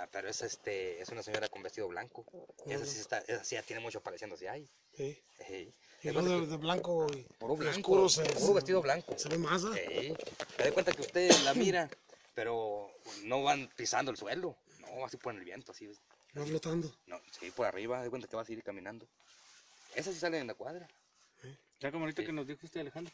es una señora con vestido blanco. Y esa sí ya tiene mucho apareciéndose ahí. Sí. Sí. Y lo de blanco y Puro blanco, oscuro puro vestido blanco. se ve más, ¿eh? Sí. Se da cuenta que usted la mira, pero no van pisando el suelo. No, así por el viento, así. Va flotando. No, sí, por arriba, de cuenta que va a seguir caminando. Esas sí salen en la cuadra. Ya como ahorita que nos dijo Alejandro,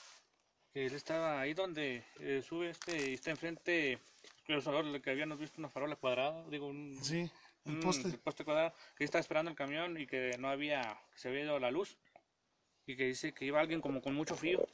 que él estaba ahí donde sube y está enfrente, que habíamos visto una farola cuadrada, digo, Sí, el poste. el poste cuadrado, que estaba esperando el camión y que no había, que se había ido la luz, y que dice que iba alguien como con mucho frío,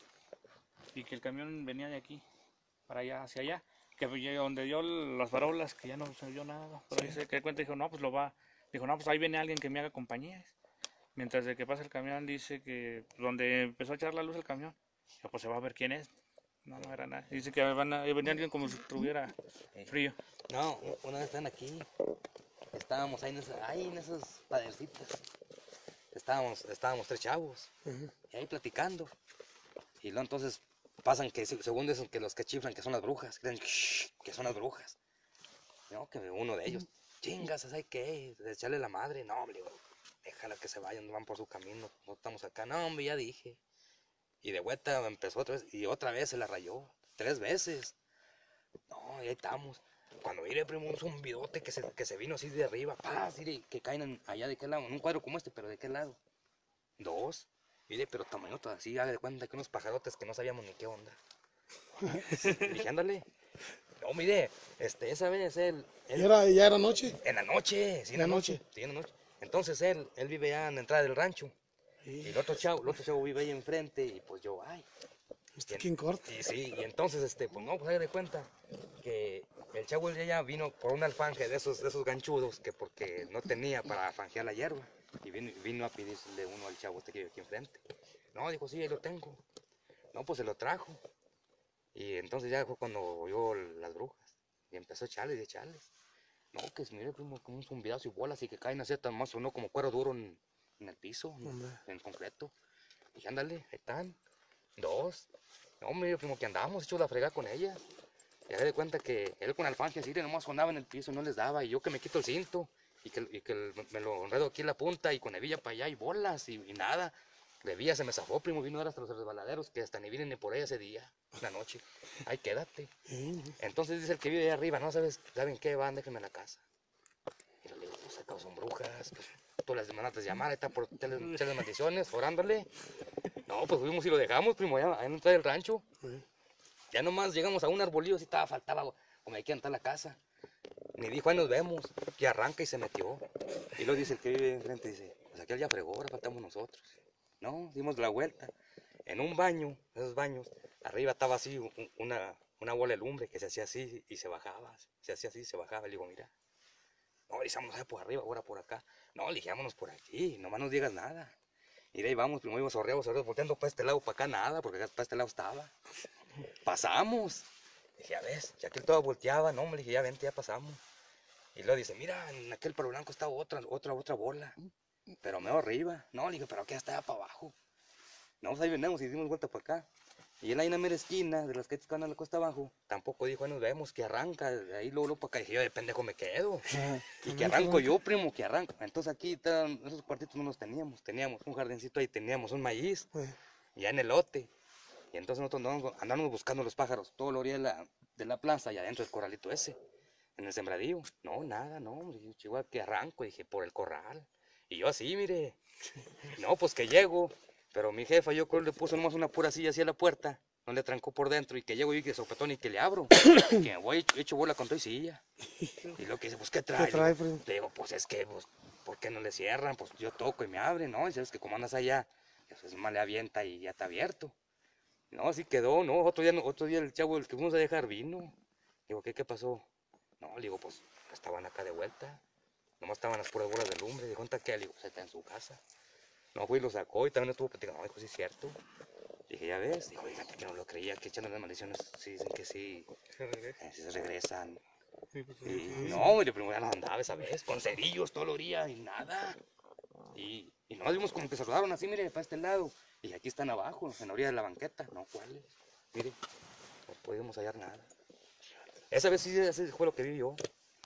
y que el camión venía de aquí, para allá, hacia allá. Que donde dio las farolas, que ya no se vio nada. Pero dice que cuenta, dijo, no, pues dijo, no, pues ahí viene alguien que me haga compañía. Mientras de que pasa el camión, dice que donde empezó a echar la luz el camión, dijo, pues se va a ver quién es. No era nada. Dice que venía alguien como si tuviera frío. No, una vez están aquí. Estábamos ahí en esas padercitas. Estábamos 3 chavos. Y ahí platicando. Y luego entonces pasan que según eso que los que chiflan que son las brujas, creen que son las brujas. No, que uno de ellos, chingas, ¿sabes qué? Echarle la madre, no, hombre, déjala que se vayan, van por su camino, no estamos acá, no, hombre, ya dije. Y de vuelta empezó otra vez se la rayó, 3 veces. No, y ahí estamos. Cuando mire, primo, un zumbidote que se vino así de arriba, así que caen allá de qué lado, en un cuadro como este, pero de qué lado. 2. Mire, pero tamañotas así, haga de cuenta que unos pajarotes que no sabíamos ni qué onda. Dije, ándale. No, mire, esa vez él ¿Ya era noche? En la noche, sí, en la noche. Sí, en la noche. Entonces él vive ya en la entrada del rancho. Y el otro chavo vive ahí enfrente, y pues yo, ay. ¿Quién corta? Y sí, y entonces, pues no, pues haga de cuenta que el chavo ya vino por un alfanje de esos ganchudos, que porque no tenía para fanjear la hierba. Y vino a pedirle uno al chavo que vive aquí enfrente. No, dijo, sí, ahí lo tengo. No, pues se lo trajo. Y entonces ya fue cuando oyó las brujas. Y empezó a echarles y echarles. No, que se mire como un zumbidazo y bolas y que caen así, tan más sonó como cuero duro en el piso, en el concreto. Y dije, ándale, ahí están. 2. No, mire, primo, que andábamos hechos la fregada con ellas. Y de cuenta que él con alfancia así, nomás sonaba en el piso, no les daba. Y yo que me quito el cinto y que me lo enredo aquí en la punta y con hebilla para allá y bolas y nada. De vía se me zafó, primo, vino ahora hasta los resbaladeros que hasta ni vine ni por ahí ese día, la noche. Ahí quédate. Entonces dice el que vive ahí arriba, no saben qué, van, déjenme en la casa. Y le digo, pues acá son brujas, pues tú las mandaste llamar, ahí está por echarles maldiciones, orándole. No, pues fuimos y lo dejamos, primo, allá en entrada del rancho. Ya nomás llegamos a un arbolillo, así faltaba, como hay que entrar a la casa. Ni dijo, ahí nos vemos, que arranca y se metió. Y luego dice el que vive enfrente, dice, pues aquí ya fregó, ahora faltamos nosotros. No, dimos la vuelta. En un baño, esos baños, arriba estaba así una bola de lumbre que se hacía así y se bajaba. Se hacía así y se bajaba. Le digo, mira, no, le vámonos por arriba, ahora por acá. No, le dije, vámonos por aquí, nomás no digas nada. Y de ahí vamos, primero íbamos sorreados, volteando para este lado, para acá nada, porque acá para este lado estaba. Pasamos. Dije, ya ves, ya que él todo volteaba, no, me dije, ya vente, ya pasamos. Y luego dice, mira, en aquel palo blanco está otra bola. Pero medio arriba. No, le digo, pero aquí está para abajo. No, pues ahí venimos y dimos vuelta para acá. Y él ahí en la mera esquina de las que están a la costa abajo, tampoco dijo, ahí nos vemos, que arranca. De ahí luego para acá. Y dije, yo de pendejo me quedo. Y que arranco yo, primo, que arranco. Entonces aquí, esos cuartitos no los teníamos. Teníamos un jardincito ahí, teníamos un maíz. Ya en el lote. Y entonces nosotros andábamos buscando los pájaros. Todo lo orilla de la plaza y adentro del corralito ese. En el sembradío. No, nada, no. Dije, chihuahua, que arranco. Dije, por el corral. Y yo así, mire, no, pues que llego, pero mi jefa, yo creo le puso nomás una pura silla así a la puerta, no le trancó por dentro, y que llego yo que sopetón y que le abro, que me voy hecho bola con toda y silla. Y lo que dice, pues, ¿qué trae? Le digo, pues, es que, pues, ¿por qué no le cierran? Pues, yo toco y me abren, ¿no? Y sabes que como andas allá, pues, más le avienta y ya está abierto. No, así quedó, ¿no? Otro día el chavo, el que fuimos a dejar, vino. Digo, ¿qué pasó? No, le digo, pues, estaban acá de vuelta. Nomás estaban las puras bolas de lumbre. Dijo, ¿dónde qué? Le digo, pues está en su casa. No, fue y lo sacó y también estuvo platicando. No, dijo, sí es cierto. Dije, ya ves. Dijo, fíjate que no lo creía, que echando las maldiciones, sí dicen que sí. Sí se regresan. Y no, mire, primero ya nos andaba esa vez, con cerillos todo el día y nada. Y nos vimos como que se rodaron así, mire, para este lado. Y aquí están abajo, en la orilla de la banqueta. No, ¿cuáles? Mire, no podíamos hallar nada. Esa vez sí, ese fue lo que vi yo.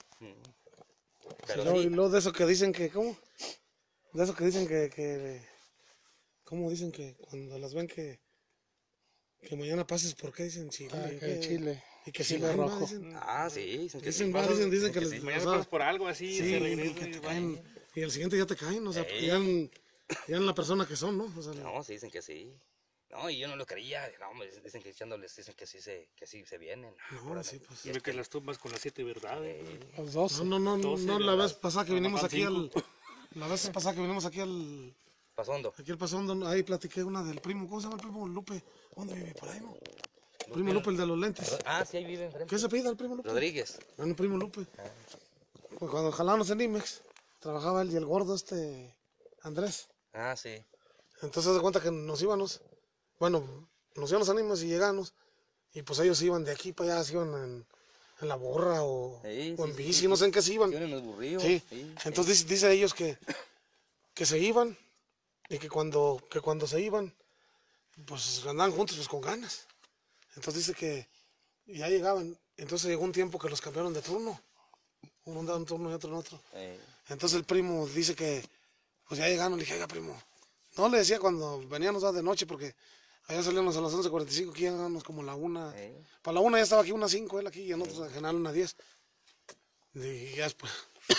Pero sí. Y luego de eso que dicen que, ¿cómo? De eso que dicen que ¿cómo dicen que cuando las ven que mañana pases por qué dicen Chile? Que Chile. Y que Chile rojo. Dicen, sí. Dicen que les mañana pasas por algo así, sí, se regresan, que te caen, y el siguiente ya te caen, o sea, porque ya en la persona que son, ¿no? O sea, no, sí, dicen que sí. No, y yo no lo creía. No, me dicen que echándoles, dicen que sí se vienen. No, sí, pues. Y que las tumbas con las 7 verdades. Los 12. No, la vez pasada que vinimos aquí la vez pasada que vinimos aquí al Pasondo. Aquí el Pasondo, ahí platiqué una del primo, ¿cómo se llama el primo? Lupe. ¿Dónde vive? Por ahí, ¿no? Primo Lupe, el de los lentes. Ah, sí, ahí vive enfrente. ¿Qué se pide el primo Lupe? Rodríguez. Bueno, primo Lupe. Pues cuando jalábamos en IMEX, trabajaba él y el gordo Andrés. Ah, sí. Entonces se da cuenta que nos íbamos a IMEX y llegamos, y pues ellos iban de aquí para allá, se iban en la borra o en bici, no sé en qué se iban. En los burrillos. Sí. Entonces dice ellos que se iban, y que cuando se iban, pues andaban juntos pues con ganas. Entonces dice que ya llegaban, entonces llegó un tiempo que los cambiaron de turno. Uno andaba en un turno y otro en otro. Entonces el primo dice que pues ya llegaron, le dije, oiga primo, no le decía cuando veníamos de noche porque allá salíamos a las 11:45, aquí llegábamos como la 1. Para la 1 ya estaba aquí 1:05 él aquí y nosotros en general 1:10. Y ya después,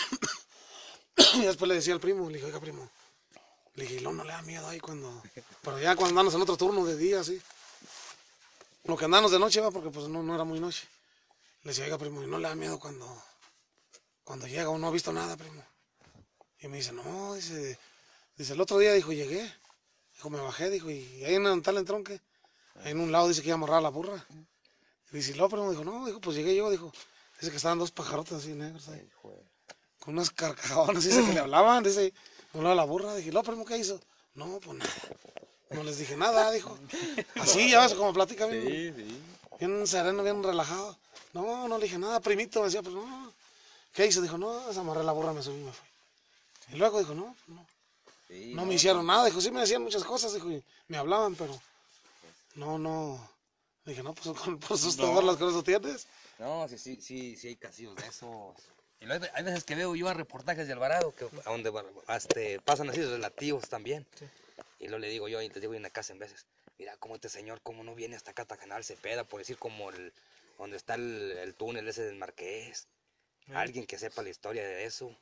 le decía al primo, le dije, oiga primo, le dije, no le da miedo ahí pero ya cuando andamos en otro turno de día, así. Lo que andamos de noche va porque pues no era muy noche. Le decía, oiga primo, ¿y no le da miedo cuando llega o no ha visto nada, primo? Y me dice, no, dice el otro día, dijo, llegué. Dijo, me bajé, dijo, y ahí en tal entronque, ahí en un lado dice que iba a amarrar la burra. Y dice, no, primo, dijo, no, dijo, pues llegué yo, dijo, dice que estaban 2 pajarotes así negros ahí. Con unas carcajonas, dice que le hablaban, dice, me hablaba la burra. Dije, no, primo, ¿qué hizo? No, pues nada. No les dije nada, dijo. Así, ya ves, como platica bien. Sí, sí. Bien sereno, bien relajado. No, no le dije nada, primito, me decía, pues no. ¿Qué hizo? Dijo, no, desamarré la burra, me subí y me fui. Y luego dijo, no, no. Sí, No me hicieron nada, dijo, sí me decían muchas cosas, dijo, y me hablaban, pero no. Dije, no, pues por sus todas las cosas tienes. No, sí hay casillos de esos. Y luego hay veces que veo yo a reportajes de Alvarado, que a donde pasan así relativos también. Sí. Y luego le digo yo, y les digo en la casa en veces, mira cómo este señor, cómo no viene hasta acá, hasta General Cepeda, por decir como donde está el túnel ese del Marqués. Alguien que sepa la historia de eso.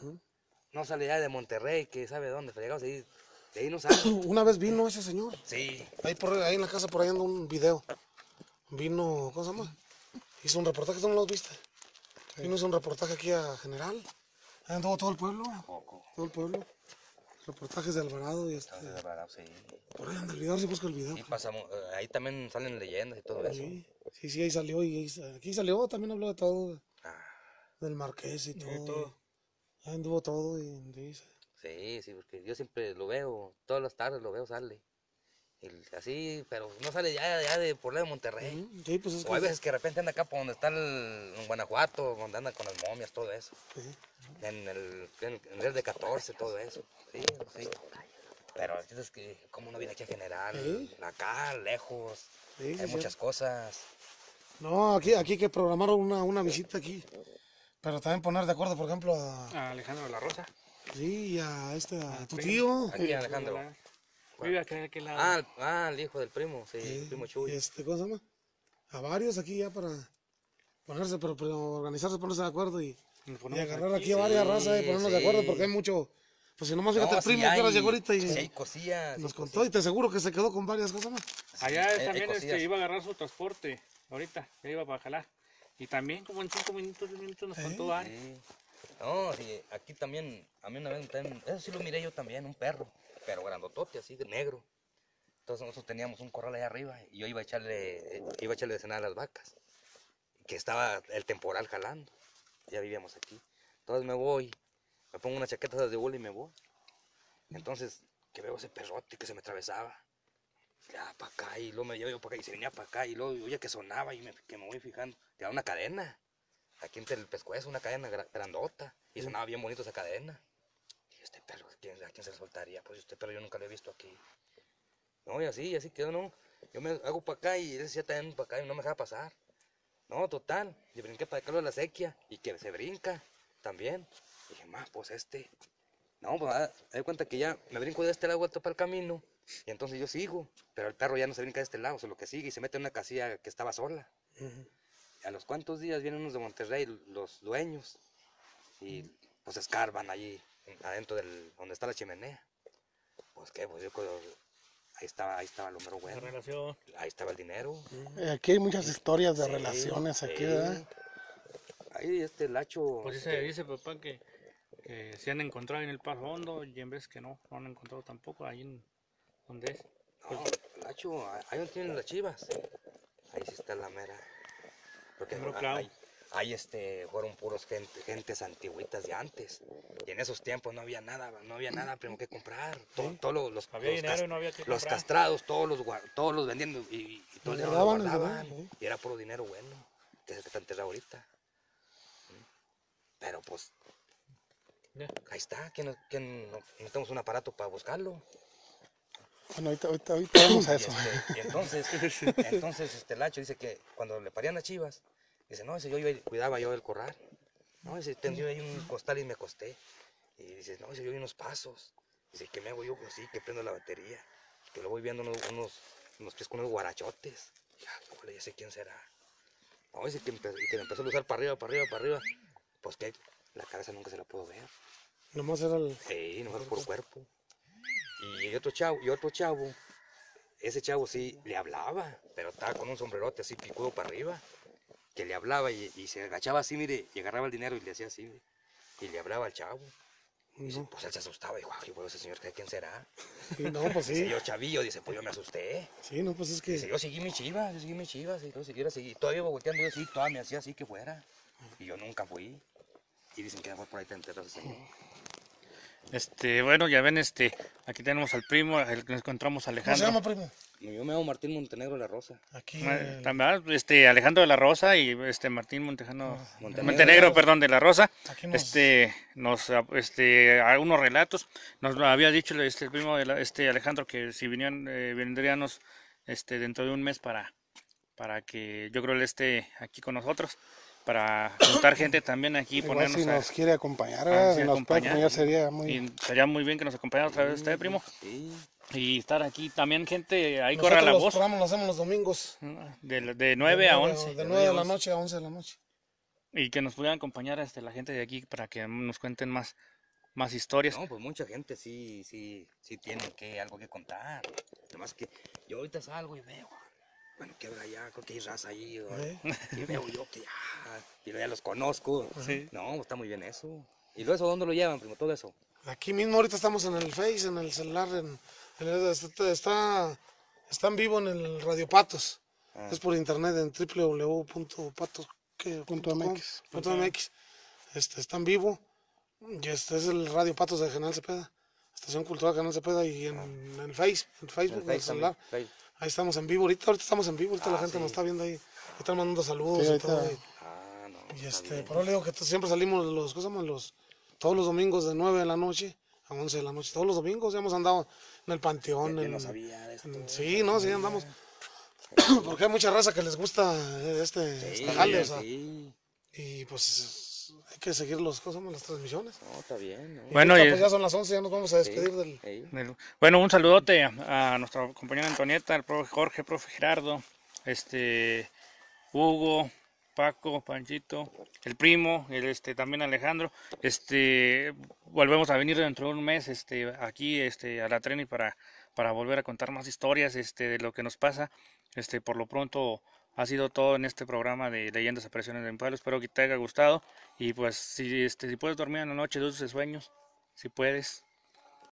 No sale ya de Monterrey, que sabe dónde, fregados, de ahí no sale. Una vez vino ese señor. Sí. Ahí en la casa por ahí anda un video. Vino, ¿cómo se llama? Hizo un reportaje, ¿tú no lo viste? Sí. Vino, hizo un reportaje aquí a General. Ahí anduvo todo el pueblo. Todo el pueblo. Reportajes de Alvarado y De Alvarado, sí. Por ahí anda el video, si busca el video. Y pasamos, ahí también salen leyendas y todo eso. Sí, ahí salió. Aquí salió, también habló de todo. Del Marqués y todo. De todo. Ahí anduvo todo y dice. Sí, porque yo siempre lo veo, todas las tardes lo veo, sale. Y así, pero no sale ya de por lado de Monterrey. Sí, pues es o hay veces que de repente anda acá por donde está en Guanajuato, donde anda con las momias, todo eso. Sí. En el de 14, todo eso. Sí. Pero es que, ¿cómo no viene aquí a General? ¿Sí? Acá, lejos, hay muchas cosas. No, aquí que programaron una visita aquí. Pero también poner de acuerdo, por ejemplo, a Alejandro de la Rosa. Sí, y a tu tío. Aquí, Alejandro. Vive aquí de aquel lado. El hijo del primo, sí, el primo Chuy. ¿Cómo se llama? A varios aquí ya para ponerse, pero organizarse, ponerse de acuerdo y agarrar aquí a varias razas y ponernos de acuerdo, porque hay mucho. Pues si nomás fíjate el primo que ahora llegó ahorita y nos contó y te aseguro que se quedó con varias cosas más. Allá también iba a agarrar su transporte, ahorita, ya iba para jalar. Y también como en 5 minutos, 10 minutos nos contó varios. No, sí, aquí también, a mí una vez, eso sí lo miré yo también, un perro, pero grandotote, así de negro. Entonces nosotros teníamos un corral allá arriba y yo iba a echarle de cenar a las vacas, que estaba el temporal jalando, ya vivíamos aquí. Entonces me voy, me pongo una chaqueta de hule y me voy. Entonces, que veo ese perrote que se me atravesaba, ya para acá, y luego me llevo yo para acá y se venía para acá, y luego oía que sonaba y que me voy fijando, que era una cadena. Aquí entre el pescuezo, una cadena grandota, y sonaba bien bonito esa cadena. Y este perro, ¿a quién se le soltaría? Pues este perro yo nunca lo he visto aquí. No, y así quedó, ¿no? Yo me hago para acá y él decía también para acá y no me dejaba pasar. No, total, y brinqué para acá de la sequía, y que se brinca también. Y dije, pues no, pues me doy cuenta que ya me brinco de este lado, vuelto para el camino, y entonces yo sigo, pero el perro ya no se brinca de este lado, solo que sigue y se mete en una casilla que estaba sola. A los cuantos días vienen unos de Monterrey, los dueños, y pues escarban allí, adentro donde está la chimenea. Pues qué, pues yo creo, ahí estaba lo mero bueno. La relación. Ahí estaba el dinero. Aquí hay muchas historias de relaciones aquí, ¿verdad? Ahí Lacho. Pues dice papá que se han encontrado en el Paso Hondo y en vez que no han encontrado tampoco ahí donde es. No, Lacho, ahí donde tienen las chivas. Ahí sí está la mera. Porque ahí fueron puros gentes antiguitas de antes. Y en esos tiempos no había nada primo que comprar. Todos los castrados, todos los vendiendo y todo el dinero lo guardaban. Y era puro dinero bueno, que es el que está enterrado ahorita. Pero pues, ahí está, que necesitamos un aparato para buscarlo. Bueno, ahorita vamos a eso. Y entonces Lacho dice que cuando le parían las chivas, dice, no, cuidaba yo el corral. No, dice, tendió ahí un costal y me acosté. Y dice, no, dice, yo vi unos pasos. Dice, ¿qué me hago yo? Pues sí, que prendo la batería. Que lo voy viendo unos pies con unos guarachotes. Ya sé quién será. No, dice que me empezó a usar para arriba. Pues que la cabeza nunca se la puedo ver. Nomás era el... Sí, nomás por cuerpo. Y otro chavo, ese chavo sí le hablaba, pero estaba con un sombrerote así picudo para arriba, que le hablaba y se agachaba así, mire, y agarraba el dinero y le hacía así, mire, y le hablaba al chavo. Y dice, pues él se asustaba y dijo, ay, pues ese señor, ¿quién será? Sí, no, pues sí. Dice, yo chavillo, dice, pues yo me asusté. Sí, no, pues es que... Dice, yo seguí mis chivas, y yo seguí, todavía iba volteando, yo sí, todavía me hacía así que fuera, y yo nunca fui. Y dicen que fue por ahí te enterró ese señor. Bueno, ya ven, aquí tenemos al primo, el que nos encontramos, ¿Cómo se Alejandro. llama, primo? Yo me llamo Martín Montenegro de la Rosa. Aquí. También, Alejandro de la Rosa y Martín Montejano, Montenegro. Montenegro, perdón, de la Rosa. Aquí nos- Algunos relatos. Nos lo había dicho el primo de Alejandro que si vendríamos dentro de un mes para que yo creo él esté aquí con nosotros, para juntar gente también aquí, Igual ponernos si nos quiere acompañar, sí, si nos puede acompañar. acompañar sería muy... y sería muy bien que nos acompañara otra vez usted, primo, Sí. y estar aquí también gente, ahí corra Nosotros la los voz, programas los hacemos los domingos. de 9 a 11. De 9 de la noche a 11 de la noche. Y que nos pudieran acompañar la gente de aquí para que nos cuenten más historias. No, pues mucha gente sí tiene algo que contar. Además que yo ahorita salgo y veo, bueno, que allá, creo que hay raza ahí, y veo yo que ya los conozco. Sí. No, está muy bien eso. ¿Y luego eso dónde lo llevan, primo, todo eso? Aquí mismo ahorita estamos en el Face, en el celular, está en vivo en el Radio Patos. Es por internet en www.patos.mx. Está en vivo. Y este es el Radio Patos de General Cepeda, Estación Cultural General Cepeda, y en el Facebook, en el celular. Ahí estamos en vivo, ahorita estamos en vivo, ahorita la gente nos está viendo ahí, están mandando saludos Sí, y todo. ahorita. No, Y está bien. pero le digo que siempre salimos todos los domingos de 9 de la noche a 11 de la noche. Todos los domingos ya hemos andado en el Panteón. Yo no sabía de esto. Sí, andamos. Porque hay mucha raza que les gusta este jale, o sea, sí. y pues hay que seguir las transmisiones. No, está bien, ¿no? Bueno, Ahorita, pues ya son las 11, ya nos vamos a despedir del... Bueno, un saludote a nuestra compañera Antonieta, al profe Jorge, profe Gerardo, Hugo, Paco, Panchito, el primo, también Alejandro. Volvemos a venir dentro de un mes aquí a la Treni para volver a contar más historias de lo que nos pasa. Por lo pronto ha sido todo en este programa de Leyendas Apariciones de mi pueblo. Espero que te haya gustado y pues si puedes dormir en la noche, dulces sueños, si puedes.